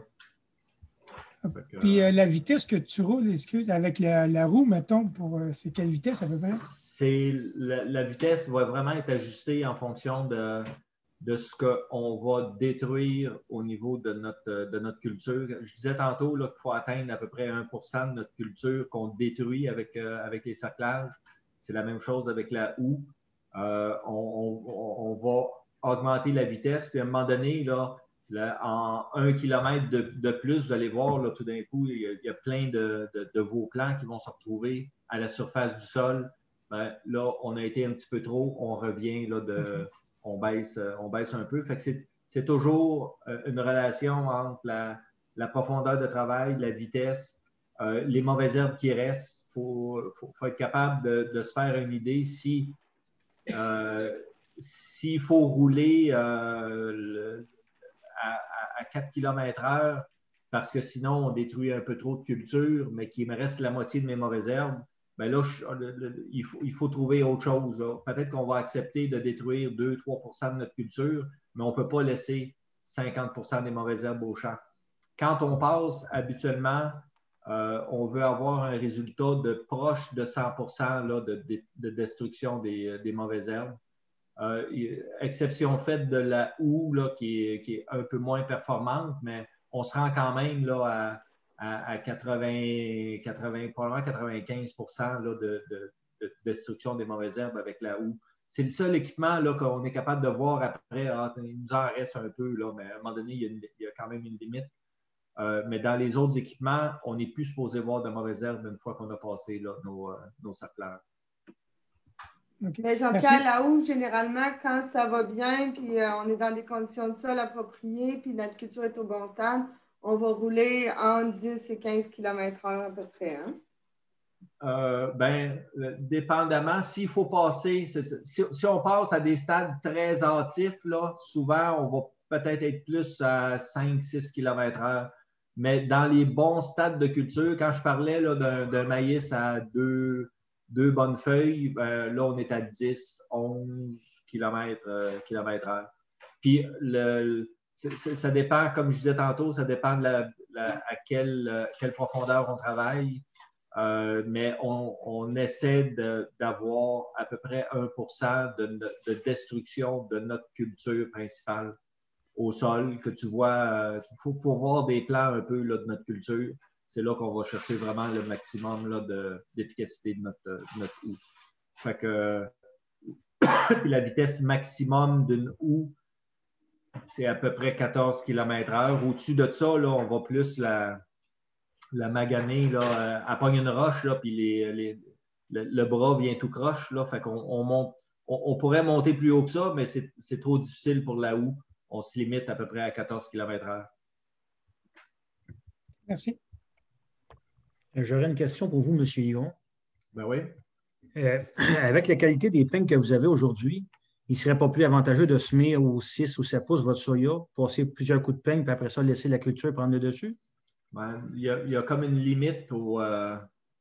Que, Puis euh, la vitesse que tu roules, excuse, avec la, la roue, mettons, pour euh, c'est quelle vitesse à peu près? C'est la, la vitesse va vraiment être ajustée en fonction de, de ce qu'on va détruire au niveau de notre, de notre culture. Je disais tantôt qu'il faut atteindre à peu près un pour cent de notre culture qu'on détruit avec, euh, avec les cerclages. C'est la même chose avec la houe. Euh, on, on, on va augmenter la vitesse, puis à un moment donné, là, là en un kilomètre de, de plus, vous allez voir, là, tout d'un coup, il y, a, il y a plein de, de, de veaux clans qui vont se retrouver à la surface du sol. Ben, là, on a été un petit peu trop, on revient, là, de, on, baisse, on baisse un peu. Fait que c'est toujours une relation entre la, la profondeur de travail, la vitesse, euh, les mauvaises herbes qui restent. Il faut, faut, faut être capable de, de se faire une idée si euh, s'il faut rouler euh, le, à, à quatre kilomètres heure parce que sinon on détruit un peu trop de culture, mais qu'il me reste la moitié de mes mauvaises herbes, bien là, je, le, le, il, faut, il faut trouver autre chose. Peut-être qu'on va accepter de détruire deux à trois pour cent de notre culture, mais on ne peut pas laisser cinquante pour cent des mauvaises herbes au champ. Quand on passe, habituellement, euh, on veut avoir un résultat de proche de cent pour cent là, de, de, de destruction des, des mauvaises herbes. Euh, exception faite de la houe là, qui, est, qui est un peu moins performante, mais on se rend quand même là, à, à, à quatre-vingts, quatre-vingts, probablement quatre-vingt-quinze pour cent là, de, de, de destruction des mauvaises herbes avec la houe. C'est le seul équipement qu'on est capable de voir après. Ah, il nous en reste un peu, là, mais à un moment donné, il y a, une, il y a quand même une limite. Euh, mais dans les autres équipements, on n'est plus supposé voir de mauvaises herbes une fois qu'on a passé là, nos, euh, nos cercleurs. Okay. Mais Jean-Pierre, la houe, généralement, quand ça va bien, puis euh, on est dans des conditions de sol appropriées, puis notre culture est au bon stade, on va rouler entre dix et quinze kilomètres heure à peu près. Hein? Euh, ben, dépendamment, s'il faut passer, si, si on passe à des stades très hâtifs, là, souvent, on va peut-être être plus à cinq à six kilomètres heure. Mais dans les bons stades de culture, quand je parlais d'un maïs à deux, deux bonnes feuilles, ben, là, on est à dix, onze kilomètres heure. Puis, le, ça dépend, comme je disais tantôt, ça dépend de la, la, à quelle, quelle profondeur on travaille. Euh, mais on, on essaie d'avoir à peu près un pour cent de, de destruction de notre culture principale au sol, que tu vois, il faut, faut voir des plans un peu là, de notre culture. C'est là qu'on va chercher vraiment le maximum d'efficacité de, de notre, de notre houe. Fait que la vitesse maximum d'une houe, c'est à peu près quatorze kilomètres heure. Au-dessus de ça, là, on va plus la, la maganer. Là, elle pogne une roche, là, puis les, les, le, le bras vient tout croche. Là, fait qu'on on monte, on, on pourrait monter plus haut que ça, mais c'est trop difficile pour la houe. On se limite à peu près à quatorze kilomètres heure. Merci. J'aurais une question pour vous, M. Yvon. Ben oui. Euh, avec la qualité des peignes que vous avez aujourd'hui, il ne serait pas plus avantageux de semer aux six ou sept pouces votre soya, passer plusieurs coups de peigne, puis après ça, laisser la culture prendre le dessus? Ben, il, y a, il y a comme une limite au, euh,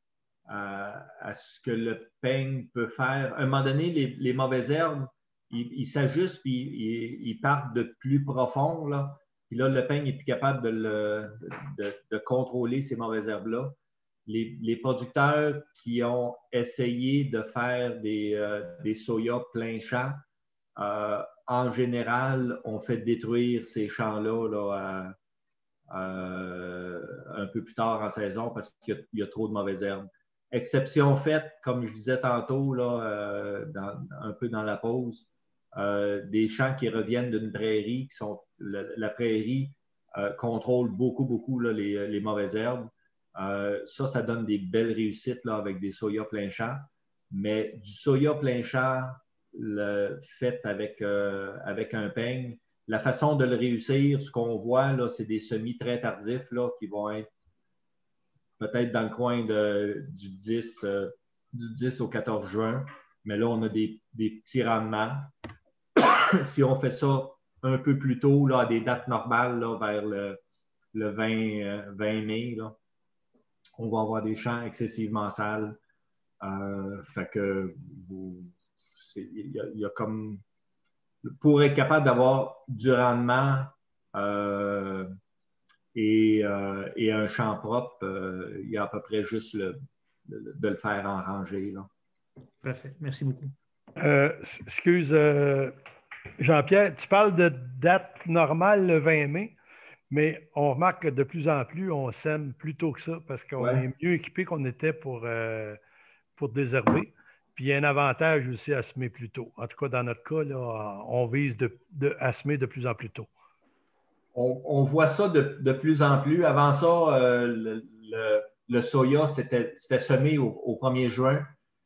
à, à ce que le peigne peut faire. À un moment donné, les, les mauvaises herbes, ils il s'ajustent puis ils, ils partent de plus profond. Là. Puis là, le peigne n'est plus capable de, le, de, de contrôler ces mauvaises herbes-là. Les, les producteurs qui ont essayé de faire des, euh, des soya plein champ, euh, en général, ont fait détruire ces champs-là là, euh, un peu plus tard en saison parce qu'il y, y a trop de mauvaises herbes. Exception faite, comme je disais tantôt, là, euh, dans, un peu dans la pause, euh, des champs qui reviennent d'une prairie, qui sont la, la prairie euh, contrôle beaucoup, beaucoup là, les, les mauvaises herbes. Euh, ça, ça donne des belles réussites là, avec des soya plein champ. Mais du soya plein champ le, fait avec, euh, avec un peigne, la façon de le réussir, ce qu'on voit, c'est des semis très tardifs là, qui vont être peut-être dans le coin de, du, dix, euh, du dix au quatorze juin. Mais là, on a des, des petits rendements. Si on fait ça un peu plus tôt, là, à des dates normales, là, vers le, le vingt, euh, vingt mai, là, on va avoir des champs excessivement sales. Euh, fait que il y, y a comme pour être capable d'avoir du rendement euh, et, euh, et un champ propre, euh, il y a à peu près juste le, de, de le faire en rangée. Là. Parfait. Merci beaucoup. Euh, excuse, euh, Jean-Pierre, tu parles de date normale le vingt mai. Mais on remarque que de plus en plus, on sème plus tôt que ça parce qu'on ouais. est mieux équipé qu'on était pour, euh, pour désherber. Puis il y a un avantage aussi à semer plus tôt. En tout cas, dans notre cas, là, on vise de, de, à semer de plus en plus tôt. On, on voit ça de, de plus en plus. Avant ça, euh, le, le, le soya, c'était semé au, au premier juin.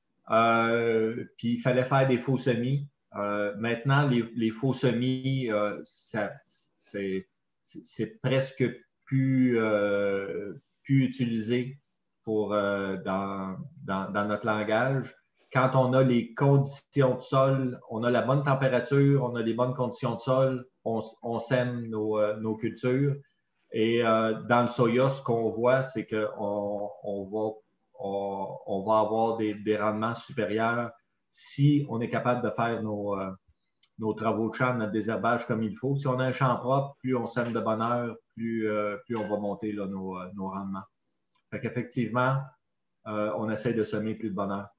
Euh, puis il fallait faire des faux semis. Euh, maintenant, les, les faux semis, euh, c'est... c'est presque plus, euh, plus utilisé pour, euh, dans, dans, dans notre langage. Quand on a les conditions de sol, on a la bonne température, on a les bonnes conditions de sol, on, on sème nos, euh, nos cultures. Et euh, dans le soya, ce qu'on voit, c'est qu'on on va, on, on va avoir des, des rendements supérieurs si on est capable de faire nos... Euh, nos travaux de champ, notre désherbage comme il faut. Si on a un champ propre, plus on sème de bonne heure, plus, euh, plus on va monter là, nos, euh, nos rendements. Fait qu'effectivement, euh, on essaie de semer plus de bonne heure.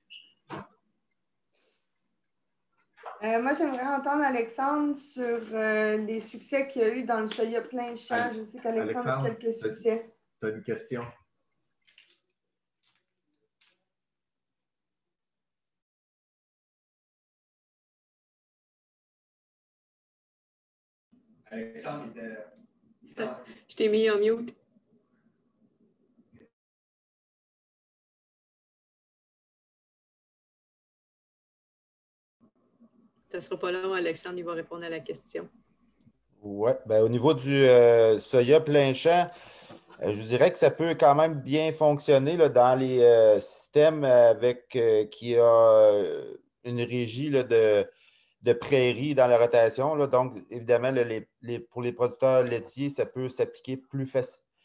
Euh, moi, j'aimerais entendre Alexandre sur euh, les succès qu'il y a eu dans le soya plein champ. Je sais qu'Alexandre a quelques succès. Tu as une question? Alexandre était. Je t'ai mis en mute. Ça ne sera pas long, Alexandre, il va répondre à la question. Oui, ben, au niveau du euh, soya plein champ, euh, je dirais que ça peut quand même bien fonctionner là, dans les euh, systèmes avec euh, qui a euh, une régie là, de. de prairies dans la rotation. Là. Donc, évidemment, là, les, les, pour les producteurs laitiers, ça peut s'appliquer plus, faci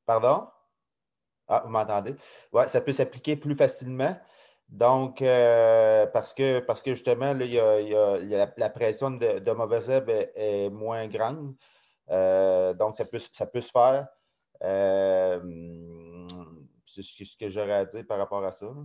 Pardon? Ah, vous m'entendez? Oui, ça peut s'appliquer plus facilement. Donc, euh, parce, que, parce que justement, là, il y a, il y a, il y a la, la pression de, de mauvaises herbes est, est moins grande. Euh, donc, ça peut, ça peut se faire. Euh, c'est ce que j'aurais à dire par rapport à ça.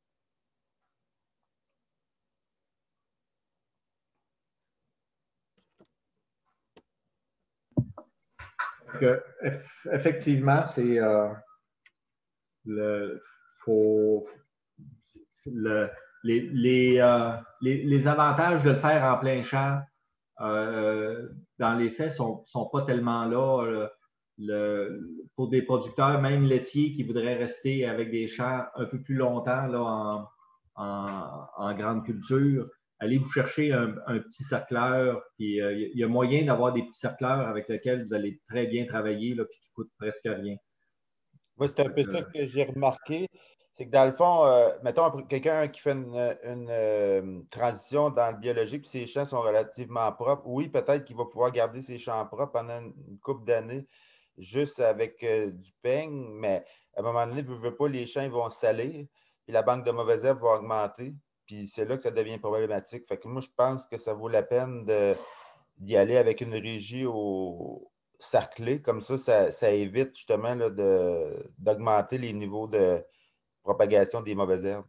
Que, effectivement, c'est euh, le, faut, le, les, les, euh, les, les avantages de le faire en plein champ, euh, dans les faits, ne sont, sont pas tellement là. Le, le, pour des producteurs, même laitiers, qui voudraient rester avec des champs un peu plus longtemps là, en, en, en grande culture, allez vous chercher un, un petit cercleur. Puis, euh, il y a moyen d'avoir des petits cercleurs avec lesquels vous allez très bien travailler, là, puis qui ne coûtent presque rien. Moi, c'est un peu ça que j'ai remarqué. C'est que dans le fond, euh, mettons quelqu'un qui fait une, une euh, transition dans le biologique, puis ses champs sont relativement propres. Oui, peut-être qu'il va pouvoir garder ses champs propres pendant une couple d'années juste avec euh, du peigne, mais à un moment donné, ne veut pas, les champs ils vont salir, puis la banque de mauvaises herbes va augmenter, puis c'est là que ça devient problématique. Fait que moi, je pense que ça vaut la peine de, d'y aller avec une régie au cerclé. Comme ça, ça, ça évite justement là, de, d'augmenter les niveaux de propagation des mauvaises herbes.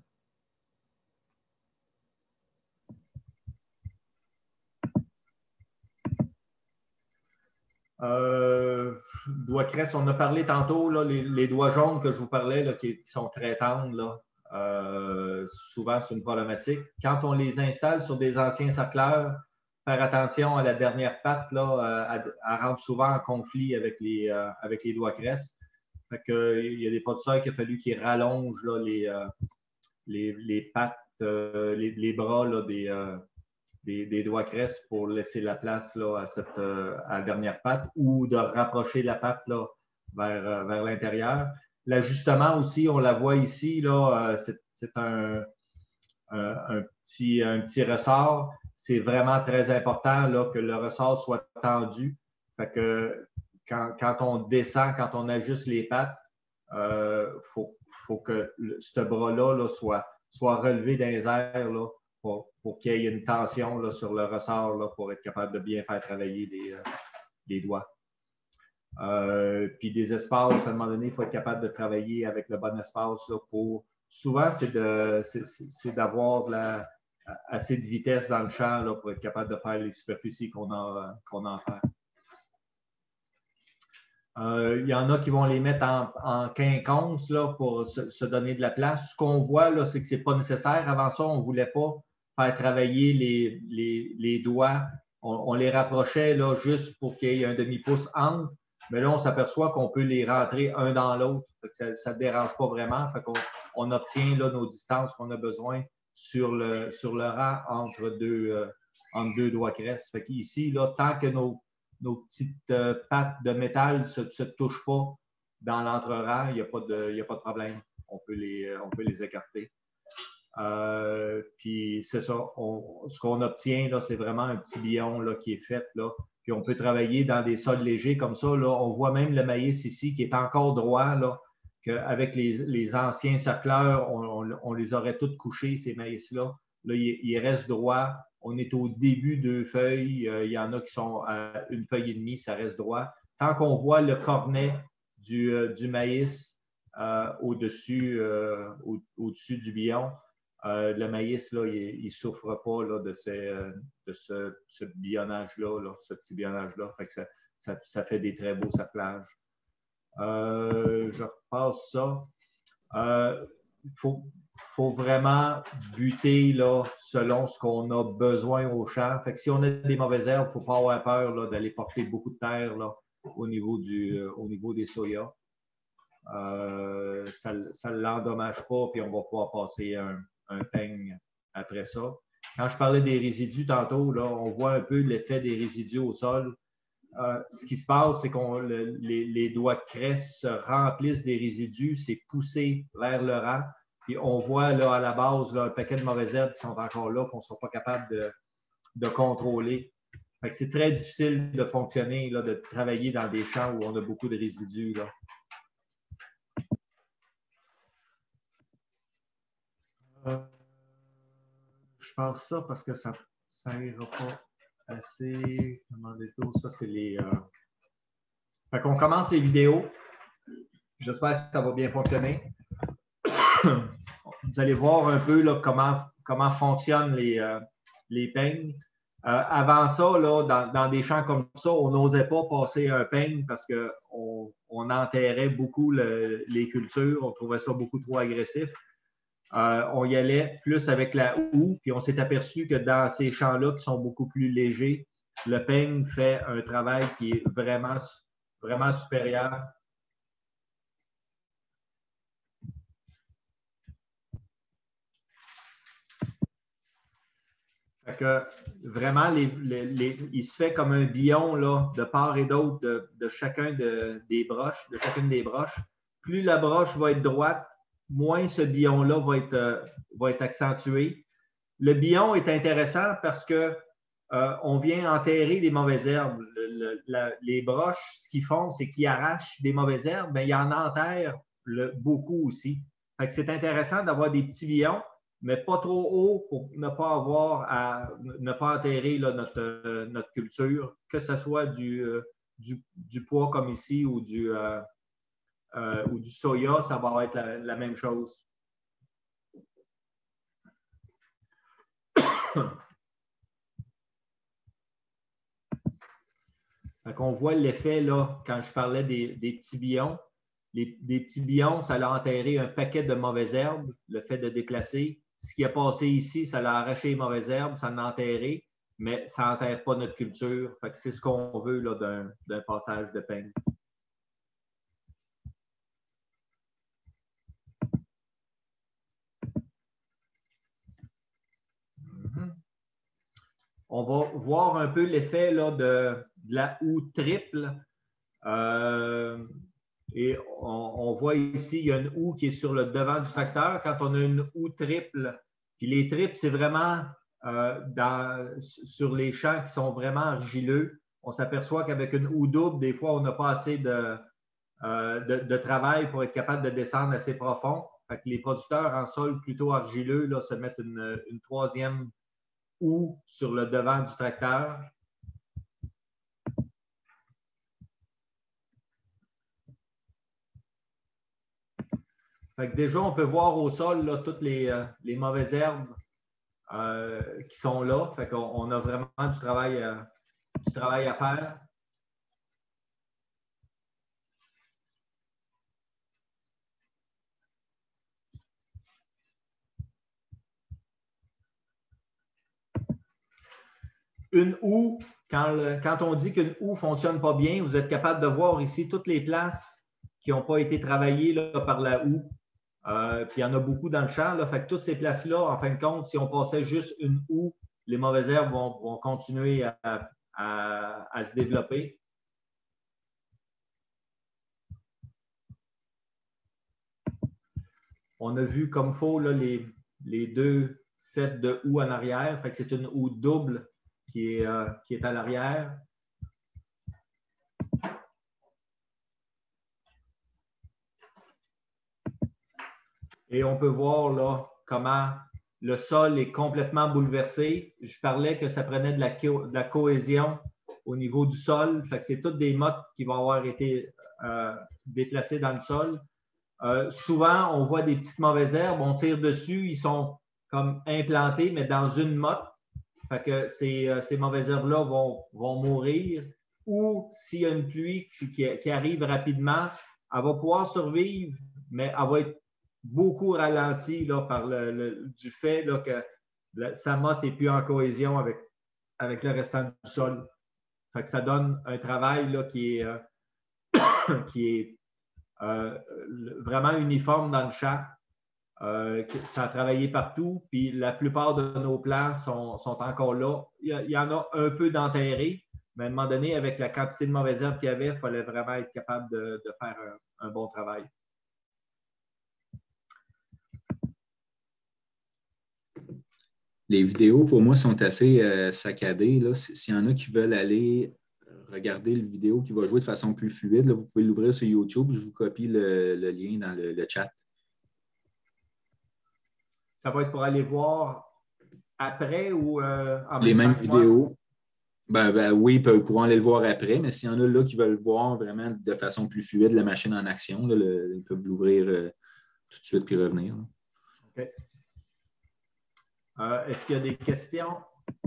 Euh, doigts cresse, on a parlé tantôt, là, les, les doigts jaunes que je vous parlais, là, qui, qui sont très tendres, là, euh, souvent c'est une problématique. Quand on les installe sur des anciens cercleurs, faire attention à la dernière patte, là, elle, elle rentre souvent en conflit avec les, euh, avec les doigts cresse. Fait que, il y a des producteurs qui a fallu qu'ils rallongent là, les, euh, les, les pattes, euh, les, les bras là, des, euh, Des, des doigts cresse pour laisser la place là, à, cette, euh, à la dernière patte ou de rapprocher la patte là, vers, euh, vers l'intérieur. L'ajustement aussi, on la voit ici, là, euh, c'est, c'est un, un, un, petit, un petit ressort. C'est vraiment très important là, que le ressort soit tendu. Fait que quand, quand on descend, quand on ajuste les pattes, il euh, faut, faut que le, ce bras-là là, soit, soit relevé dans les airs là, pour, pour qu'il y ait une tension là, sur le ressort là, pour être capable de bien faire travailler les, euh, les doigts. Euh, puis des espaces, à un moment donné, il faut être capable de travailler avec le bon espace là, pour. Souvent, c'est, de, c'est, c'est d'avoir de la, assez de vitesse dans le champ là, pour être capable de faire les superficies qu'on a, qu'on a en fait. Euh, il y en a qui vont les mettre en, en quinconce là, pour se, se donner de la place. Ce qu'on voit, là, c'est que ce n'est pas nécessaire. Avant ça, on ne voulait pas faire travailler les, les, les doigts. On, on les rapprochait là, juste pour qu'il y ait un demi-pouce entre. Mais là, on s'aperçoit qu'on peut les rentrer un dans l'autre. Ça ne dérange pas vraiment. Fait qu'on, on obtient là, nos distances qu'on a besoin sur le, sur le rang entre deux, euh, entre deux doigts cresse. Fait qu'ici, là, tant que nos nos petites euh, pattes de métal ne se, se touchent pas dans l'entre-rang, il n'y a, a pas de problème. On peut les, on peut les écarter. Euh, puis c'est ça. On, ce qu'on obtient, là, c'est vraiment un petit billon là, qui est fait. Là. Puis on peut travailler dans des sols légers comme ça. Là. On voit même le maïs ici qui est encore droit, là, qu'avec les, les anciens cercleurs, on, on, on les aurait tous couchés, ces maïs-là. Là, il, il reste droit. On est au début de feuilles. Euh, il y en a qui sont à une feuille et demie, ça reste droit. Tant qu'on voit le cornet du, euh, du maïs euh, au-dessus, euh, au, au-dessus du billon, euh, le maïs, là, il ne souffre pas là, de, ces, de ce, ce billonnage-là, là, ce petit billonnage-là. Fait que ça, ça, ça fait des très beaux cerclages. Euh, je repasse ça. Euh, il faut... Il faut vraiment buter là, selon ce qu'on a besoin au champ. Fait que si on a des mauvaises herbes, il ne faut pas avoir peur là, d'aller porter beaucoup de terre là, au, niveau du, euh, au niveau des soya. Euh, ça ne l'endommage pas, puis on va pouvoir passer un, un peigne après ça. Quand je parlais des résidus tantôt, là, on voit un peu l'effet des résidus au sol. Euh, ce qui se passe, c'est que les, les doigts de cresse se remplissent des résidus, c'est poussé vers le rang. Puis on voit là, à la base là, un paquet de mauvaises herbes qui sont encore là, qu'on ne sera pas capable de, de contrôler. Fait que c'est très difficile de fonctionner, là, de travailler dans des champs où on a beaucoup de résidus. Là. Euh, je pense ça parce que ça n'ira pas assez. Ça, c'est les. Euh... Fait qu'on commence les vidéos. J'espère que ça va bien fonctionner. Vous allez voir un peu là, comment, comment fonctionnent les, euh, les peignes. Euh, avant ça, là, dans, dans des champs comme ça, on n'osait pas passer un peigne parce qu'on on enterrait beaucoup le, les cultures. On trouvait ça beaucoup trop agressif. Euh, on y allait plus avec la houe, puis on s'est aperçu que dans ces champs-là qui sont beaucoup plus légers, le peigne fait un travail qui est vraiment, vraiment supérieur. Fait que vraiment, les, les, les, il se fait comme un billon là, de part et d'autre de, de chacun de, des broches, de chacune des broches. Plus la broche va être droite, moins ce billon-là va être, euh, va être accentué. Le billon est intéressant parce que euh, on vient enterrer des mauvaises herbes. Le, le, la, les broches, ce qu'ils font, c'est qu'ils arrachent des mauvaises herbes, mais ils en enterrent le, beaucoup aussi. Fait que c'est intéressant d'avoir des petits billons, mais pas trop haut pour ne pas avoir à ne pas enterrer là, notre, euh, notre culture, que ce soit du, euh, du, du pois comme ici ou du, euh, euh, ou du soya, ça va être la, la même chose. On voit l'effet là, quand je parlais des, des petits billons. Les, des petits billons, ça l'a enterré un paquet de mauvaises herbes, le fait de déplacer. Ce qui a passé ici, ça l'a arraché les mauvaises herbes, ça l'a enterré, mais ça n'enterre pas notre culture. Fait que c'est ce qu'on veut là, d'un, d'un passage de peigne. Mm-hmm. On va voir un peu l'effet là, de, de la houe triple. Euh, et on, on voit ici, il y a une houe qui est sur le devant du tracteur. Quand on a une houe triple, puis les triples, c'est vraiment euh, dans, sur les champs qui sont vraiment argileux. On s'aperçoit qu'avec une houe double, des fois, on n'a pas assez de, euh, de, de travail pour être capable de descendre assez profond. Fait que les producteurs en sol plutôt argileux là, se mettent une, une troisième houe sur le devant du tracteur. Fait que déjà, on peut voir au sol là, toutes les, euh, les mauvaises herbes euh, qui sont là. Fait qu'on on a vraiment du travail, euh, du travail à faire. Une houe, quand, le, quand on dit qu'une houe ne fonctionne pas bien, vous êtes capable de voir ici toutes les places qui n'ont pas été travaillées là, par la houe. Euh, puis il y en a beaucoup dans le champ. Là, fait que toutes ces places-là, en fin de compte, si on passait juste une houe, les mauvaises herbes vont, vont continuer à, à, à se développer. On a vu comme il faut là, les, les deux sets de houe en arrière. Fait que c'est une houe double qui est, euh, qui est à l'arrière. Et on peut voir là, comment le sol est complètement bouleversé. Je parlais que ça prenait de la, co- de la cohésion au niveau du sol. Fait que c'est toutes des mottes qui vont avoir été euh, déplacées dans le sol. Euh, souvent, on voit des petites mauvaises herbes, on tire dessus, ils sont comme implantés, mais dans une motte. Fait que ces, euh, ces mauvaises herbes-là vont, vont mourir. Ou s'il y a une pluie qui, qui, qui arrive rapidement, elle va pouvoir survivre, mais elle va être beaucoup ralentie là, par le, le, du fait là, que la, sa motte n'est plus en cohésion avec, avec le restant du sol. Fait que ça donne un travail là, qui est, euh, qui est euh, vraiment uniforme dans le champ. Euh, ça a travaillé partout, puis la plupart de nos plants sont, sont encore là. Il y, a, il y en a un peu d'enterrés, mais à un moment donné, avec la quantité de mauvaises herbes qu'il y avait, il fallait vraiment être capable de, de faire un, un bon travail. Les vidéos, pour moi, sont assez euh, saccadées. Là. S'il y en a qui veulent aller regarder le vidéo qui va jouer de façon plus fluide, là, vous pouvez l'ouvrir sur YouTube. Je vous copie le, le lien dans le, le chat. ça va être pour aller voir après ou euh, en les même mêmes temps que moi? vidéos? Ben, ben, oui, ils pourront aller le voir après, mais s'il y en a là qui veulent voir vraiment de façon plus fluide la machine en action, là, le, ils peuvent l'ouvrir euh, tout de suite puis revenir. Là. OK. Euh, est-ce qu'il y a des questions?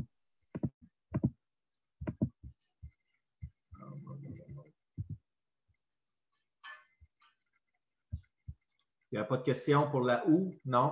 Il n'y a pas de questions pour la ou? Non.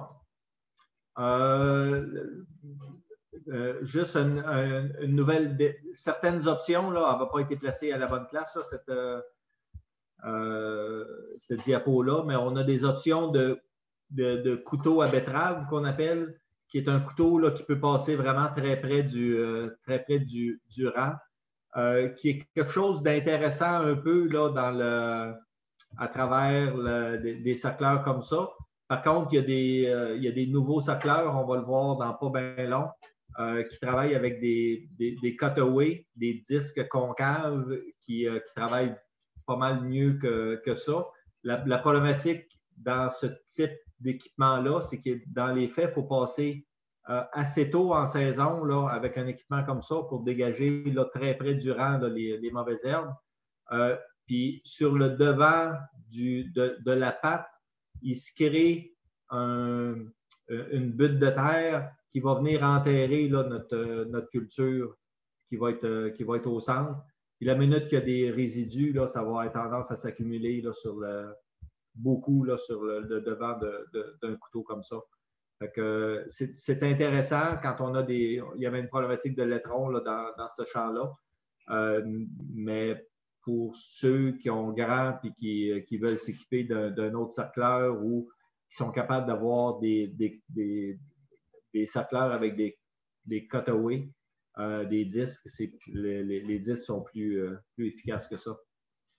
Euh, euh, juste une, une, une nouvelle, certaines options, là, elle n'a pas été placée à la bonne place, là, cette, euh, euh, cette diapo-là, mais on a des options de, de, de couteau à betterave qu'on appelle, qui est un couteau là, qui peut passer vraiment très près du, euh, très près du, du rang, euh, qui est quelque chose d'intéressant un peu là, dans le, à travers le, des, des sacleurs comme ça. Par contre, il y a des, euh, il y a des nouveaux sacleurs, on va le voir dans pas bien long, euh, qui travaillent avec des, des, des cutaways, des disques concaves qui, euh, qui travaillent pas mal mieux que, que ça. La, la problématique dans ce type d'équipement-là, c'est que dans les faits, il faut passer euh, assez tôt en saison là, avec un équipement comme ça pour dégager là, très près du rang là, les, les mauvaises herbes. Euh, puis sur le devant du, de, de la patte, il se crée un, une butte de terre qui va venir enterrer là, notre, notre culture qui va, être, qui va être au centre. Puis la minute qu'il y a des résidus, là, ça va avoir tendance à s'accumuler sur le, beaucoup là, sur le, le devant de, de, d'un couteau comme ça. Fait que c'est, c'est intéressant quand on a des. Il y avait une problématique de laitrons là, dans, dans ce champ-là. Euh, mais pour ceux qui ont grand et qui, qui veulent s'équiper d'un, d'un autre sacleur ou qui sont capables d'avoir des, des, des, des sacleurs avec des, des cutaways, euh, des disques, c'est, les, les, les disques sont plus, euh, plus efficaces que ça.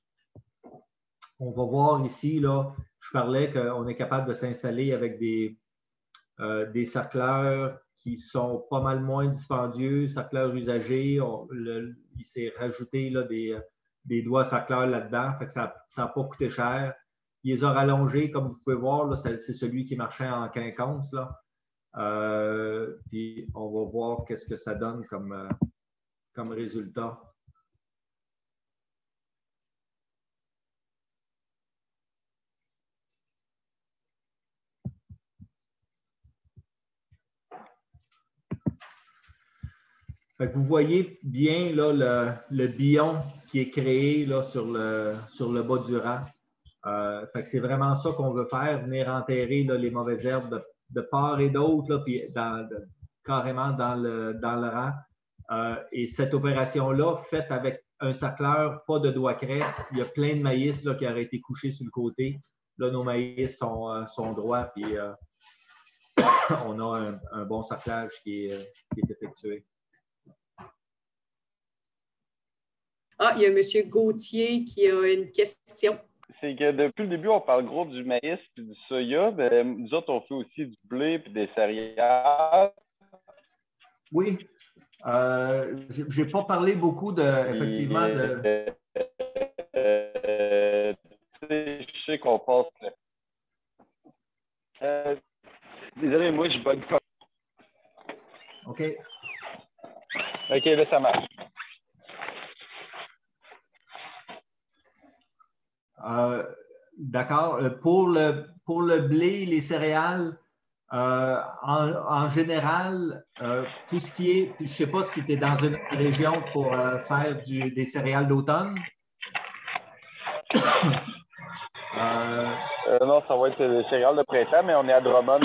On va voir ici, là, je parlais qu'on est capable de s'installer avec des, euh, des sacleurs qui sont pas mal moins dispendieux, sacleurs usagés. On, le, il s'est rajouté là, des, des doigts sacleurs là-dedans, fait que ça n'a pas coûté cher. Il les a rallongés, comme vous pouvez voir, là, c'est, c'est celui qui marchait en quinconce. Là. Euh, puis on va voir qu'est-ce que ça donne comme, euh, comme résultat. Fait que vous voyez bien là, le, le biome qui est créé là, sur, le, sur le bas du rang. Euh, fait que c'est vraiment ça qu'on veut faire, venir enterrer là, les mauvaises herbes de, de part et d'autre, là, puis dans, de, carrément dans le, dans le rang. Euh, et cette opération-là, faite avec un sacleur, pas de doigt cresse, il y a plein de maïs là, qui auraient été couchés sur le côté. Là, nos maïs sont, euh, sont droits, puis euh, on a un, un bon saclage qui est, qui est effectué. Ah, il y a M. Gauthier qui a une question. C'est que depuis le début, on parle gros du maïs et du soya. Mais nous autres, on fait aussi du blé et des céréales. Oui. Euh, je n'ai pas parlé beaucoup de, effectivement, de... Euh, je sais qu'on passe... Euh, désolé, moi, je bug pas. OK. OK, là, ça marche. Euh, D'accord. Pour le, pour le blé, les céréales, euh, en, en général, euh, tout ce qui est, je ne sais pas si tu es dans une région pour euh, faire du, des céréales d'automne. euh, euh, non, ça va être des céréales de printemps, mais on est à Drummond.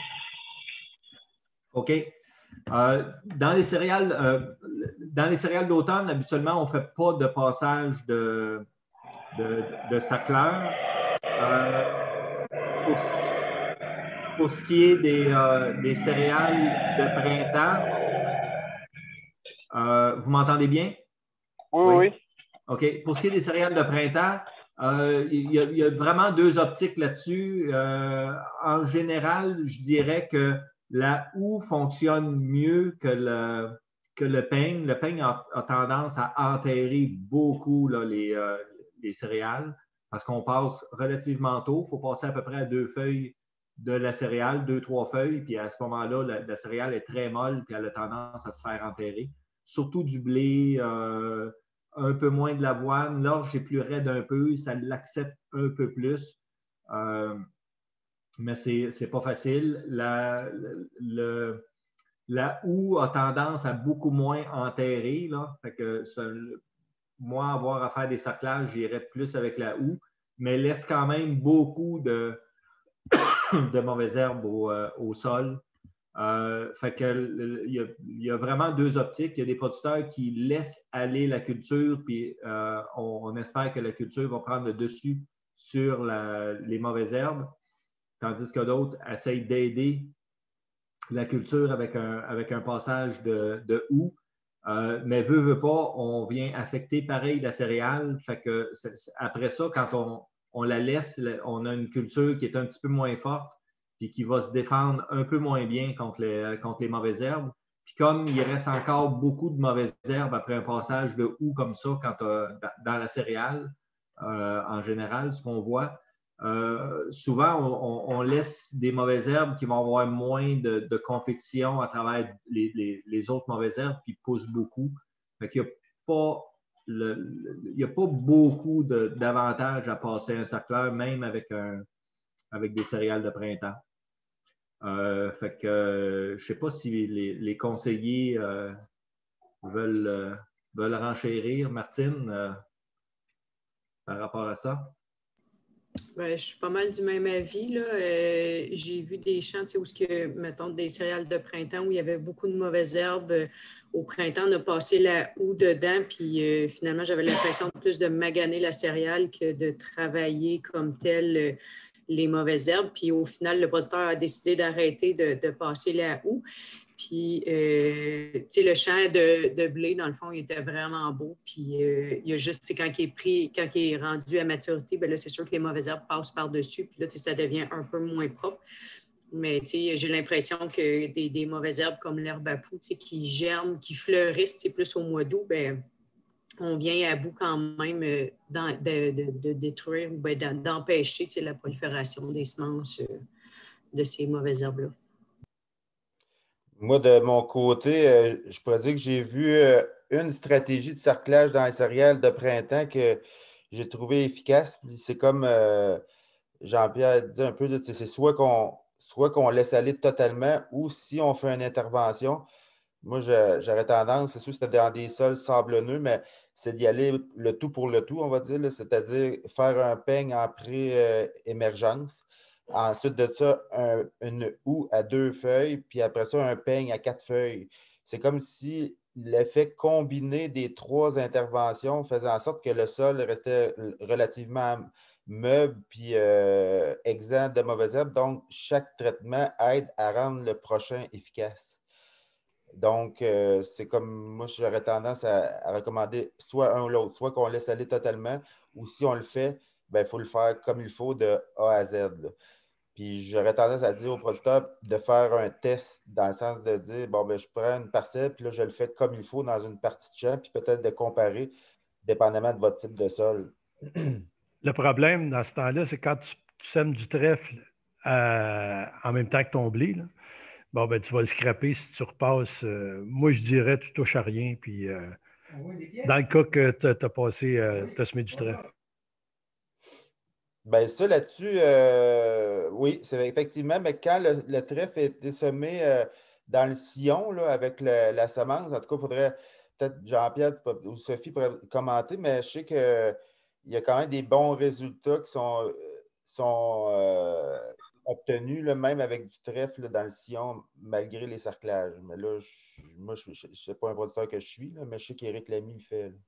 OK. Euh, dans les céréales, euh, dans les céréales d'automne, habituellement, on ne fait pas de passage de de, de sacleur. Euh, pour, pour ce qui est des, euh, des céréales de printemps, euh, vous m'entendez bien? Oui, oui. OK. Pour ce qui est des céréales de printemps, euh, il, y a, il y a vraiment deux optiques là-dessus. Euh, en général, je dirais que la houe fonctionne mieux que le, que le peigne. Le peigne a, a tendance à enterrer beaucoup là, les, euh, les céréales parce qu'on passe relativement tôt. Il faut passer à peu près à deux feuilles de la céréale, deux, trois feuilles, puis à ce moment-là, la, la céréale est très molle, puis elle a tendance à se faire enterrer. Surtout du blé, euh, un peu moins de l'avoine. L'orge est plus raide un peu, ça l'accepte un peu plus. Euh, mais c'est c'est pas facile. La, le, la houe a tendance à beaucoup moins enterrer. Là. Fait que ça, moi, avoir à faire des sarclages, j'irais plus avec la houe, mais laisse quand même beaucoup de, de mauvaises herbes au, euh, au sol. Euh, fait que, il y a, il y a vraiment deux optiques. Il y a des producteurs qui laissent aller la culture, puis euh, on, on espère que la culture va prendre le dessus sur la, les mauvaises herbes, tandis que d'autres essayent d'aider la culture avec un, avec un passage de, de houe. Euh, mais veut, veut pas, on vient affecter pareil la céréale. Fait que c'est, c'est, après ça, quand on, on la laisse, on a une culture qui est un petit peu moins forte puis qui va se défendre un peu moins bien contre les, contre les mauvaises herbes. Puis comme il reste encore beaucoup de mauvaises herbes après un passage de houe comme ça, quand euh, dans la céréale, euh, en général, ce qu'on voit, euh, souvent, on, on laisse des mauvaises herbes qui vont avoir moins de, de compétition à travers les, les, les autres mauvaises herbes qui poussent beaucoup. Fait qu'il n'y a pas le, le, il n'y a pas beaucoup de, d'avantages à passer un sarcleur, même avec, un, avec des céréales de printemps. Euh, fait que euh, je ne sais pas si les, les conseillers euh, veulent, euh, veulent renchérir, Martine, euh, par rapport à ça. Ben, je suis pas mal du même avis. Là. Euh, j'ai vu des champs où, que, mettons, des céréales de printemps où il y avait beaucoup de mauvaises herbes. Euh, au printemps, on a passé la houe dedans, puis euh, finalement, j'avais l'impression de plus de maganer la céréale que de travailler comme tel euh, les mauvaises herbes. Puis au final, le producteur a décidé d'arrêter de, de passer la houe. Puis, euh, tu sais, le champ de, de blé, dans le fond, il était vraiment beau. Puis, euh, il y a juste, tu sais, quand il est pris, quand il est rendu à maturité, bien là, c'est sûr que les mauvaises herbes passent par-dessus. Puis là, tu sais, ça devient un peu moins propre. Mais, tu sais, j'ai l'impression que des, des mauvaises herbes comme l'herbe à poux, tu sais, qui germent, qui fleurissent, tu sais, plus au mois d'août, bien, on vient à bout quand même de, de, de, de détruire ou bien d'empêcher, tu sais, la prolifération des semences de ces mauvaises herbes-là. Moi, de mon côté, euh, je pourrais dire que j'ai vu euh, une stratégie de sarclage dans les céréales de printemps que j'ai trouvé efficace. C'est comme euh, Jean-Pierre dit un peu, c'est soit qu'on soit qu'on laisse aller totalement ou si on fait une intervention. Moi, j'aurais tendance, c'est sûr que c'était dans des sols sablonneux, mais c'est d'y aller le tout pour le tout, on va dire, c'est-à-dire faire un peigne en pré-émergence. Ensuite de ça, un, une houe à deux feuilles, puis après ça, un peigne à quatre feuilles. C'est comme si l'effet combiné des trois interventions faisait en sorte que le sol restait relativement meuble puis euh, exempt de mauvaises herbes. Donc, chaque traitement aide à rendre le prochain efficace. Donc, euh, c'est comme moi, j'aurais tendance à, à recommander soit un ou l'autre, soit qu'on laisse aller totalement, ou si on le fait, il ben, faut le faire comme il faut de A à Z. Là. Puis j'aurais tendance à dire aux producteurs de faire un test dans le sens de dire, bon, ben, je prends une parcelle, puis là, je le fais comme il faut dans une partie de champ, puis peut-être de comparer, dépendamment de votre type de sol. Le problème dans ce temps-là, c'est quand tu, tu sèmes du trèfle euh, en même temps que ton blé, là, bon, ben, tu vas le scraper si tu repasses. Euh, moi, je dirais, tu ne touches à rien. Puis, euh, dans le cas que tu as passé, euh, tu as semé du trèfle. Bien, ça, là-dessus, euh, oui, c'est effectivement, mais quand le, le trèfle est été semé euh, dans le sillon, là, avec le, la semence, en tout cas, il faudrait peut-être Jean-Pierre ou Sophie pourraient commenter, mais je sais qu'il y a quand même des bons résultats qui sont, sont euh, obtenus, là, même avec du trèfle là, dans le sillon, malgré les cerclages. Mais là, je, moi, je ne sais pas un producteur que je suis, là, mais je sais qu'Éric Lamy le fait. Là.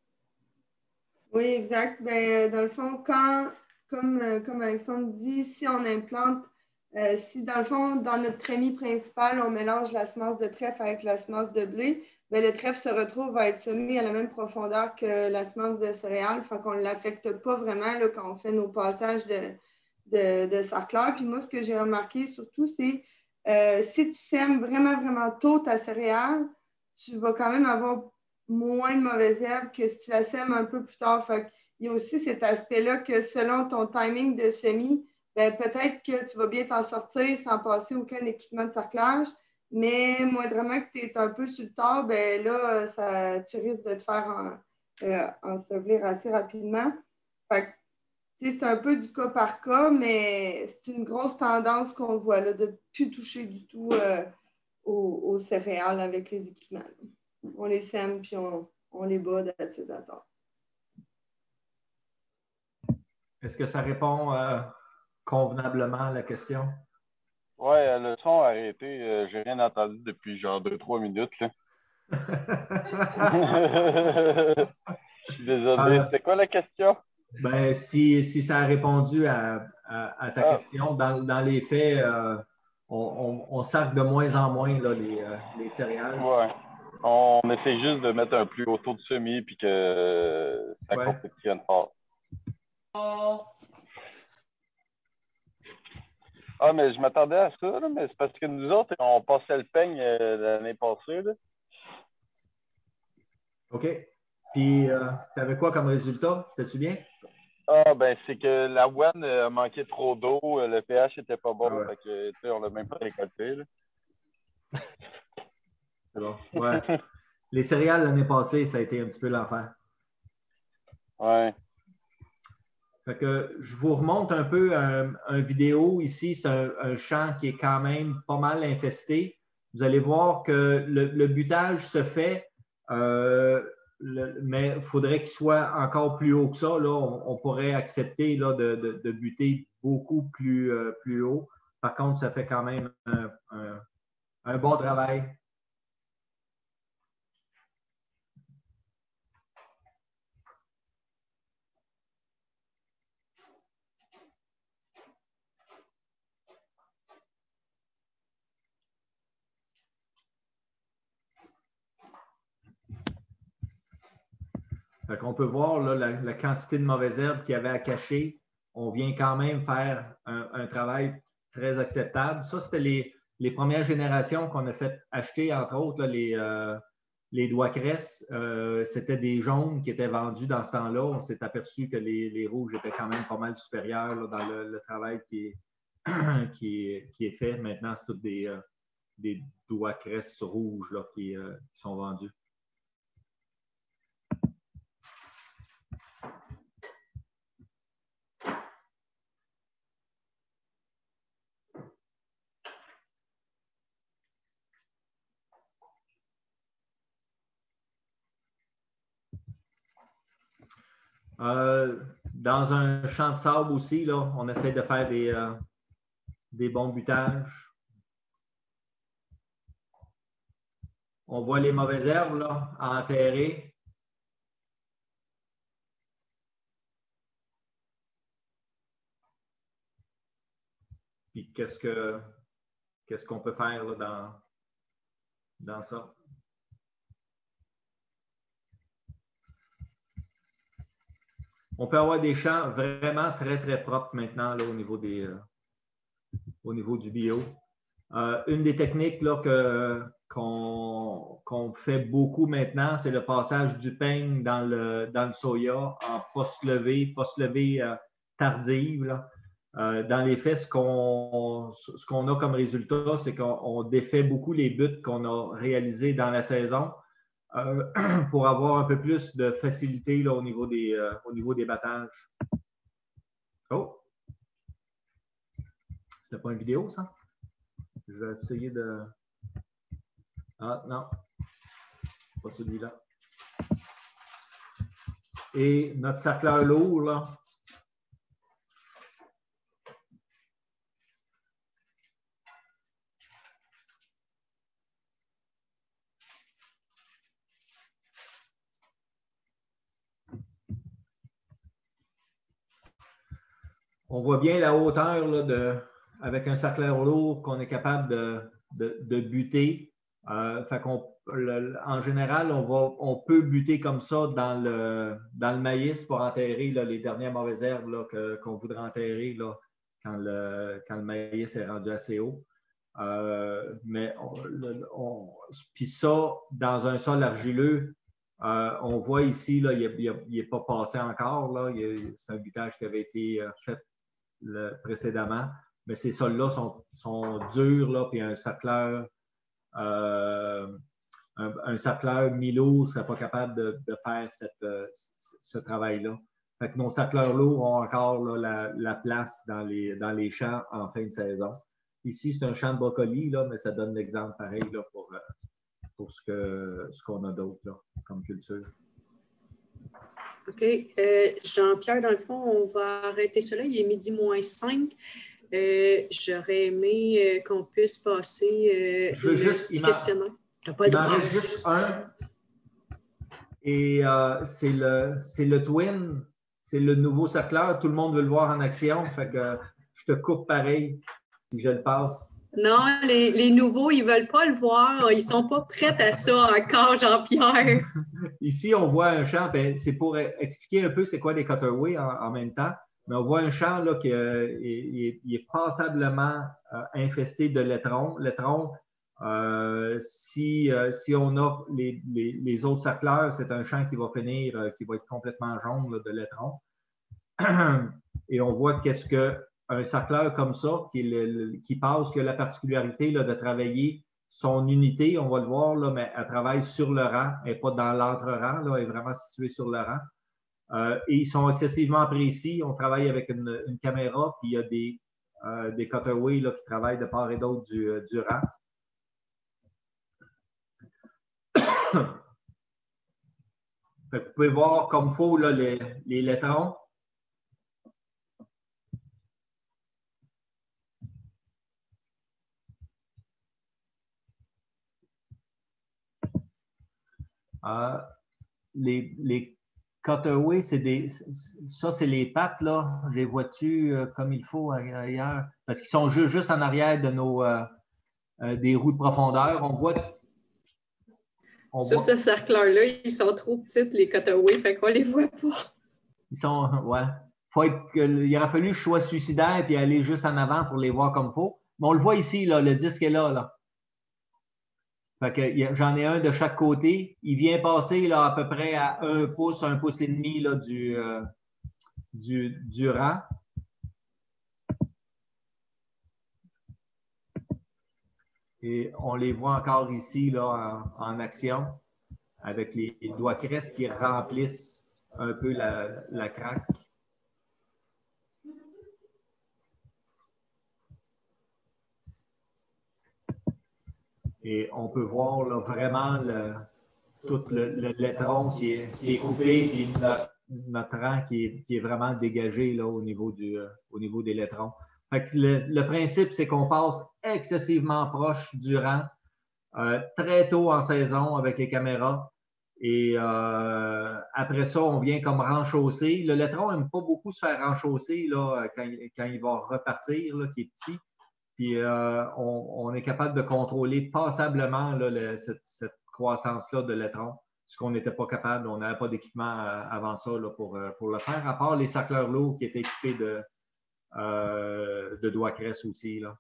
Oui, exact. Ben, dans le fond, quand, comme, euh, comme Alexandre dit, si on implante, euh, si dans le fond, dans notre trémie principale, on mélange la semence de trèfle avec la semence de blé, ben, le trèfle se retrouve à être semé à la même profondeur que la semence de céréales. Fait qu'on ne l'affecte pas vraiment là, quand on fait nos passages de, de, de sarcleur. Puis moi, ce que j'ai remarqué surtout, c'est euh, si tu sèmes vraiment, vraiment tôt ta céréale, tu vas quand même avoir moins de mauvaises herbes que si tu la sèmes un peu plus tard. Fait il y a aussi cet aspect-là que selon ton timing de semis, ben, peut-être que tu vas bien t'en sortir sans passer aucun équipement de sarclage, mais moindrement que tu es un peu sur le tard, ben là, ça, tu risques de te faire en, euh, ensevelir assez rapidement. Fait que, c'est un peu du cas par cas, mais c'est une grosse tendance qu'on voit là, de ne plus toucher du tout euh, aux, aux céréales avec les équipements. On les sème puis on, on les bat d'attitude. Est-ce que ça répond euh, convenablement à la question? Oui, le son a arrêté. Euh, j'ai rien entendu depuis genre deux trois minutes. Là. Désolé. Euh, C'était quoi la question? Ben, si, si ça a répondu à, à, à ta Ah. question, dans, dans les faits, euh, on, on, on sac de moins en moins là, les, euh, les céréales. Ouais. On essaie juste de mettre un plus haut taux de semis puis que euh, ça Ouais. compétitionne fort. Ah, mais je m'attendais à ça, là, mais c'est parce que nous autres, on passait le peigne euh, l'année passée. Là. OK. Puis, euh, tu avais quoi comme résultat? C'était-tu bien? Ah, ben, c'est que la W A N a manqué trop d'eau, le pH n'était pas bon, Ah ouais. fait que, tu sais, on l'a même pas récolté. Là. C'est bon. Ouais. Les céréales l'année passée, ça a été un petit peu l'enfer. Ouais. Fait que je vous remonte un peu un, un vidéo ici. C'est un, un champ qui est quand même pas mal infesté. Vous allez voir que le, le butage se fait, euh, le, mais il faudrait qu'il soit encore plus haut que ça. Là, on, on pourrait accepter là, de, de, de buter beaucoup plus, euh, plus haut. Par contre, ça fait quand même un, un, un bon travail. Fait qu'on peut voir là, la, la quantité de mauvaises herbes qu'il y avait à cacher. On vient quand même faire un, un travail très acceptable. Ça, c'était les, les premières générations qu'on a fait acheter, entre autres, là, les, euh, les doigts cresse. Euh, c'était des jaunes qui étaient vendus dans ce temps-là. On s'est aperçu que les, les rouges étaient quand même pas mal supérieurs là, dans le, le travail qui est, qui, est, qui est fait. Maintenant, c'est tous des, euh, des doigts cresse rouges là, qui, euh, qui sont vendus. Euh, dans un champ de sable aussi, là, on essaie de faire des, euh, des bons butages. On voit les mauvaises herbes là, enterrées. Puis qu'est-ce que qu'est-ce qu'on peut faire là, dans, dans ça? On peut avoir des champs vraiment très, très propres maintenant là, au niveau des euh, au niveau du bio. Euh, une des techniques là, que, qu'on, qu'on fait beaucoup maintenant, c'est le passage du peigne dans le, dans le soya en post-levée, post-levée euh, tardive. Là. Euh, dans les faits, ce qu'on, ce qu'on a comme résultat, c'est qu'on on défait beaucoup les buts qu'on a réalisés dans la saison euh, pour avoir un peu plus de facilité là, au niveau des, euh, au niveau des battages. Oh! C'était pas une vidéo, ça? Je vais essayer de... Ah, non. Pas celui-là. Et notre cercleur lourd, là. On voit bien la hauteur là, de, avec un cercleur lourd qu'on est capable de, de, de buter. Euh, fait qu'on, le, en général, on, va, on peut buter comme ça dans le, dans le maïs pour enterrer là, les dernières mauvaises herbes là, que, qu'on voudrait enterrer là, quand, le, quand le maïs est rendu assez haut. Euh, mais on, on, puis ça, dans un sol argileux, euh, on voit ici, là, il n'est pas passé encore. Là, il a, c'est un butage qui avait été fait le, précédemment. Mais ces sols-là sont, sont durs, là, puis un sacleur, euh, un, un sacleur Milo ne serait pas capable de, de faire cette, euh, ce travail-là. Fait que nos sacleurs lourds ont encore là, la, la place dans les, dans les champs en fin de saison. Ici, c'est un champ de brocoli, là, mais ça donne l'exemple pareil là, pour, pour ce que, ce qu'on a d'autre là, comme culture. OK. Euh, Jean-Pierre, dans le fond, on va arrêter cela. Il est midi moins cinq. Euh, j'aurais aimé euh, qu'on puisse passer euh, Je veux juste, petit questionnaire. Il m'en reste juste un. Et euh, c'est le, c'est le Twin. C'est le nouveau sacleur. Tout le monde veut le voir en action. Fait que euh, je te coupe pareil et je le passe. Non, les, les nouveaux, ils ne veulent pas le voir. Ils ne sont pas prêts à ça encore, Jean-Pierre. Ici, on voit un champ. Ben, c'est pour expliquer un peu c'est quoi les cutterways en, en même temps. Mais on voit un champ là, qui euh, est, est, est passablement euh, infesté de laitrons. Laitrons, euh, si, euh, si on a les, les, les autres sacleurs, c'est un champ qui va finir, euh, qui va être complètement jaune là, de laitrons. Et on voit qu'est-ce qu'un sacleur comme ça, qui, est le, le, qui passe, qui a la particularité là, de travailler son unité, on va le voir, là, mais elle travaille sur le rang, elle n'est pas dans l'entre-rang, là, elle est vraiment située sur le rang. Euh, et ils sont excessivement précis. On travaille avec une, une caméra, puis il y a des, euh, des cutterways là, qui travaillent de part et d'autre du, euh, du rang. Vous pouvez voir comme il faut là, les, les laitrons. Euh, les, les cutterways, c'est des. Ça, c'est les pattes, là. Je les vois-tu euh, comme il faut ailleurs? Parce qu'ils sont juste, juste en arrière de nos euh, euh, des roues de profondeur. On voit. On Sur voit... ce cercle-là, ils sont trop petits, les cutaways, fait qu'on les voit pas. Ils sont. Ouais. Faut être, il aurait fallu que je sois suicidaire et aller juste en avant pour les voir comme il faut. Mais on le voit ici, là, le disque est là, là. Fait que j'en ai un de chaque côté. Il vient passer là, à peu près à un pouce, un pouce et demi là, du, euh, du, du rang. Et on les voit encore ici là, en, en action avec les, les doigts cresses qui remplissent un peu la, la craque. Et on peut voir là, vraiment le, tout le, le laitron qui est, qui est coupé et notre, notre rang qui est, qui est vraiment dégagé là, au, niveau du, euh, au niveau des laitrons. Fait que le, le principe, c'est qu'on passe excessivement proche du rang, euh, très tôt en saison avec les caméras. Et euh, après ça, on vient comme renchausser. Le laitron n'aime pas beaucoup se faire renchausser là, quand, quand il va repartir, là, qui est petit. Puis euh, on, on est capable de contrôler passablement là, le, cette, cette croissance-là de laitrons, ce qu'on n'était pas capable. On n'avait pas d'équipement euh, avant ça là, pour, euh, pour le faire, à part les sacleurs lourds qui étaient équipés de, euh, de doigts cresses aussi. Là.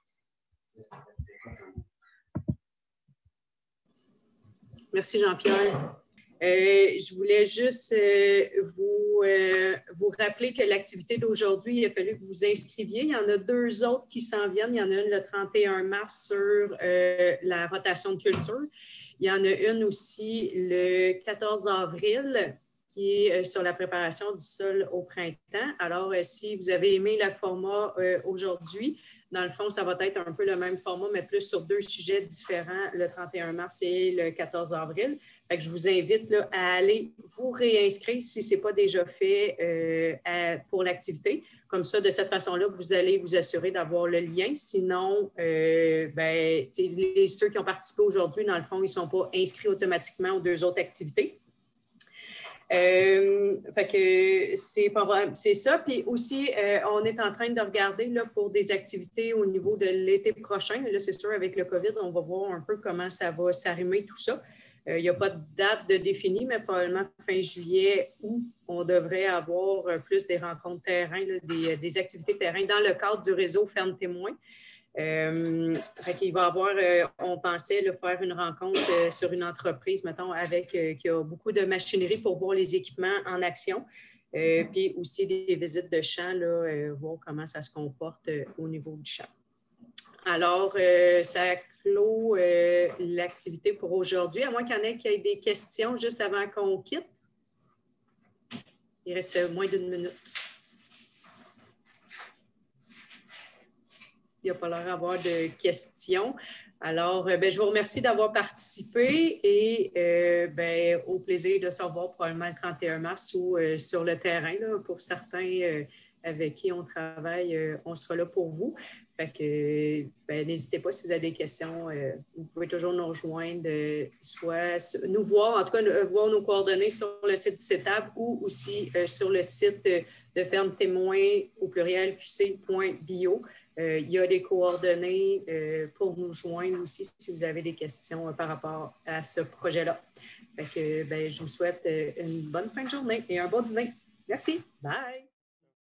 Merci Jean-Pierre. Euh, je voulais juste euh, vous, euh, vous rappeler que l'activité d'aujourd'hui, il a fallu que vous vous inscriviez. Il y en a deux autres qui s'en viennent. Il y en a une le trente et un mars sur euh, la rotation de culture. Il y en a une aussi le quatorze avril qui est sur la préparation du sol au printemps. Alors, euh, si vous avez aimé le format euh, aujourd'hui, dans le fond, ça va être un peu le même format, mais plus sur deux sujets différents, le trente et un mars et le quatorze avril. Fait que je vous invite là, à aller vous réinscrire si ce n'est pas déjà fait euh, à, pour l'activité. Comme ça, de cette façon-là, vous allez vous assurer d'avoir le lien. Sinon, euh, ben, les, ceux qui ont participé aujourd'hui, dans le fond, ils ne sont pas inscrits automatiquement aux deux autres activités. Euh, fait que c'est, c'est ça. Puis aussi, euh, on est en train de regarder là, pour des activités au niveau de l'été prochain. Là, c'est sûr, avec le COVID, on va voir un peu comment ça va s'arrimer, tout ça. Il n'y a pas de date de définie, mais probablement fin juillet où on devrait avoir plus des rencontres terrain, là, des, des activités terrain dans le cadre du réseau Ferme Témoin. Euh, fait qu'il va y avoir, euh, on pensait là, faire une rencontre euh, sur une entreprise, mettons, avec, euh, qui a beaucoup de machinerie pour voir les équipements en action. Euh, puis aussi des visites de champ, là, euh, voir comment ça se comporte euh, au niveau du champ. Alors, euh, ça clôt euh, l'activité pour aujourd'hui, à moins qu'il y en ait qui aient des questions juste avant qu'on quitte. Il reste moins d'une minute. Il n'y a pas l'air d'avoir de questions. Alors, euh, ben, je vous remercie d'avoir participé et euh, ben, au plaisir de se revoir probablement le trente et un mars ou euh, sur le terrain. Là, pour certains euh, avec qui on travaille, euh, on sera là pour vous. Fait que, ben, n'hésitez pas si vous avez des questions. Euh, vous pouvez toujours nous rejoindre, euh, soit nous voir, en tout cas, euh, voir nos coordonnées sur le site du CETAB ou aussi euh, sur le site de Ferme Témoin au pluriel q c point bio. Euh, il y a des coordonnées euh, pour nous joindre aussi si vous avez des questions euh, par rapport à ce projet-là. Fait que, ben, je vous souhaite euh, une bonne fin de journée et un bon dîner. Merci. Bye.